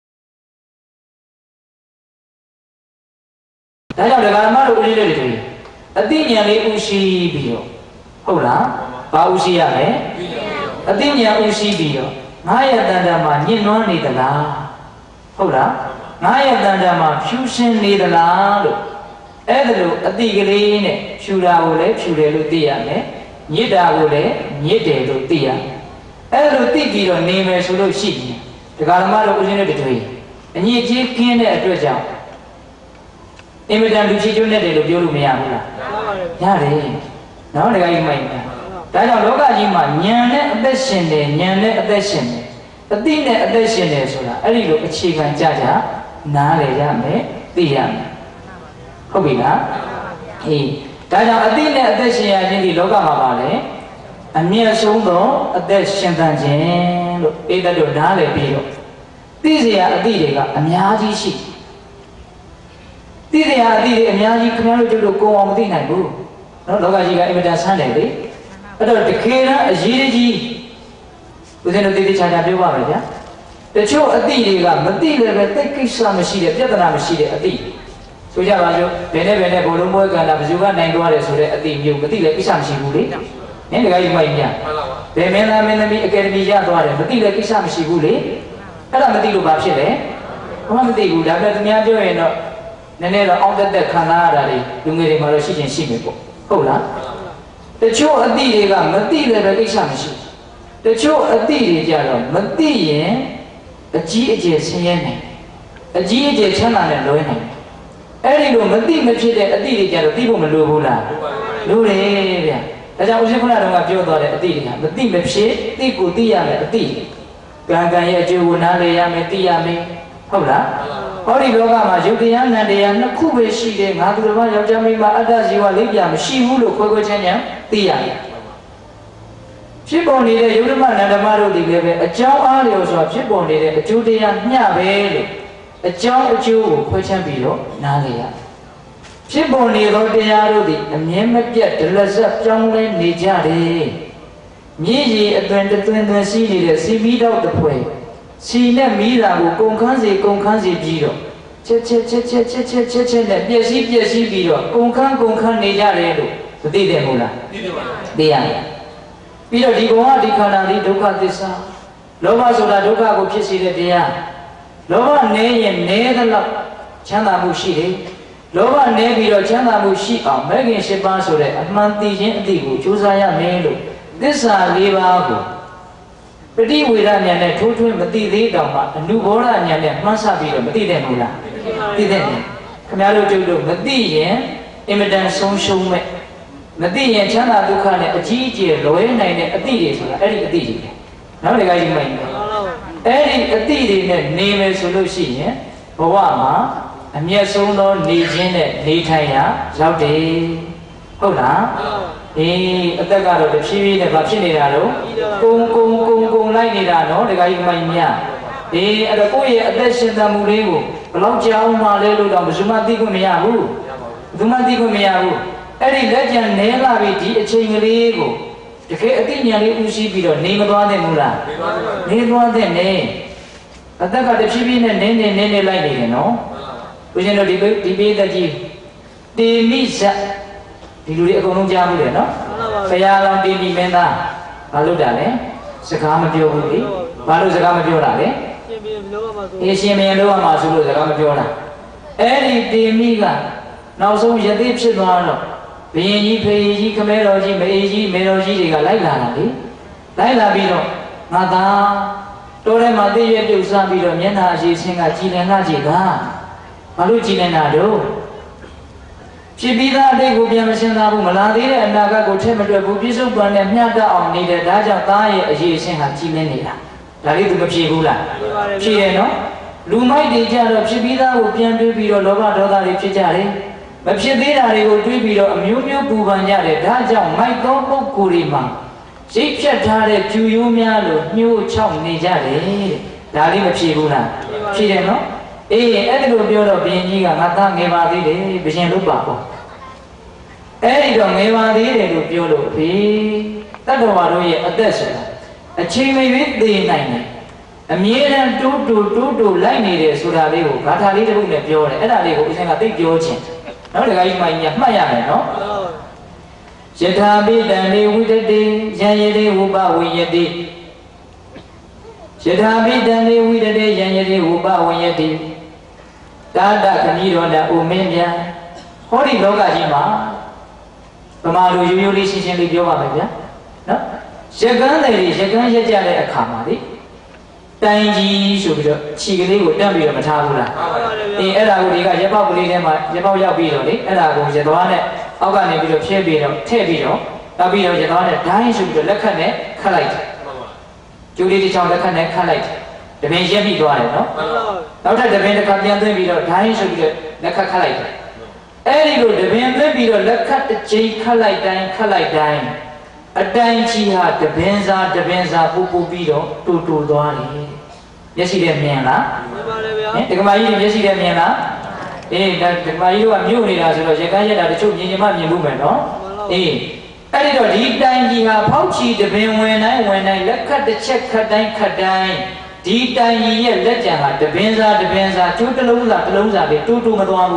ဒါကြောင့်ဒကာမတို့ဦးလေးတွေတွေအသိဉာဏ်လေးဥရှိပြီးတော့ဟုတ်လားဘာဥရှိရလဲအသိဉာဏ်ဥရှိပြီးတော့ငါရဲ့တန်တရာမှာညှဉ်းနှွမ်းနေသလားဟုတ်လားငါရဲ့တန်တရာမှာဖြူရှင်းနေသလားလို့အဲ့ဒါလို့အတိကလေးနဲ့ဖြူတာကိုလည်းဖြူတယ်လို့သိရမယ်ညစ်တာကိုလည်းညစ်တယ်လို့သိရမယ်အဲ့ဒါလို့သိပြီးတော့နေမယ်ဆိုလို့ရှိရင်ဒကာဓမ္မတို့ဦးဇင်းတို့တွေအညစ်အကြေးကင်းတဲ့အတွက်ကြောင့်အင်မတန်လူချီကျွန်းနဲ့တယ်လို့ပြောလို့မရဘူးလားရတယ်နော်ဒကာကြီးမိုက်တယ်ဒါကြောင့်လောကကြီးမှာဉာဏ်နဲ့အသက်ရှင်တယ်ဉာဏ်နဲ့အသက်ရှင်တယ်အသိနဲ့အသက်ရှင်တယ်ဆိုတာအဲ့ဒီလိုအခြေခံကြကြနားလည်ရမယ်သိရမယ်ဟုတ်ပြီလားအေးဒါကြောင့်အသိနဲ့အသက်ရှင်ရခြင်းဒီလောကမှာပါလေအမြတ်ဆုံးသောအသက်ရှင်သန်ခြင်းလို့ဧတတ်တို့နားလည်ပြီးတော့သိเสียအသိတွေကအများကြီးရှိသိเสียအသိတွေအများကြီးခင်ဗျားတို့တို့ကိုယ်အောင်မသိနိုင်ဘူးနော်လောကကြီးကအင်မတန်ဆန်းတယ်လေအဲ့တော့တခေရန်အရေးကြီးဦးဇင်းတို့တည်တည်ချာချာပြောပါမယ်ဗျာတချို့အသိတွေကမသိလည်းပဲတိတ်ကိစ္စမရှိတဲ့ပြဿနာမရှိတဲ့အသိဆိုကြပါစို့ဘယ်နဲ့ဘယ်နဲ့ဘုံလုံးပွဲကန္တာဘယ်သူကနိုင်သွားတယ်ဆိုတဲ့အတိမျိုးမသိလည်းကိစ္စမရှိဘူးလေနင်းတကယ်ကြီးမိုက်မြဘယ်မင်းသားမင်းသမီးအကယ်ဒမီရသွားတယ်မသိလည်းကိစ္စမရှိဘူးလေအဲ့ဒါမသိလို့ဘာဖြစ်လဲဘာမှမသိဘူးဒါပေမဲ့သူများပြောရင်တော့နည်းနည်းတော့အောက်တက်တက်ခံစားရတာတွေလူငယ်တွေမှာတော့ရှိချင်းရှိမယ်ပေါ့ဟုတ်လားတချို့အသည့်တွေကမသိလည်းပဲကိစ္စမရှိတချို့အသည့်တွေကြတော့မသိရင်အကြီးအကျယ်ဆင်းရဲနိုင်အကြီးအကျယ်ချမ်းသာနဲ့လွဲနိုင်အဲ့ဒီလိုမသိမဖြစ်တဲ့အသည့်တွေကြတော့သိဖို့မလိုဘူးလားလိုတယ်ဗျဒါကြောင့်ဦးဇင်းခုနကတော့ပြောသွားတဲ့အသည့်တွေကမသိမဖြစ်သိကိုသိရမယ်အသည့်ကံကံရဲ့အကျိုးကိုနားလည်ရမယ်သိရမယ်ဟုတ်လားဟောဒီလောကမှာယုတ်တရားနံတရားနှစ်ခုပဲရှိတယ်ငါသူတော်ဘာယောက်ျားမိန်းမအတ္တဇီဝလေးပြမရှိဘူးလို့ခွဲခွဲချမ်းချမ်းသိရတယ်ဖြစ်ပေါ်နေတဲ့ယုတ်ဓမ္မနန္ဒမတို့ဒီလည်းပဲအကြောင်းအားလျော်စွာဖြစ်ပေါ်နေတဲ့အကျိုးတရားမျှပဲလို့အကြောင်းအကျိုးကိုခွဲခြမ်းပြီးတော့နားလည်ရဖြစ်ပေါ်နေသောတရားတို့သည်အမြဲမပြတ်ဒလဇက်ပြောင်းလဲနေကြတယ်မြည်ရည်အသွင်တသွင်သွင်ရှိနေတဲ့စီမီတော့တစ်ဖွဲစီနဲ့မီးတာကိုကုန်ခန်းစီကုန်ခန်းစီပြီးတော့ချက်ချက်ချက်ချက်ချက်ချက်ချက်ချက်နဲ့ပြည့်စည်ပြည့်စည်ပြီးတော့ကုန်ခန်းကုန်ခန်းနေကြတယ်လို့မသိတယ်မို့လားသိတယ်ပါသိရတယ်ပြီးတော့ဒီဘဝဒီခန္ဓာဒီဒုက္ခသစ္စာလောဘဆိုတာဒုက္ခကိုဖြစ်စေတဲ့တရားလောဘနည်းရင်နည်းသလောက်ချမ်းသာမှုရှိတယ်လောဘနည်းပြီးတော့ချမ်းသာမှုရှိအောင်မဲ့ခင်၈ပါးဆိုတဲ့အမှန်သိခြင်းအသည့်ကိုကြိုးစားရမယ်လို့သစ္စာ၄ပါးကိုပฏิဝေဒဉာဏ်နဲ့ထိုးထွင်းမသိသေးတောင်မှအနုဘောဓဉာဏ်နဲ့မှန်းဆပြီးတော့မသိတဲ့မူလားသိတဲ့ခင်ဗျားတို့ကျုပ်တို့မသိရင်အင်မတန်ဆုံးရှုံးမဲ့မသိရင်ချမ်းသာဒုက္ခနဲ့အကြီးအကျယ်လွဲနိုင်တဲ့အသည့်တွေဆိုတာအဲ့ဒီအသည့်တွေနောက်တစ်ခါကြီးမှိုင်းအဲ့ဒီအသည့်တွေနဲ့နေမယ်ဆိုလို့ရှိရင်ဘဝမှာအမျက်ဆုံးသောနေခြင်းနဲ့နေထိုင်ရာရောက်တယ်ဟုတ်လားအေးအသက်ကတော့တဖြည်းဖြည်းနဲ့ဘာဖြစ်နေတာတော့ကုံကုံကုံကုံလိုက်နေတာနော်ဒီကကြီးမိုင်မြအေးအဲ့တော့ကိုယ့်ရဲ့အသက်ရှင်သန်မှုလေးကိုဘယ်လောက်ကြာအောင်မှလဲလို့တော့ဘယ်သူမှသိခွင့်မရဘူးဘယ်သူမှသိခွင့်မရဘူးအဲ့ဒီလက်ကျန်နဲလာပြီးဒီအချိန်ကလေးကိုတကယ်အသိဉာဏ်လေးဥရှိပြီးတော့နေမသွားသင့်ဘူးလားနေသွားသင့်နေအသက်ကတဖြည်းဖြည်းနဲ့နင်းနေနင်းနေလိုက်နေတယ်နော်ဦးဇင်းတို့ဒီဒီပေးသက်ကြီးတေမိဇတ်ဒီလူတွေအကုန်လုံးကြားဘူးတယ်နော်ဘုရားလောင်းတေမိမင်းသားဘာလို့တာလဲစကားမပြောဘူးလေဘာလို့စကားမပြောတာလဲအရှင်မင်းလောကမှာဆိုလို့စကားမပြောတာအဲ့ဒီတေမိကနောက်ဆုံးယသိဖြစ်သွားတော့ဘယင်ကြီးဖေကြီးခမဲတော်ကြီးမေကြီးမေတော်ကြီးတွေကလိုက်လာတာလေလိုက်လာပြီးတော့ငါသားတိုးထဲမှာသိရပြုတ်စားပြီးတော့မျက်နှာအရှိချင်းကကြည်လင်လာကြည်ကဘာလို့ကြည်လင်တာတော့ဖြစ်ပြီးသားအတိတ်ကိုပြန်မရှင်းသားဘူးမလာသေးတဲ့အနာဂတ်ကိုထည့်မတွက်ဘူးပြစ္ဆုတ်ပံနဲ့မျှတအောင်နေတယ်ဒါကြောင့်သားရဲ့အရေးအချင်းဟာကြည်လင်နေတာဒါလေးသူမဖြေဘူးလားဖြေတယ်နော်လူမိုက်တွေကြတော့ဖြစ်ပြီးသားကိုပြန်တွေးပြီးတော့လောဘဒေါသတွေဖြစ်ကြတယ်မဖြစ်သေးတာတွေကိုတွေးပြီးတော့အမျိုးမျိုးပူပန်ကြတယ်ဒါကြောင့်မိုက်သောပုဂ္ဂိုလ်တွေမှာရိတ်ဖြတ်ထားတဲ့ဖြူရိုးများလို့ညှို့ချောက်နေကြတယ်ဒါလေးမဖြေဘူးလားဖြေတယ်နော်အေးအဲ့ဒီလိုပြောတော့ဘုရင်ကြီးကငါသားငယ်ပါသေးတယ်ဘုရင်လို့ပါပေါ့အဲ့ဒီတော့ငယ်ပါသေးတယ်လို့ပြောလို့ဖေတတ္တဝါတို့ရဲ့အသက်ဆိုတာအချိန်မရွေးသိနိုင်တယ်အမြဲတမ်းတိုးတိုးတိုးတိုးလိုက်နေတယ်ဆိုတာလေးကိုဂါထာလေးတစ်ခုနဲ့ပြောတယ်အဲ့ဒါလေးကိုဦးဇင်းကသိပြောခြင်းနောက်တစ်ခါကြီးမှညမှတ်ရမယ်နော်ယထာပိတံလေဝိတတိယံယတိဝုပဝိယတိယထာပိတံလေဝိတတိယံယတိဝုပဝိယတိတာတခဏီတော်တအိုမင်းပြန်ဟောဒီလောကကြီးမှာဗမာလူရိုးရိုးလေးရှင်းရှင်းလေးပြောပါမယ်ဗျာနော်ရကန်းတယ်ရကန်းရက်ကြတဲ့အခါမှာလေတိုင်ကြီးဆိုပြီးတော့ခြေကလေးကိုတက်ပြီးတော့မထားဘူးလားအေးအဲ့ဒါကိုဒီကရက်ပေါက်ကလေးထဲမှာရက်ပေါက်ရောက်ပြီးတော့လေအဲ့ဒါကိုရသွားနဲ့အောက်ကနေပြီးတော့ဖြဲပြီးတော့ထည့်ပြီးတော့တောက်ပြီးတော့ရသွားနဲ့ဒိုင်းဆိုပြီးတော့လက်ခတ်နဲ့ခတ်လိုက်တယ်ကျိုးလေးတစ်ချောင်းလက်ခတ်နဲ့ခတ်လိုက်တယ်တပင်ရက်ပြီးသွားတယ်နော်နောက်ထပ်တပင်တစ်ခါပြန်သွင်းပြီးတော့ဒိုင်းဆိုပြီးတော့လက်ခတ်ခတ်လိုက်တယ်အဲ့ဒီလိုတပင်သွင်းပြီးတော့လက်ခတ်တစ်ချိန်ခတ်လိုက်တိုင်းခတ်လိုက်တိုင်းအတိုင်းကြီးဟာတပင်စားတပင်စားပူပူပြီးတော့တူတူသွားတယ်မျက်စိနဲ့မြင်လားမြင်ပါလေဗျာဟင်ဒီကမာကြီးမျက်စိနဲ့မြင်လားအေးဒါဒီကမာကြီးတို့ကမြို့နေတာဆိုတော့ရကန်းရက်တာတချို့မြင်ချင်မှမြင်မှုမယ်နော်အေးအဲ့ဒီတော့ဒီတိုင်းကြီးဟာဖောက်ချီတပင်ဝင်တိုင်းဝင်တိုင်းလက်ခတ်တစ်ချက်ခတ်တိုင်းခတ်တိုင်းဒီတိုင်းကြီးရဲ့လက်ကြံဟာတပင်စားတပင်စားကျိုးတစ်လုံးစားတစ်လုံးစားပဲတူတူမသွားဘူးလား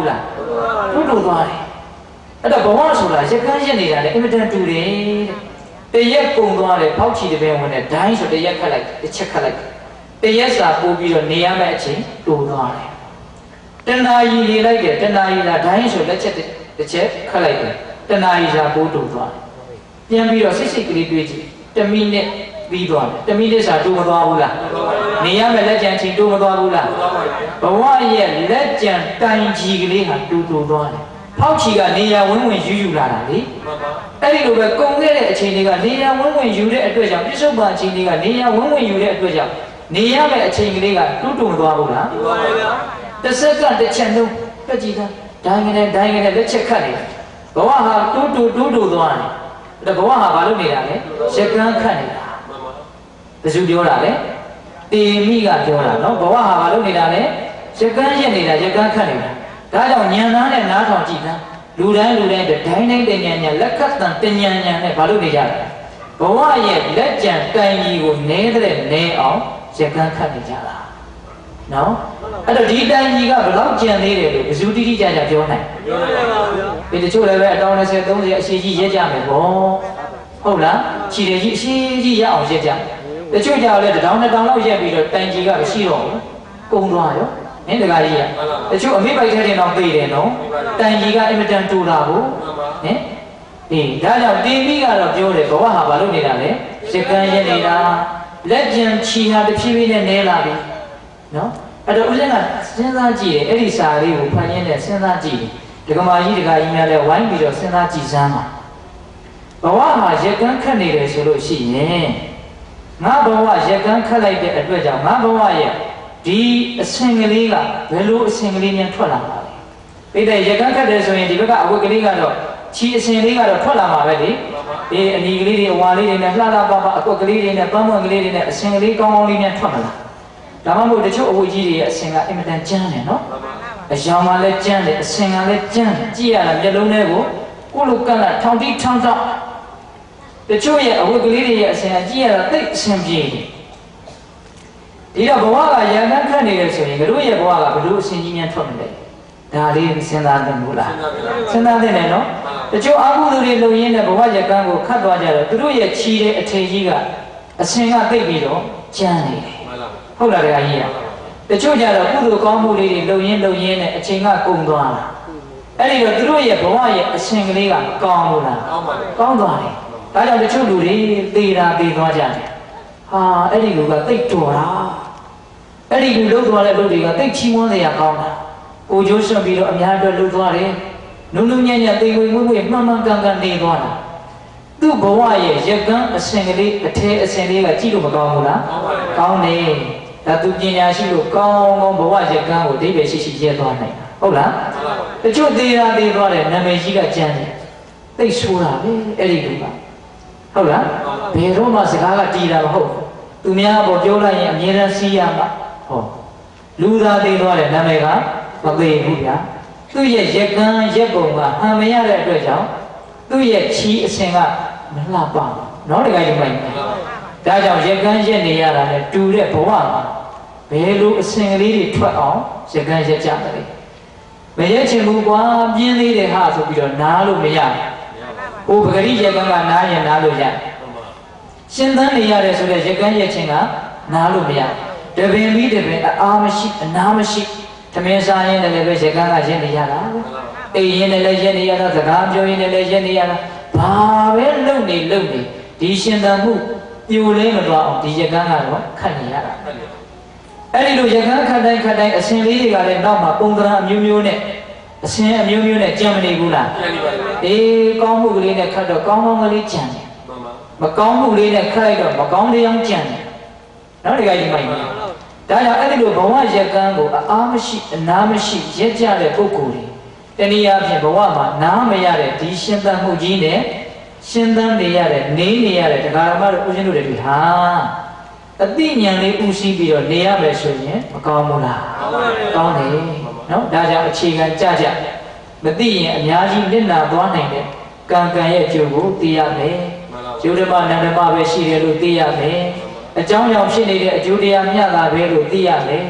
တူတူသွားတယ်အဲ့တော့ဘဝဆိုတာရကန်းရနေတာလေအင်မတန်တူတယ်တရက်ပုံသွားတယ်ဖောက်ချီတပင်ဝင်တယ်ဒိုင်းဆိုတရက်ခတ်လိုက်တစ်ချက်ခတ်လိုက်တရက်စာပို့ပြီးတော့နေရမယ့်အချိန်တူသွားတယ်တဏှာကြီးနေလိုက်တယ်တဏှာကြီးလားဒိုင်းဆိုလက်ချက်တစ်ချက်ခတ်လိုက်တယ်တဏှာကြီးစာပို့တူသွားတယ်ပြန်ပြီးတော့စိတ်စိတ်ကလေးတွေးကြည့်တမိနစ်ပြီးသွားတယ်တမိနစ်စာတူမသွားဘူးလားနေရမယ့်လက်ကြံချိန်တူမသွားဘူးလားဘဝရဲ့လက်ကြံတိုင်ကြီးကလေးဟာတူတူသွားတယ်ဖောက်ချီကနေရဝင်းဝင်ယူယူလာတာလေအဲ့ဒီလိုပဲကုန်ခဲ့တဲ့အချိန်တွေကနေရဝင်းဝင်ယူတဲ့အတွက်ကြောင့်ပြစ္ဆုတ်ပန်အချိန်တွေကနေရဝင်းဝင်ယူတဲ့အတွက်ကြောင့်နေရမယ့်အချိန်ကလေးကတူတူမသွားဘူးလားတူပါပါဗျာတစ်စက္ကန့်တစ်ချက်လုံးပြကြည့်သားဒိုင်းကနေဒိုင်းကနေလက်ချက်ခတ်နေဘဝဟာတူတူတူတူသွားတယ်ဒါဘဝဟာဘာလို့နေတာလဲရက်ကန်းခတ်နေတာဘယ်သူပြောတာလဲတေမိကပြောတာနော်ဘဝဟာဘာလို့နေတာလဲရက်ကန်းရက်နေတာရက်ကန်းခတ်နေတာဒါကြောင့်ဉာဏ်သားနဲ့နားထောင်ကြည့်သားလူတိုင်းလူတိုင်းဒိုင်းတိုင်းတင်ဉာဏ်ဉာဏ်လက်ခတ်တန်တင်ဉာဏ်ဉာဏ်နဲ့ဘာလို့နေကြလဲဘဝရဲ့လက်ကြံတိုင်ကြီးကိုနဲတဲ့နဲအောင်ရက်ကန်းခတ်နေကြတာနော်အဲ့တော့ဒီတိုင်ကြီးကဘယ်လောက်ကြံသေးတယ်လို့ဘယ်သူတိတိကျကျပြောနိုင်ပြောနိုင်ပါဗျာဒီတချို့လည်းပဲအတောင်၂၀ ၃၀အရှိကြီးရက်ကြမယ်ပေါ့ဟုတ်လားခြေရကြီးအရှိကြီးရအောင်ရက်ကြတချို့ကြောင့်လည်းတစ်တောင်နှစ်တောင်လောက်ရက်ပြီးတော့တိုင်ကြီးကမရှိတော့ဘူးကုန်သွားရောနင်းတကားကြီးကတချို့အမိပိုက်ထဲတင်တော့ပြေးတယ်နော်တိုင်ကြီးကအင်မတန်တူတာကိုဟင်ဒီဒါကြောင့်တင်ပြီးကတော့ပြောတယ်ဘဝဟာဘာလို့နေတာလဲစက္ကန့်ရက်နေတာလက်ကျန်ချီဟာတဖြည်းဖြည်းနဲ့နဲလာပြီနော်အဲ့တော့ဦးဇင်းကစဉ်းစားကြည့်တယ်အဲ့ဒီစာလေးကိုဖတ်ရင်းနဲ့စဉ်းစားကြည့်တယ်ဒကမာကြီးဒကာကြီးများလည်းဝိုင်းပြီးတော့စဉ်းစားကြည့်စမ်းပါဘဝမှာရက်ကန်းခတ်နေတယ်ဆိုလို့ရှိရင်ငါဘဝရက်ကန်းခတ်လိုက်တဲ့အတွက်ကြောင့်ငါဘဝရဲ့ဒီအဆင်ကလေးကဘယ်လိုအဆင်ကလေးများထွက်လာမှာလဲပြည့်တဲ့ရက်ကန်းခတ်တယ်ဆိုရင်ဒီဘက်ကအဝတ်ကလေးကတော့ခြီအဆင်လေးကတော့ထွက်လာမှာပဲလေဒီအနီကလေးတွေအဝါလေးတွေနဲ့လှလှပပအကွက်ကလေးတွေနဲ့ပန်းပွင့်ကလေးတွေနဲ့အဆင်ကလေးကောင်းကောင်းလေးများထွက်မလာဒါမှမဟုတ်တချို့အဝတ်ကြီးတွေရဲ့အဆင်ကအင်မတန်ကျန်းတယ်နော်အယောင်ကလည်းကျန်းတယ်အဆင်ကလည်းကျန်းကြည့်ရတာမျက်လုံးထဲကိုကိုလိုကန့်လာထောင်တိထောင်တောက်တချို့ရဲ့အဝတ်ကလေးတွေရဲ့အဆင်ကကြည့်ရတာသိအဆင်ပြေတယ်ဒီတော့ဘဝကရံတန်းခတ်နေတယ်ဆိုရင်တို့ရဲ့ဘဝကဘလို့အဆင်ကြီးများထွက်မလဲဒါလေးစဉ်းစားသင့်ဘူးလားစဉ်းစားသင့်တယ်နော်တချို့အကုသိုလ်တွေလုပ်ရင်းနဲ့ဘဝရကန်းကိုခတ်သွားကြတော့တို့ရဲ့ခြီးတဲ့အထည်ကြီးကအဆင်ကသိပြီးတော့ကျန်းနေတယ်ဟုတ်လားတရားကြီးကတချို့ကြတော့ကုသိုလ်ကောင်းမှုလေးတွေလုပ်ရင်းလုပ်ရင်းနဲ့အချိန်ကကုန်သွားတာအဲ့ဒီတော့တို့ရဲ့ဘဝရဲ့အဆင်ကလေးကကောင်းလို့လားကောင်းသွားတယ်ဒါကြောင့်တချို့လူတွေသေတာသေသွားကြတယ်ဟာအဲ့ဒီလူကသိတော်တာအဲ့ဒီလူလှုပ်သွားတဲ့လူတွေကသိချီးမွမ်းစရာကောင်းတာကိုကျိုးဆွပြီးတော့အများအတွက်လှုပ်သွားတယ်နုံနုံညံ့ညံ့သေဝေမွေ့မွေ့မှန်မှန်ကန်ကန်နေသွားတာသူ့ဘဝရဲ့ရက်ကန်းအစင်ကလေးအထဲအစင်လေးကကြည့်လို့မကောင်းဘူးလားကောင်းတယ်ဒါသူပညာရှိလို့ကောင်းကောင်းဘဝရက်ကန်းကိုအဓိပ္ပာယ်ရှိရှိရဲသွားနိုင်တာဟုတ်လားတချို့သေးတာသေးသွားတယ်နာမည်ကြီးကကျန်းတယ်သိဆိုးတာပဲအဲ့ဒီလူကဟုတ်လားဘယ်တော့မှစကားကတီးတာမဟုတ်သူများပေါ်ပြောလိုက်ရင်အမြဲတမ်းစီးရမှာဟောလူသားသေးသွားတယ်နာမည်ကမသေးဘူးဗျာသူ့ရဲ့ရက်ကန်းရက်ပုံကဟန်မရတဲ့အတွက်ကြောင့်သူ့ရဲ့ချီးအစဉ်ကမလှပဘူးနော်တကယ်ကြီးမိုက်ဒါကြောင့်ရက်ကန်းရက်နေရတာနဲ့တူတဲ့ဘဝမှာဘယ်လိုအစဉ်ကလေးတွေထွက်အောင်ရက်ကန်းရက်ကြမလဲမရက်ချင်ဘူးကွာပြင်းသေးတယ်ဟာဆိုပြီးတော့နားလို့မရဘူးဟိုပဂရိရက်ကန်းကနားရင်နားလို့ရတယ်ရှင်သန်နေရတယ်ဆိုတဲ့ရက်ကန်းရက်ချင်းကနားလို့မရတပင်ပြီးတပင်အားမရှိအနာမရှိသမင်းစားရင်လည်းပဲရက်ကန်းကရက်နေရတာအိမ်ရင်လည်းရက်နေရတာစကားပြောရင်လည်းရက်နေရတာဘာပဲလုံနေလုံနေဒီရှင်သန်မှုပြိုလဲမသွားအောင်ဒီရက်ကန်းကတော့ခတ်နေရတာအဲ့ဒီလိုရက်ကန်းခတ်တိုင်းခတ်တိုင်းအရှင်လေးတွေကလည်းနောက်မှာပုံသဏ္ဍာန်အမျိုးမျိုးနဲ့အရှင်အမျိုးမျိုးနဲ့ကြံမနေဘူးလားအေးကောင်းမှုကလေးနဲ့ခတ်တော့ကောင်းကောင်းကလေးကြံတယ်မကောင်းမှုလေးနဲ့ခတ်လိုက်တော့မကောင်းတရားကြံတယ်နော်ဒီကကြီးမိုက်ဒါကြောင့်အဲ့ဒီလိုဘဝရက်ကန်းကိုအားမရှိအနာမရှိရက်ကြတဲ့ပုဂ္ဂိုလ်တွေတနည်းအားဖြင့်ဘဝမှာနားမရတဲ့ဒီရှင်သန်မှုကြီးနဲ့ရှင်သန်နေရတဲ့နေနေရတဲ့တရားဓမ္မတို့ဦးဇင်းတို့တွေဟာအသိဉာဏ်လေးဥရှိပြီးတော့နေရမယ်ဆိုရင်မကောင်းဘူးလားကောင်းတယ်နော်ဒါကြောင့်အခြေခံကြကြမသိရင်အများကြီးနစ်နာသွားနိုင်တဲ့ကံကံရဲ့အကျိုးကိုသိရမယ်ကျိုးဓမ္မနန္ဒမပဲရှိတယ်လို့သိရမယ်အကြောင်းကြောင့်ဖြစ်နေတဲ့အကျိုးတရားမျှတာပဲလို့သိရမယ်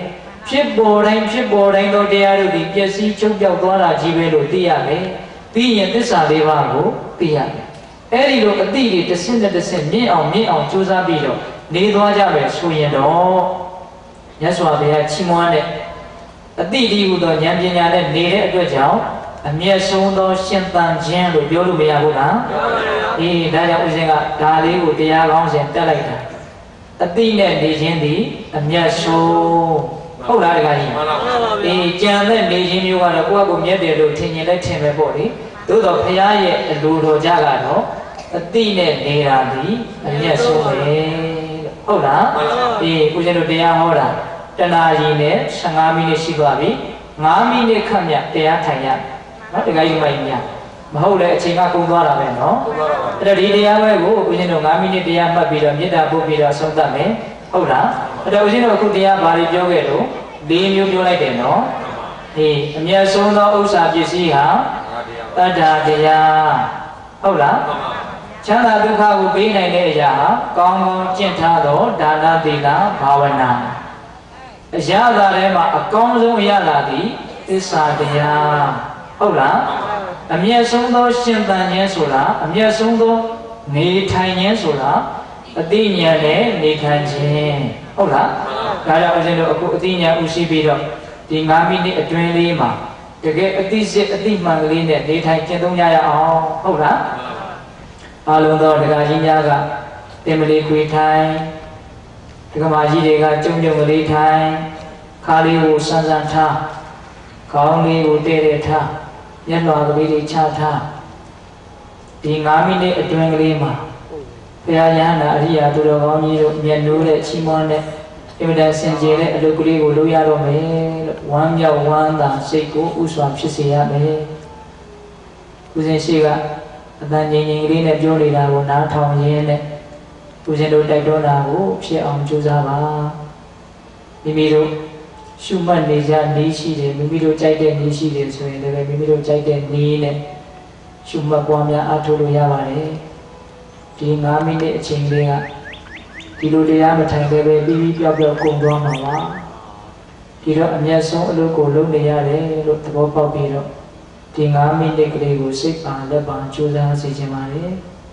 ဖြစ်ပေါ်တိုင်းဖြစ်ပေါ်တိုင်းသောတရားတို့သည်ပျက်စီးချုပ်ပြောက်သွားတာကြီးပဲလို့သိရမယ်သိရင်သစ္စာလေးပါးကိုသိရမယ်အဲ့ဒီလိုအတိတွေတစ်ဆင့်တစ်ဆင့်မြင့်အောင်မြင့်အောင်ကြိုးစားပြီးတော့နေသွားကြမယ်ဆိုရင်တော့မြတ်စွာဘုရားချီးမွမ်းတဲ့အတိဒီဟူသောဉာဏ်ပညာနဲ့နေတဲ့အတွက်ကြောင့်အမျက်ဆုံးသောရှင်သန်ခြင်းလို့ပြောလို့မရဘူးလားအေးဒါကြောင့်ဦးဇင်းကဒါလေးကိုတရားကောင်းစဉ်တက်လိုက်တာအတိနဲ့နေခြင်းသည်အမျက်ဆုံးဟုတ်လားတခါကြီးအေးကြံတဲ့နေခြင်းမျိုးကတော့ကိုယ့်အကိုမြတ်တယ်လို့ထင်ရင်လည်းထင်ပဲပေါ့လေသို့တော့ဘုရားရဲ့အလိုတော်ကြကတော့အတိနဲ့နေတာသည်အမျက်ဆုံးပဲဟုတ်လားအေးဦးဇင်းတို့တရားဟောတာတဏှာကြီးနဲ့ဆယ်ငါးမိနစ်ရှိသွားပြီငါးမိနစ်ခန့်မြတရားထိုင်ရနော်တခါကြီးမိုင်းမြမဟုတ်လေအချိန်ကကုန်သွားတာပဲနော်အဲ့တော့ဒီတရားပဲကိုဦးဇင်းတို့ငါးမိနစ်တရားမှတ်ပြီးတော့မေတ္တာပို့ပြီးတော့ဆုံးသတ်မယ်ဟုတ်လားအဲ့တော့ဦးဇင်းတို့အခုတရားဘာတွေပြောခဲ့လို့၄မျိုးပြောလိုက်တယ်နော်အေးအမျက်ဆုံးသောဥစ္စာပစ္စည်းဟာတတ္ထာတရားဟုတ်လားချမ်းသာဒုက္ခကိုပေးနိုင်တဲ့အရာဟာကောင်းကောင်းကျင့်ထားသောဒါနသီလဘာဝနာအရာသာထဲမှာအကောင်းဆုံးအရာသာသည်သစ္စာတရားဟုတ်လားအမျက်ဆုံးသောရှင်သန်ခြင်းဆိုတာအမျက်ဆုံးသောနေထိုင်ခြင်းဆိုတာအသိဉာဏ်နဲ့နေထိုင်ခြင်းဟုတ်လားဒါကြောင့်ဦးဇင်းတို့အခုအသိဉာဏ်ဥရှိပြီးတော့ဒီငါးမိနစ်အတွင်းလေးမှာတကယ်အသိစစ်အသိမှန်ကလေးနဲ့နေထိုင်ကျင့်သုံးကြရအောင်ဟုတ်လားအားလုံးသောဒကာကြီးများကတင်မလေးခွေထိုင်ဒကာမကြီးတွေကကြုံကြုံကလေးထိုင်ခါလေးကိုစမ်းစမ်းထားခေါင်းလေးကိုတည့်တည့်ထားမျက်နှာကလေးတွေချထားဒီငါးမိနစ်အတွင်းကလေးမှာဘုရားရဟန္တာအရိယာသူတော်ကောင်းကြီးတို့မျက်နှိုးတဲ့ချီးမွမ်းတဲ့အင်မတန်စင်ကြယ်တဲ့အလုပ်ကလေးကိုလုပ်ရတော့မယ်လို့ဝမ်းမြောက်ဝမ်းသာစိတ်ကိုဥစွာဖြစ်စေရမယ်ဦးဇင်းရှိကအတန်ငြိမ်ငြိမ်ကလေးနဲ့ပြောနေတာကိုနားထောင်ရင်းနဲ့ဦးဇင်းတို့တိုက်တွန်းတာကိုဖြစ်အောင်ကြိုးစားပါမိမိတို့ရှုမှတ်နေကြနေရှိတယ်မိမိတို့ကြိုက်တဲ့နေရှိတယ်ဆိုရင်လည်းမိမိတို့ကြိုက်တဲ့နေနဲ့ရှုမှတ်ပွားများအားထုတ်လို့ရပါတယ်ဒီငါးမိနစ်အချိန်လေးကဒီလိုတရားမထိုင်သေးပဲပြီးပြီးပြောက်ပြောက်ကုန်သွားမှာပါဒီတော့အမျက်ဆုံးအလုပ်ကိုလုပ်နေရတယ်လို့သဘောပေါက်ပြီးတော့ဒီငါးမိနစ်ကလေးကိုစိတ်ပါလက်ပါကြိုးစားစေချင်ပါတယ်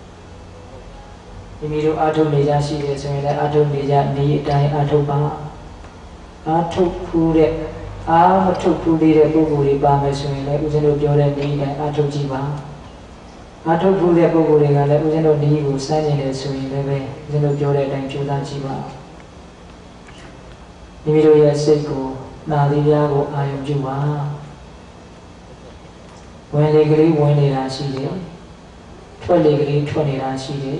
မိမိတို့အားထုတ်နေကြရှိတယ်ဆိုရင်လည်းအားထုတ်နေကြနေအတိုင်းအားထုတ်ပါအားထုတ်ဖူးတဲ့အားမထုတ်ဖူးသေးတဲ့ပုဂ္ဂိုလ်တွေပါမယ်ဆိုရင်လည်းဦးဇင်းတို့ပြောတဲ့နေအတိုင်းအားထုတ်ကြည့်ပါအားထုတ်ဖူးတဲ့ပုဂ္ဂိုလ်တွေကလည်းဦးဇင်းတို့နေကိုစမ်းနေတယ်ဆိုရင်လည်းပဲဦးဇင်းတို့ပြောတဲ့အတိုင်းကြိုးစားကြည့်ပါမိမိတို့ရဲ့စိတ်ကိုနာသီးပြားကိုအာရုံပြုပါဝင်လေကလေးဝင်နေတာရှိတယ်ထွက်လေကလေးထွက်နေတာရှိတယ်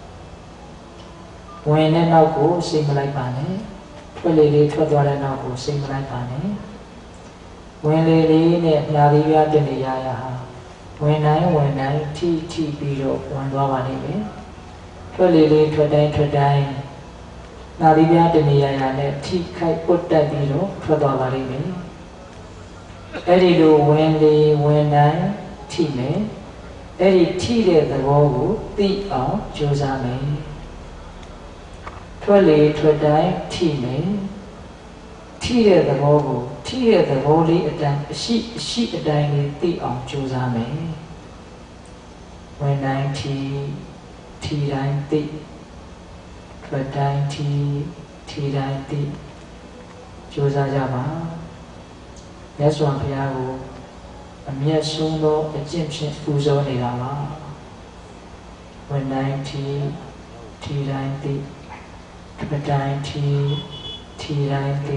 ဝင်တဲ့နောက်ကိုစိတ်မလိုက်ပါနဲ့ထွက်လေလေးထွက်သွားတဲ့နောက်ကိုစိတ်မလိုက်ပါနဲ့ဝင်လေလေးနဲ့နာသီးပြားတင်နေရရဟာဝင်တိုင်းဝင်တိုင်းထိထိပြီးတော့ဝင်သွားပါလိမ့်မယ်ထွက်လေလေးထွက်တိုင်းထွက်တိုင်းနာသီးပြားတင်နေရရနဲ့ထိခိုက်ပုတ်တက်ပြီးတော့ထွက်သွားပါလိမ့်မယ်အဲ့ဒီလိုဝင်လေဝင်တိုင်းထိမယ်အဲ့ဒီထိတဲ့သဘောကိုသိအောင်ကြိုးစားမယ်ထွက်လေထွက်တိုင်းထိမယ်ထိတဲ့သဘောကိုထိတဲ့သဘောလေးအတိုင်းအရှိအရှိအတိုင်းလေးသိအောင်ကြိုးစားမယ်ဝင်တိုင်းထိထိတိုင်းသိထွက်တိုင်းထိထိတိုင်းသိကြိုးစားကြပါမြတ်စွာဘုရားကိုအမျက်ဆုံးသောအကျင့်ဖြင့်ပူဇော်နေတာပါဝင်တိုင်းထိထိတိုင်းသိထွက်တိုင်းထိထိတိုင်းသိ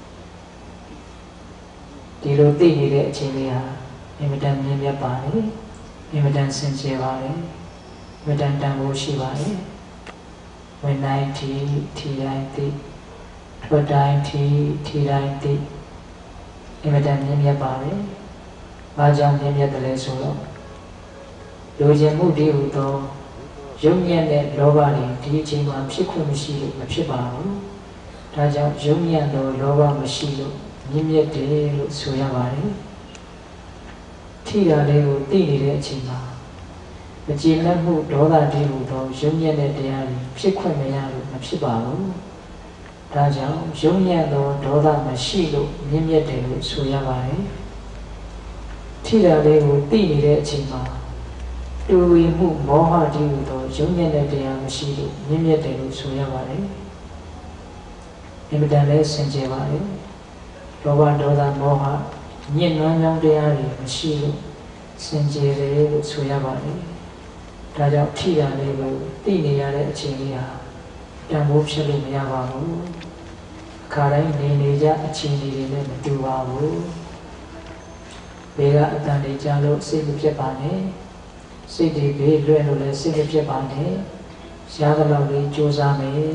ဒီလိုသိနေတဲ့အချိန်လေးဟာအင်မတန်မြင့်မြတ်ပါလေအင်မတန်စင်ကြယ်ပါလေအင်မတန်တန်ဖိုးရှိပါလေဝင်တိုင်းထိထိတိုင်းသိထွက်တိုင်းထိထိတိုင်းသိအင်မတန်မြင့်မြတ်ပါလေ။ဘာကြောင့်မြင့်မြတ်တယ်လဲဆိုတော့လိုချင်မှုတွေဟူသောယုံညံ့တဲ့လောဘတွေဒီအချိန်မှာဖြစ်ခွင့်မရှိလို့မဖြစ်ပါဘူး။ဒါကြောင့်ယုံညံ့သောလောဘမရှိလို့မြင့်မြတ်တယ်လို့ဆိုရပါတယ်။ထိတာလေးကိုသိနေတဲ့အချိန်မှာမကျေနပ်မှုဒေါသတွေဟူသောယုံညံ့တဲ့တရားတွေဖြစ်ခွင့်မရလို့မဖြစ်ပါဘူး။ ဒါဒါကြောင့်ယုံညံ့သောဒေါသမရှိလို့မြင့်မြတ်တယ်လို့ဆိုရပါတယ်ထိတာလေးကိုသိနေတဲ့အချိန်မှာတူဝီမှုမောဟတည်းဟူသောယုံညံ့တဲ့တရားမရှိလို့မြင့်မြတ်တယ်လို့ဆိုရပါတယ်အင်မတန်လည်းစင်ကြယ်ပါတယ်လောဘဒေါသမောဟညှဉ်းနှွမ်းကြောင်းတရားတွေမရှိလို့စင်ကြယ်တယ်လို့ဆိုရပါတယ်ဒါကြောင့်ထိတာလေးကိုသိနေရတဲ့အချိန်လေးဟာတန်ဖိုးဖြစ်လို့မရပါဘူးအခါတိုင်းနေနေကြအချိန်တွေနဲ့မတူပါဘူးဘေးကအတန်တွေကြားလို့စိတ်မဖြစ်ပါနဲ့စိတ်တွေဘေးလွဲ့လို့လည်းစိတ်မဖြစ်ပါနဲ့ရှားသလောက်လေးကြိုးစားမယ်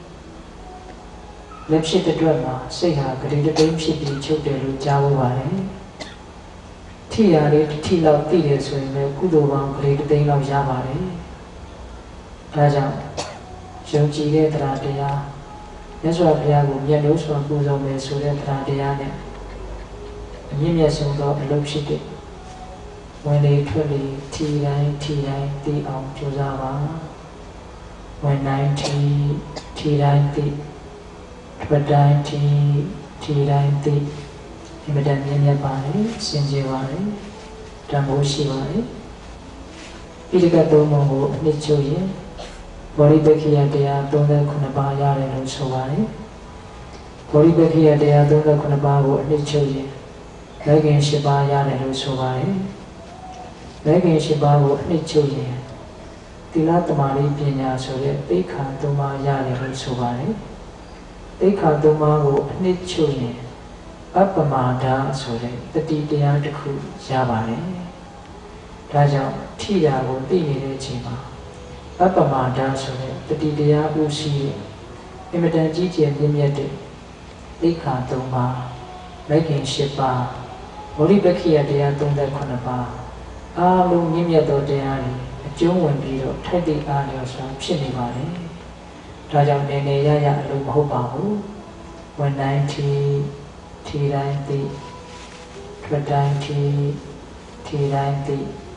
လက်ဖြစ်တဲ့အတွက်မှာစိတ်ဟာဂတိတသိမ်းဖြစ်ပြီးချုပ်တယ်လို့ကြားဖို့ပါတယ်ထိရလေးထိလောက်သိတယ်ဆိုရင်လည်းကုသိုလ်ပေါင်းဂတိတသိမ်းလောက်ရပါတယ်ဒါကြောင့်ယုံကြည်တဲ့တရားတရားမြတ်စွာဘုရားကိုမြတ်လို့ဆိုပူဇော်မယ်ဆိုတဲ့တရားတရားနဲ့အမြင့်မြတ်ဆုံးသောအလုပ်ဖြစ်တဲ့ဝင်လေထွက်လေထီတိုင်းထီတိုင်းသိအောင်ကြိုးစားပါဝင်တိုင်းထီထီတိုင်းသိထွက်တိုင်းထီထီတိုင်းသိအမြဲတမ်းမြင့်မြတ်ပါလေစင်ကြယ်ပါလေတန်ဖိုးရှိပါလေဣတိကသုံးပုံကိုအနှစ်ချုပ်ရင်ဘောဓိပက္ခိယတရား၃၉ပါးရတယ်လို့ဆိုပါတယ်ဘောဓိပက္ခိယတရား၃၉ပါးကိုအနှစ်ချုပ်ရင်လက်ခင်၈ပါးရတယ်လို့ဆိုပါတယ်လက်ခင်၈ပါးကိုအနှစ်ချုပ်ရင်သီလသမာဓိပညာဆိုတဲ့သိက္ခာ၃ပါးရတယ်လို့ဆိုပါတယ်သိက္ခာ၃ပါးကိုအနှစ်ချုပ်ရင်အပ္ပမာဒဆိုတဲ့တတိတရားတစ်ခုရပါတယ်ဒါကြောင့်ထိတာကိုသိနေတဲ့အချိန်မှာအပ္ပမာဒဆိုတဲ့တတိတရားဥရှိအင်မတန်ကြီးကျယ်မြင့်မြတ်တဲ့သိက္ခာ၃ပါးလက်ခင်၈ပါးဘောဓိပက္ခိယတရား၃၉ပါးအားလုံးမြင့်မြတ်သောတရားတွေအကျုံးဝင်ပြီးတော့ထိုက်တဲ့အားလျော်စွာဖြစ်နေပါလေဒါကြောင့်နေနေရရအလုံးမဟုတ်ပါဘူးဝန်တိုင်းထီထီတိုင်းသိထွက်တိုင်းထီထီတိုင်းသိ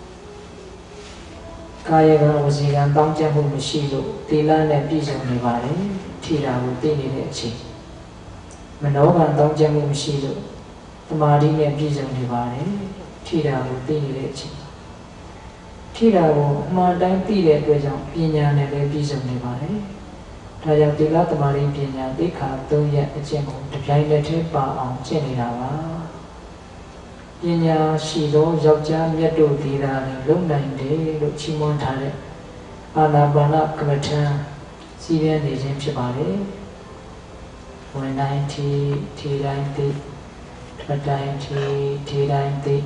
ကာယကံဝစီကံတောင်းကျမှုမရှိလို့သီလနဲ့ပြည့်စုံနေပါလေထီတာကိုသိနေတဲ့အချိန်မနောကံတောင်းကျမှုမရှိလို့သမာဓိနဲ့ပြည့်စုံနေပါလေထိတာကိုသိနေတဲ့အချိန်ထိတာကိုအမှန်တိုင်းသိတဲ့အတွက်ကြောင့်ပညာနဲ့လည်းပြည့်စုံနေပါတယ်ဒါကြောင့်သီလသမာဓိပညာသိက္ခာ၃ရပ်အကျင့်ကိုတစ်ပြိုင်တည်းထဲပါအောင်ကျင့်နေတာပါပညာရှိသောယောက်ျားမြတ်တို့ဒီသာနဲ့လုံနိုင်တယ်လို့ချီးမွမ်းထားတဲ့အာနာပါနကမ္မထံစီးရဲနေခြင်းဖြစ်ပါတယ်ဝင်တိုင်းထီထီတိုင်းသိထွက်တိုင်းထီထီတိုင်းသိ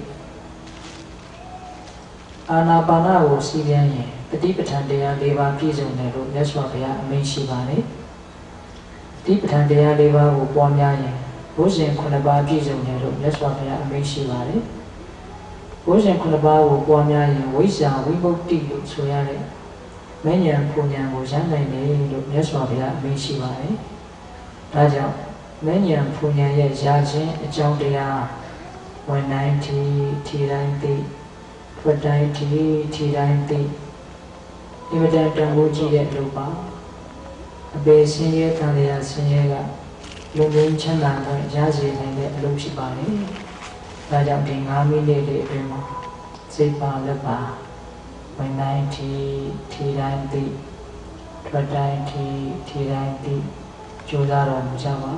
အာနာပါနကိုစီးပြန်ရင်တတိပဋ္ဌာန်တရား၄ပါးပြည့်စုံတယ်လို့မြတ်စွာဘုရားအမိန့်ရှိပါတယ်တတိပဋ္ဌာန်တရား၄ပါးကိုပွားများရင်ဘုဇင်ခုနှစ်ပါးပြည့်စုံတယ်လို့မြတ်စွာဘုရားအမိန့်ရှိပါတယ်ဘုဇင်ခုနှစ်ပါးကိုပွားများရင်ဝိဇ္ဇာဝိမု ക്തി လို့ဆိုရတဲ့မဉ္ဇဉ်ပူဉ္ဇဉ်ကိုရနိုင်တယ်လို့မြတ်စွာဘုရားအမိန့်ရှိပါတယ်ဒါကြောင့်မဉ္ဇဉ်ပူဉ္ဇဉ်ရဲ့ရာခြင်းအကြောင်းတရားဝန်တိုင်းထီထီတိုင်းသိထွက်တိုင်းထီထီတိုင်းသိအင်မတန်တန်ဖိုးကြီးတဲ့လူပါအပေဆင်းရဲတန်ရာဆင်းရဲကလုံငင်းချမ်းသာတဲ့ရရှိနိုင်တဲ့အလုပ်ဖြစ်ပါလေဒါကြောင့်ဒီ၅မိနစ်လေးအတွင်းမှာစိတ်ပါလက်ပါဝင်တိုင်းထီထီတိုင်းသိထွက်တိုင်းထီထီတိုင်းသိကြိုးစားတော်မူကြပါ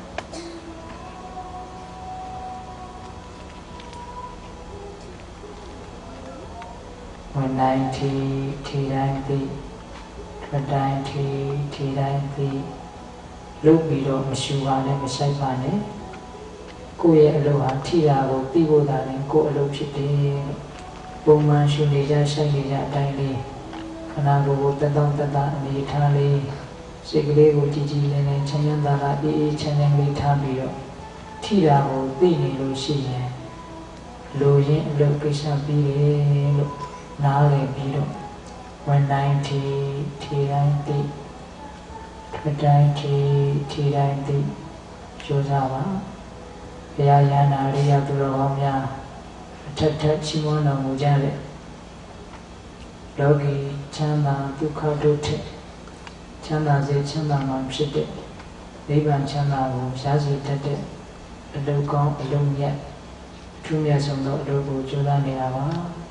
ဝင်တိုင်းထီထီတိုင်းသိထွက်တိုင်းထီထီတိုင်းသိလုပ်ပြီးတော့မရှူပါနဲ့မဆိုင်ပါနဲ့ကိုယ့်ရဲ့အလုပ်ဟာထိတာကိုသိဖို့သာရင်ကိုယ့်အလုပ်ဖြစ်တယ်ပုံမှန်ရှူနေကြဆိုင်နေကြအတိုင်းလေးခန္ဓာကိုယ်ကိုတက်တောင့်တက်တာအနေထားလေးစိတ်ကလေးကိုကြည်ကြည်လင်းလင်းချမ်းချမ်းသာသာအေးအေးချမ်းချမ်းလေးထားပြီးတော့ထိတာကိုသိနေလို့ရှိရင်လူရင်းအလုပ်ကိစ္စပြီးတယ်လို့နားလည်ပြီးတော့ဝန်တိုင်းထီထီတိုင်းသိထွက်တိုင်းထီထီတိုင်းသိကြိုးစားပါဘုရားရဟန္တာရိယသူတော်ကောင်းများအထက်ထက်ချီးမွမ်းတော်မူကြတဲ့လောကီချမ်းသာဒုက္ခတို့ထက်ချမ်းသာစေချမ်းသာမှဖြစ်တဲ့နိဗ္ဗာန်ချမ်းသာကိုရှားစီတတ်တဲ့အလုပ်ကောင်းအလုပ်မြတ်ထူးမြတ်ဆုံးသောအလုပ်ကိုကြိုးစားနေတာပါ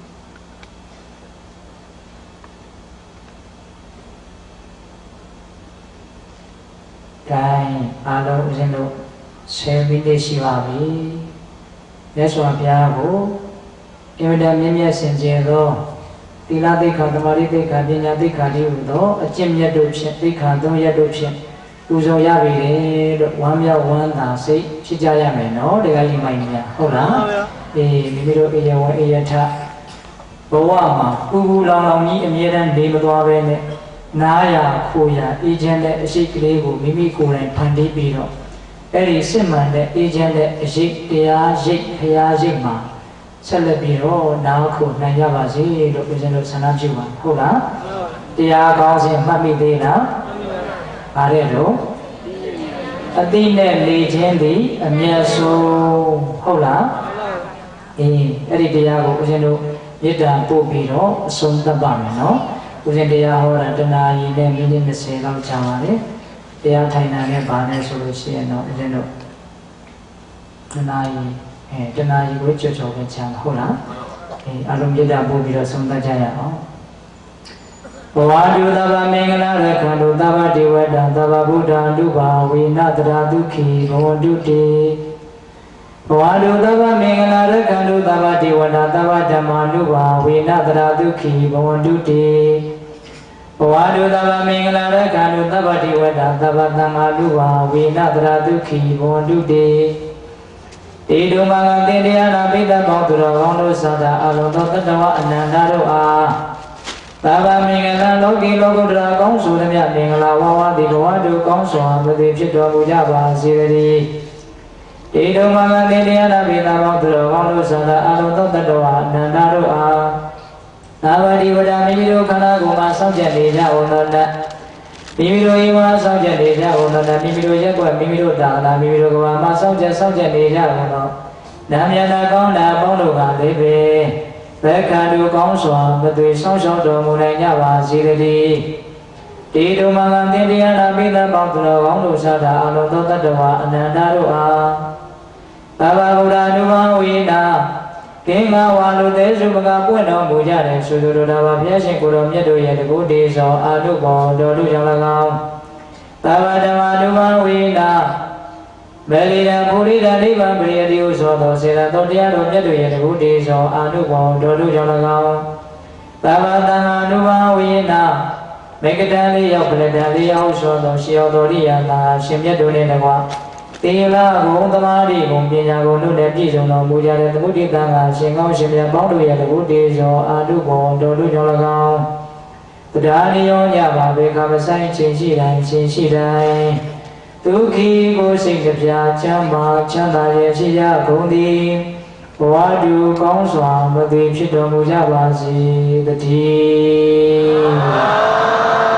။ဒါအားလုံးဦးဇင်းတို့ဆယ်မိနစ်ရှိပါပြီ။မြတ်စွာဘုရားကိုအင်မတန်မြင့်မြတ်စင်ကြယ်သောသီလသိက္ခာသမာဓိသိက္ခာပညာသိက္ခာတည်းဟူသောအကျင့်မြတ်တို့ဖြင့်သိက္ခာသုံးရပ်တို့ဖြင့်ပူဇော်ရပြီလေလို့ဝမ်းမြောက်ဝမ်းသာစိတ်ဖြစ်ကြရမယ်နော်တရားကြီးမိုင်းများဟုတ်လားအေးမိမိတို့အေယဝအေယထဘဝမှာပူပူလောင်လောင်ကြီးအမြဲတမ်းနေမသွားပဲနဲ့နားရခိုးရအေးချမ်းတဲ့အရှိကလေးကိုမိမိကိုယ်တိုင်ဖန်တီးပြီးတော့အဲ့ဒီစစ်မှန်တဲ့အေးချမ်းတဲ့အရှိတရားရိပ်ဖရာရိပ်မှာဆက်လက်ပြီးတော့နားခိုနိုင်ကြပါစေလို့ဦးဇင်းတို့ဆန္ဒပြုပါဟုတ်လားတရားကောင်းစဉ်မှတ်မိသေးလားဗါတဲ့တော့အတိနဲ့လေခြင်းသည်အမျက်ဆုံးဟုတ်လားအေးအဲ့ဒီတရားကိုဦးဇင်းတို့မေတ္တာပို့ပြီးတော့အဆုံးသတ်ပါမယ်နော်ဦးဇင်းတရားဟောတာတနာရီနဲ့မိနစ်၂၀လောက်ကြာပါတယ်တရားထိုင်တာနဲ့ဗာနဲ့ဆိုလို့ရှိရင်တော့ဦးဇင်းတို့တနာရီအဲတနာရီကိုကြော်ကြော်ပဲချမ်းဟုတ်လားအေးအလုံးမေတ္တာပို့ပြီးတော့ဆုံးသတ်ကြရအောင်ဘဝတုသဗ္ဗမင်္ဂလာရခန္တုသဗ္ဗဒေဝတံသဗ္ဗဗုဒ္ဓံဒုဘာဝေနတရာဒုခိဘဝန္တုတေဘဝတုသဗ္ဗမင်္ဂလာရခန္တုသဗ္ဗဒေဝတံသဗ္ဗဓမ္မာဒုဘာဝေနတရာဒုခိဘဝန္တုတေဘဝတုသဗ္ဗမင်္ဂလာရခန္တုသဗ္ဗဒေဝတံသဗ္ဗသံဃာဒုဘာဝေနတရာဒုခိဘဝန္တုတေတေတုမဂံတေတရားနာပိတ္တပေါင်းသူတော်ကောင်းတို့သာသာအလုံးသောတတဝအနန္တတို့အားသဗ္ဗမင်္ဂလာလောကီလောကုတ္တရာကောင်းဆိုသမျှမင်္ဂလာဝဝတိဘဝတုကောင်းစွာမသိဖြစ်တော်မူကြပါစေတည်းတေတုမဂံတေတရားနာပိတ္တပေါင်းသူတော်ကောင်းတို့သာသာအလုံးသောတတဝအနန္တတို့အားသဗ္ဗတိဝဒမိမိတို့ခန္ဓာကိုယ်မှာစောင့်ကြနေကြအောင်တော်တတ်မိမိတို့အိမ်မှာစောင့်ကြနေကြအောင်တော်တတ်မိမိတို့ရက်ွက်မိမိတို့တာနာမိမိတို့ကဘာမှာစောင့်ကြစောင့်ကြနေကြအောင်တော်နာမယနာကောင်းတာပေါင်းတို့ကလေးပဲဘက္ခန္တုကောင်းစွာမသွေဆောင်ရှောက်တော်မူနိုင်ကြပါစေတည်းတေတုမဂံတေတရားနာပိသပေါင်းသူတော်ကောင်းတို့သာသာအလုံးသောတတ္တဝါအနန္တတို့အားသဗ္ဗဗုဒ္ဓ ानु ဘဝေနာကိမဝါလူသေးစုမကပွင့်တော်မူကြတယ်ဆိုသူတို့တော်ဘုရားရှင်ကိုယ်တော်မြတ်တို့ရဲ့တကုတေသောအာထုဘောတော်တို့ကြောင့်၎င်းသဗ္ဗဓမ္မာ ानु ဘဝေနာမေလီယပုရိဒနိဗ္ဗာန်ပရိယတိဟုဆိုသောစေတတော်တရားတော်မြတ်တို့ရဲ့တကုတေသောအာထုဘောတော်တို့ကြောင့်၎င်းသဗ္ဗသံဃာ ानु ဘဝေနာမေကတံလေးရောက်ပလတံလေးရောက်ဆိုသောရှေယောတော်ရိယသာရှင်မြတ်တို့နဲ့တကွာတေလာဘုံသမာဓိဘုံပညာဘုံတို့နဲ့ပြည့်စုံတော်မူကြတဲ့သမှုတိတံကရှင်ကောင်းရှင်မြတ်ပေါင်းတို့ရဲ့တကုတေသောအာထုဘောတော်တို့ကြောင့်၎င်းတရားနိယောညပါဘေခမဆိုင်ချင်းရှိတိုင်းချင်းရှိတိုင်းဒုက္ခိကိုစိတ်ကြပြချမ်းသာချမ်းသာရဲ့ရှိရကုန်သည်ဘဝတူကောင်းစွာမသိဖြစ်တော်မူကြပါစေတည်း